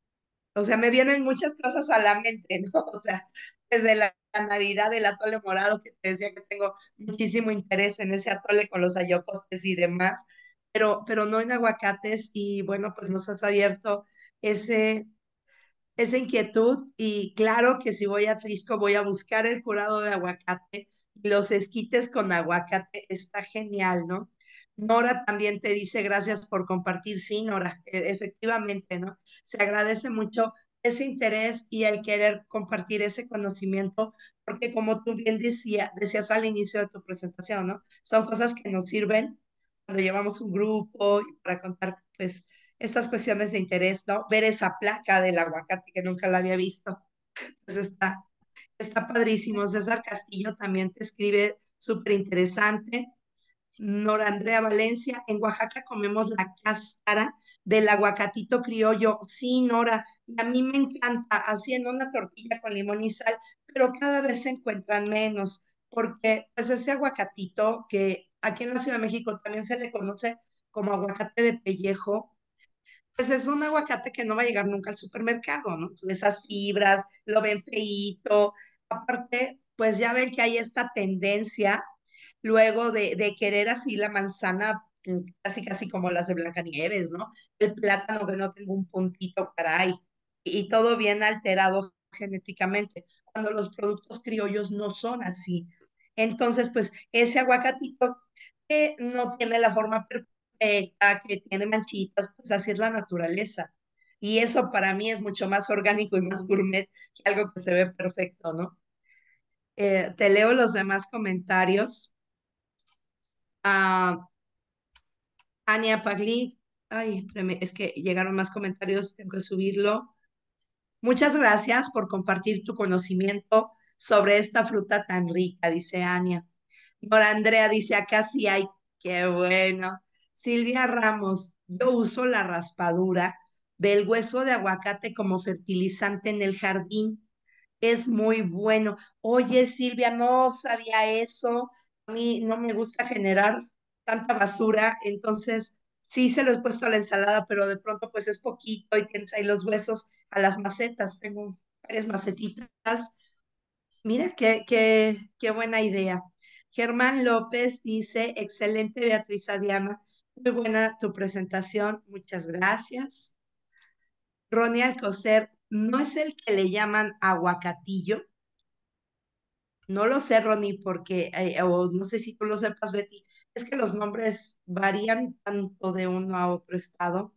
O sea, me vienen muchas cosas a la mente, ¿no? O sea, desde la Navidad, el atole morado, que te decía que tengo muchísimo interés en ese atole con los ayocotes y demás, pero no en aguacates. Y bueno, pues nos has abierto ese, esa inquietud. Y claro que si voy a Trisco voy a buscar el curado de aguacate y los esquites con aguacate. Está genial, ¿no? Nora también te dice gracias por compartir. Sí, Nora, efectivamente, ¿no? Se agradece mucho ese interés y el querer compartir ese conocimiento, porque como tú bien decías al inicio de tu presentación, ¿no? Son cosas que nos sirven cuando llevamos un grupo y para contar, pues, estas cuestiones de interés, ¿no? Ver esa placa del aguacate que nunca la había visto, pues está padrísimo. César Castillo también te escribe súper interesante. Nora Andrea Valencia, en Oaxaca comemos la cáscara del aguacatito criollo. Sí, Nora, y a mí me encanta, haciendo una tortilla con limón y sal, pero cada vez se encuentran menos, porque pues ese aguacatito que aquí en la Ciudad de México también se le conoce como aguacate de pellejo, pues es un aguacate que no va a llegar nunca al supermercado, ¿no? Esas fibras, lo ven feíto. Aparte, pues ya ven que hay esta tendencia luego de querer así la manzana, casi casi como las de Blancanieves, ¿no? El plátano que no tenga un puntito, caray, y todo bien alterado genéticamente, cuando los productos criollos no son así. Entonces, pues ese aguacatito que no tiene la forma perfecta, que tiene manchitas, pues así es la naturaleza. Y eso para mí es mucho más orgánico y más gourmet que algo que se ve perfecto, ¿no? Te leo los demás comentarios. Ah, Ania Pagli, ay, espérame, es que llegaron más comentarios, tengo que subirlo. Muchas gracias por compartir tu conocimiento sobre esta fruta tan rica, dice Ania. Nora Andrea dice, acá sí hay, qué bueno. Silvia Ramos, yo uso la raspadura del hueso de aguacate como fertilizante en el jardín. Es muy bueno. Oye, Silvia, no sabía eso. A mí no me gusta generar tanta basura, entonces sí se lo he puesto a la ensalada, pero de pronto pues es poquito y tienes ahí los huesos a las macetas. Tengo varias macetitas. Mira qué buena idea. Germán López dice, excelente Beatriz Adiana, muy buena tu presentación, muchas gracias. Ronnie Alcocer, ¿no es el que le llaman aguacatillo? No lo sé, Ronnie, porque, o no sé si tú lo sepas, Betty, es que los nombres varían tanto de uno a otro estado.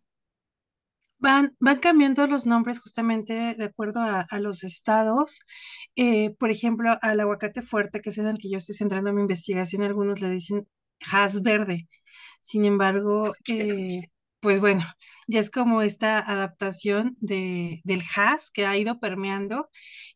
Van cambiando los nombres justamente de acuerdo a los estados. Por ejemplo, al aguacate fuerte, que es en el que yo estoy centrando mi investigación, algunos le dicen jas verde. Sin embargo, pues bueno, ya es como esta adaptación del has que ha ido permeando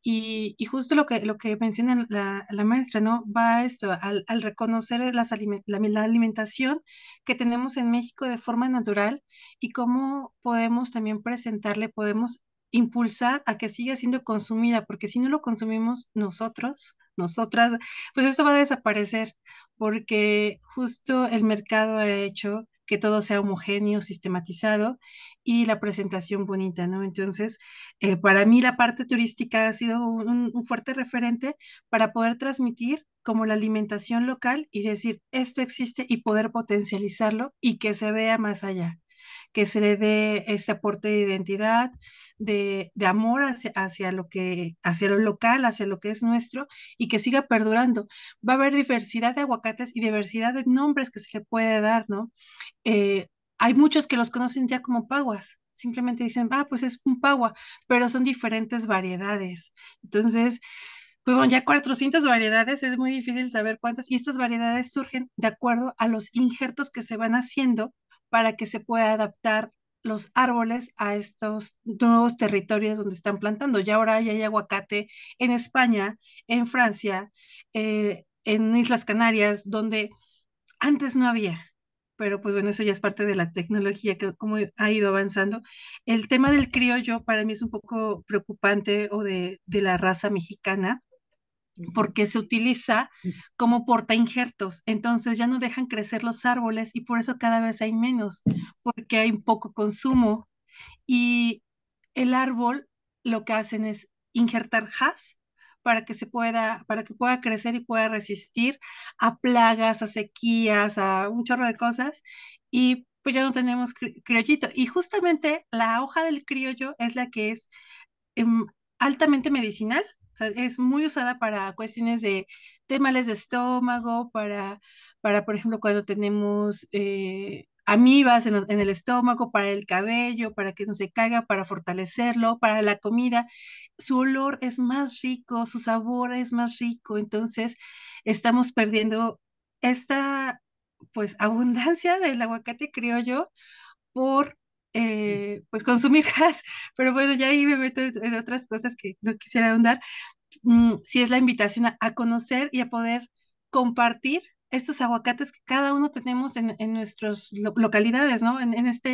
y justo lo que menciona la maestra, ¿no? Va a esto, al reconocer la alimentación que tenemos en México de forma natural y cómo podemos también presentarle, podemos impulsar a que siga siendo consumida, porque si no lo consumimos nosotros, nosotras, pues esto va a desaparecer porque justo el mercado ha hecho que todo sea homogéneo, sistematizado y la presentación bonita, ¿no? Entonces, para mí la parte turística ha sido un fuerte referente para poder transmitir como la alimentación local y decir, esto existe y poder potencializarlo y que se vea más allá, que se le dé este aporte de identidad, de amor hacia lo local, hacia lo que es nuestro y que siga perdurando. Va a haber diversidad de aguacates y diversidad de nombres que se le puede dar, ¿no? Eh, Hay muchos que los conocen ya como paguas. Simplemente dicen, ah, pues es un pagua, pero son diferentes variedades. Entonces, pues bueno, ya 400 variedades, es muy difícil saber cuántas, y estas variedades surgen de acuerdo a los injertos que se van haciendo para que se pueda adaptar los árboles a estos nuevos territorios donde están plantando. Ya ahora ya hay aguacate en España, en Francia, en Islas Canarias, donde antes no había. Pero pues bueno, eso ya es parte de la tecnología que como ha ido avanzando. El tema del criollo para mí es un poco preocupante o de la raza mexicana porque se utiliza como porta injertos, entonces ya no dejan crecer los árboles y por eso cada vez hay menos, porque hay poco consumo y el árbol lo que hacen es injertar haz para que pueda crecer y pueda resistir a plagas, a sequías, a un chorro de cosas y pues ya no tenemos criollito. Y justamente la hoja del criollo es la que es em, altamente medicinal, o sea, es muy usada para cuestiones de males de estómago, por ejemplo, cuando tenemos amibas en el estómago, para el cabello, para que no se caiga, para fortalecerlo, para la comida. Su olor es más rico, su sabor es más rico, entonces estamos perdiendo esta pues abundancia del aguacate criollo por pues consumir gas, pero bueno, ya ahí me meto en otras cosas que no quisiera ahondar. Sí es la invitación a conocer y a poder compartir estos aguacates que cada uno tenemos en nuestras localidades, ¿no?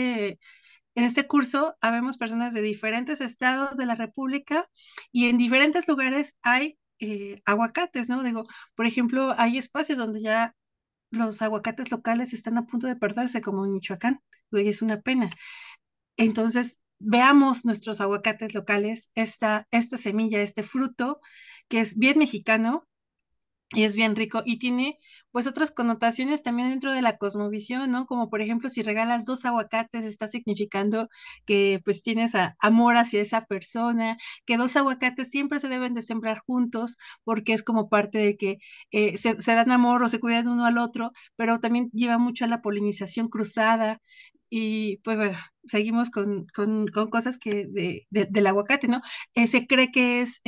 En este curso habemos personas de diferentes estados de la República y en diferentes lugares hay aguacates, ¿no? Digo, por ejemplo, hay espacios donde ya los aguacates locales están a punto de perderse, como en Michoacán, y es una pena. Entonces, veamos nuestros aguacates locales, esta semilla, este fruto, que es bien mexicano y es bien rico y tiene pues otras connotaciones también dentro de la cosmovisión, ¿no? Como por ejemplo, si regalas dos aguacates, está significando que pues tienes amor hacia esa persona, que dos aguacates siempre se deben de sembrar juntos porque es como parte de que se dan amor o se cuidan uno al otro, pero también lleva mucho a la polinización cruzada. Y pues bueno, seguimos con cosas que del aguacate, ¿no? Se cree que es,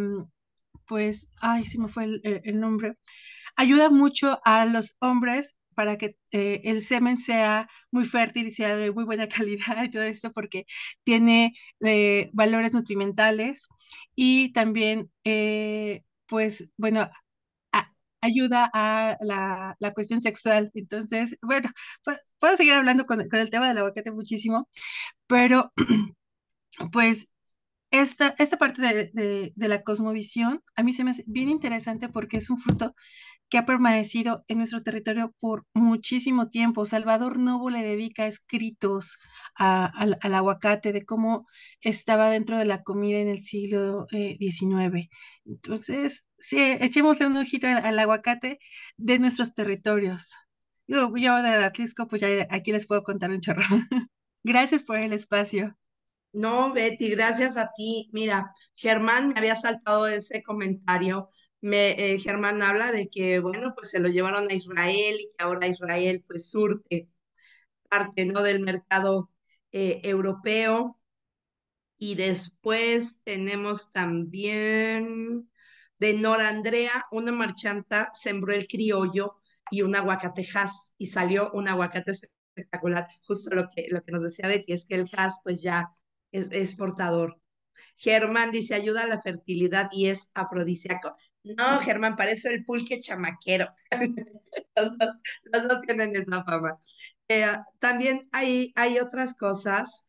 pues, ay, se me fue el nombre, ayuda mucho a los hombres para que el semen sea muy fértil y sea de muy buena calidad y todo esto porque tiene valores nutrimentales y también, pues, bueno, a- ayuda a la cuestión sexual. Entonces, bueno, puedo seguir hablando con el tema del aguacate muchísimo, pero pues esta parte de la cosmovisión a mí se me hace bien interesante porque es un fruto que ha permanecido en nuestro territorio por muchísimo tiempo. Salvador Novo le dedica escritos al aguacate, de cómo estaba dentro de la comida en el siglo XIX. Entonces, sí, echémosle un ojito al aguacate de nuestros territorios. Yo de Atlisco, pues ya aquí les puedo contar un chorro. Gracias por el espacio. No, Betty, gracias a ti. Mira, Germán me había saltado ese comentario. Germán habla de que, bueno, pues se lo llevaron a Israel y que ahora Israel pues surte parte, ¿no? Del mercado europeo. Y después tenemos también de Nora Andrea, una marchanta sembró el criollo y un aguacatejas y salió un aguacate espectacular. Justo lo que nos decía Betty es que el has pues ya es portador. Germán dice, ayuda a la fertilidad y es afrodisíaco. No, Germán, parece el pulque chamaquero. Los dos, los dos tienen esa fama. También hay otras cosas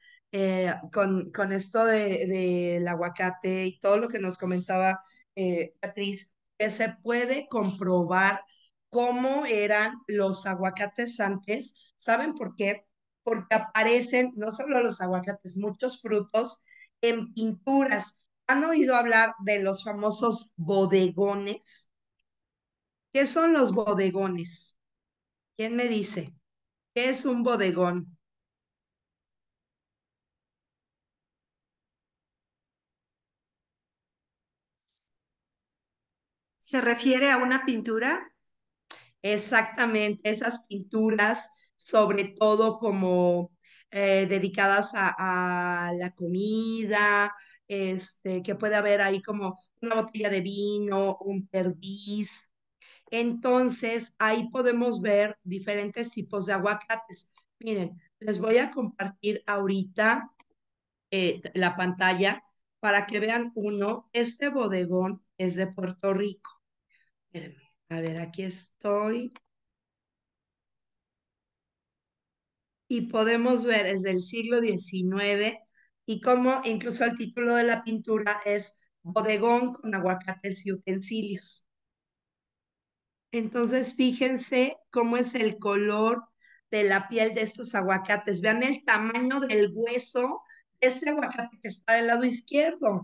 con esto del aguacate y todo lo que nos comentaba Patriz, que se puede comprobar cómo eran los aguacates antes. ¿Saben por qué? Porque aparecen no solo los aguacates, muchos frutos en pinturas. ¿Han oído hablar de los famosos bodegones? ¿Qué son los bodegones? ¿Quién me dice? ¿Qué es un bodegón? ¿Se refiere a una pintura? Exactamente, esas pinturas, sobre todo como dedicadas a la comida, que puede haber ahí como una botella de vino, un perdiz. Entonces, ahí podemos ver diferentes tipos de aguacates. Miren, les voy a compartir ahorita la pantalla para que vean uno. Este bodegón es de Puerto Rico. Espérenme. A ver, aquí estoy. Y podemos ver es del siglo XIX y cómo incluso el título de la pintura es Bodegón con aguacates y utensilios. Entonces, fíjense cómo es el color de la piel de estos aguacates. Vean el tamaño del hueso de este aguacate que está del lado izquierdo.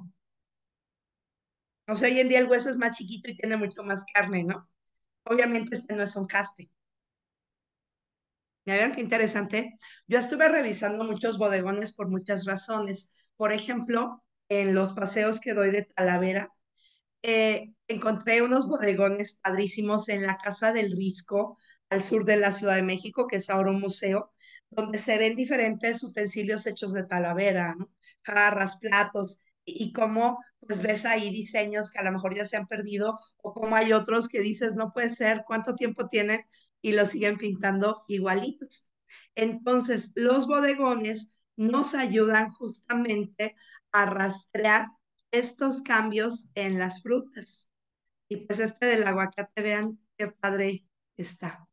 O sea, hoy en día el hueso es más chiquito y tiene mucho más carne, ¿no? Obviamente este no es un caste. ¿Ya vieron qué interesante? Yo estuve revisando muchos bodegones por muchas razones. Por ejemplo, en los paseos que doy de Talavera, encontré unos bodegones padrísimos en la Casa del Risco, al sur de la Ciudad de México, que es ahora un museo. donde se ven diferentes utensilios hechos de talavera, ¿no? Jarras, platos, y cómo pues ves ahí diseños que a lo mejor ya se han perdido, o como hay otros que dices, no puede ser, ¿cuánto tiempo tienen? Y los siguen pintando igualitos. Entonces, los bodegones nos ayudan justamente a rastrear estos cambios en las frutas. Y pues este del aguacate, vean qué padre está.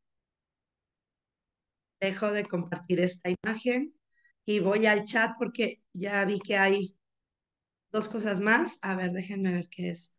Dejo de compartir esta imagen y voy al chat porque ya vi que hay dos cosas más. A ver, déjenme ver qué es.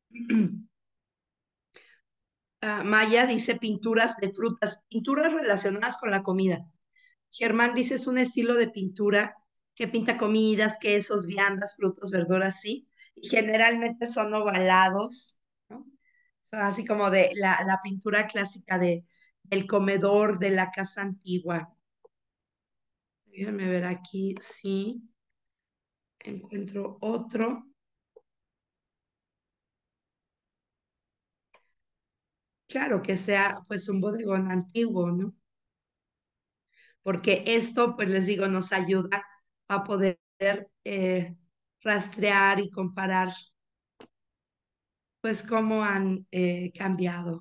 Maya dice pinturas de frutas, pinturas relacionadas con la comida. Germán dice es un estilo de pintura que pinta comidas, quesos, viandas, frutos, verduras, sí. Y generalmente son ovalados, ¿no? Son así como de la pintura clásica del comedor de la casa antigua. Déjenme ver aquí, sí. Encuentro otro. Claro, que sea pues un bodegón antiguo, ¿no? Porque esto, pues les digo, nos ayuda a poder rastrear y comparar pues cómo han cambiado.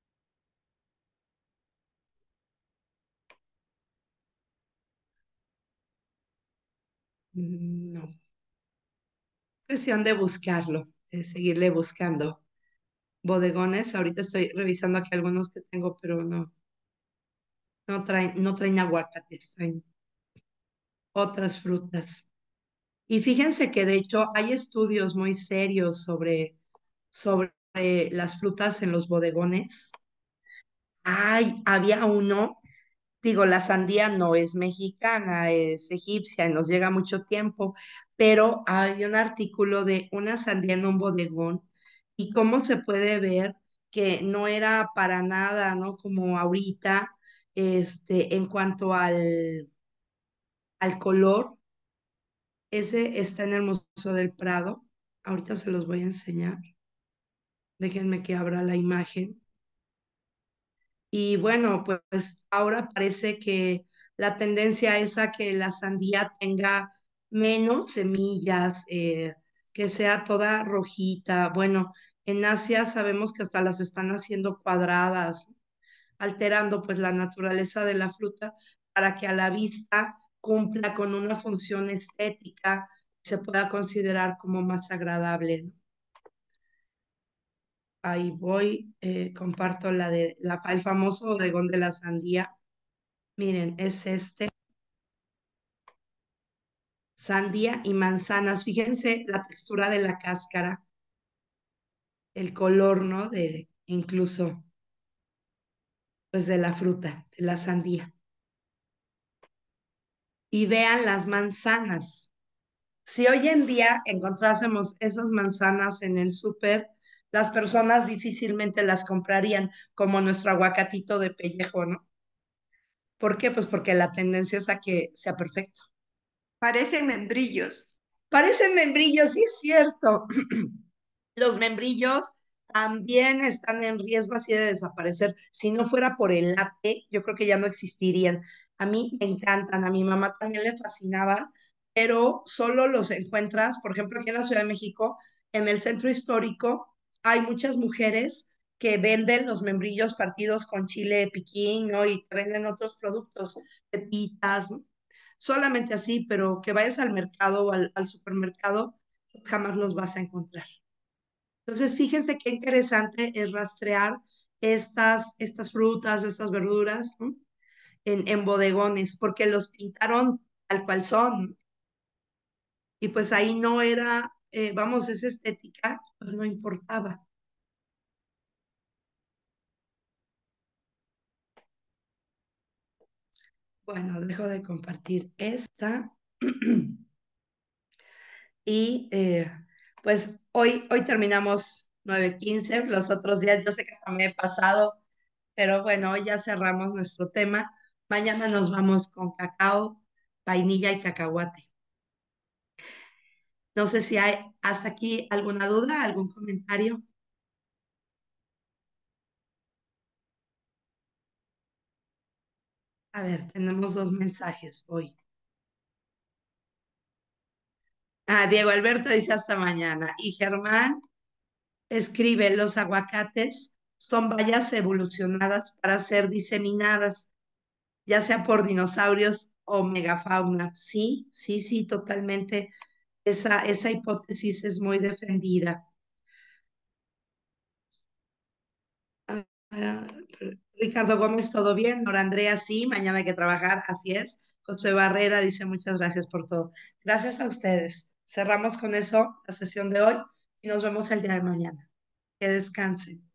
No, cuestión de buscarlo, de seguirle buscando bodegones. Ahorita estoy revisando aquí algunos que tengo, pero no traen aguacates, traen otras frutas. Y fíjense que de hecho hay estudios muy serios sobre las frutas en los bodegones. Ay, había uno, digo, la sandía no es mexicana, es egipcia y nos llega mucho tiempo, pero hay un artículo de una sandía en un bodegón y cómo se puede ver que no era para nada, ¿no? Como ahorita, en cuanto al color, ese está en el Museo del Prado. Ahorita se los voy a enseñar. Déjenme que abra la imagen. Y bueno, pues ahora parece que la tendencia es a que la sandía tenga menos semillas, que sea toda rojita. Bueno, en Asia sabemos que hasta las están haciendo cuadradas, alterando pues la naturaleza de la fruta para que a la vista cumpla con una función estética, se pueda considerar como más agradable, ¿no? Ahí voy, comparto el famoso bodegón de la sandía. Miren, es sandía y manzanas. Fíjense la textura de la cáscara, el color, ¿no? Incluso, pues de la fruta, de la sandía. Y vean las manzanas. Si hoy en día encontrásemos esas manzanas en el súper, las personas difícilmente las comprarían, como nuestro aguacatito de pellejo, ¿no? ¿Por qué? Pues porque la tendencia es a que sea perfecto. Parecen membrillos. Parecen membrillos, sí es cierto. Los membrillos también están en riesgo así de desaparecer. Si no fuera por el latte, yo creo que ya no existirían. A mí me encantan, a mi mamá también le fascinaban, pero solo los encuentras, por ejemplo, aquí en la Ciudad de México, en el centro histórico, hay muchas mujeres que venden los membrillos partidos con chile piquín, ¿no? Y que venden otros productos, pepitas, ¿no? Solamente así, pero que vayas al mercado o al supermercado, jamás los vas a encontrar. Entonces, fíjense qué interesante es rastrear estas frutas, estas verduras, ¿no? en bodegones, porque los pintaron tal cual son. Y pues ahí no era, vamos, esa estética, pues no importaba. Bueno, dejo de compartir esta. Y pues hoy terminamos 9:15. Los otros días yo sé que hasta me he pasado, pero bueno, hoy ya cerramos nuestro tema. Mañana nos vamos con cacao, vainilla y cacahuate. No sé si hay hasta aquí alguna duda, algún comentario. A ver, tenemos dos mensajes hoy. Diego Alberto dice hasta mañana. Y Germán escribe, los aguacates son bayas evolucionadas para ser diseminadas, ya sea por dinosaurios o megafauna. Sí, sí, sí, totalmente. Esa hipótesis es muy defendida. Ah, Ricardo Gómez, ¿todo bien? Nora Andrea, sí, mañana hay que trabajar, así es. José Barrera dice muchas gracias por todo. Gracias a ustedes. Cerramos con eso la sesión de hoy y nos vemos el día de mañana. Que descansen.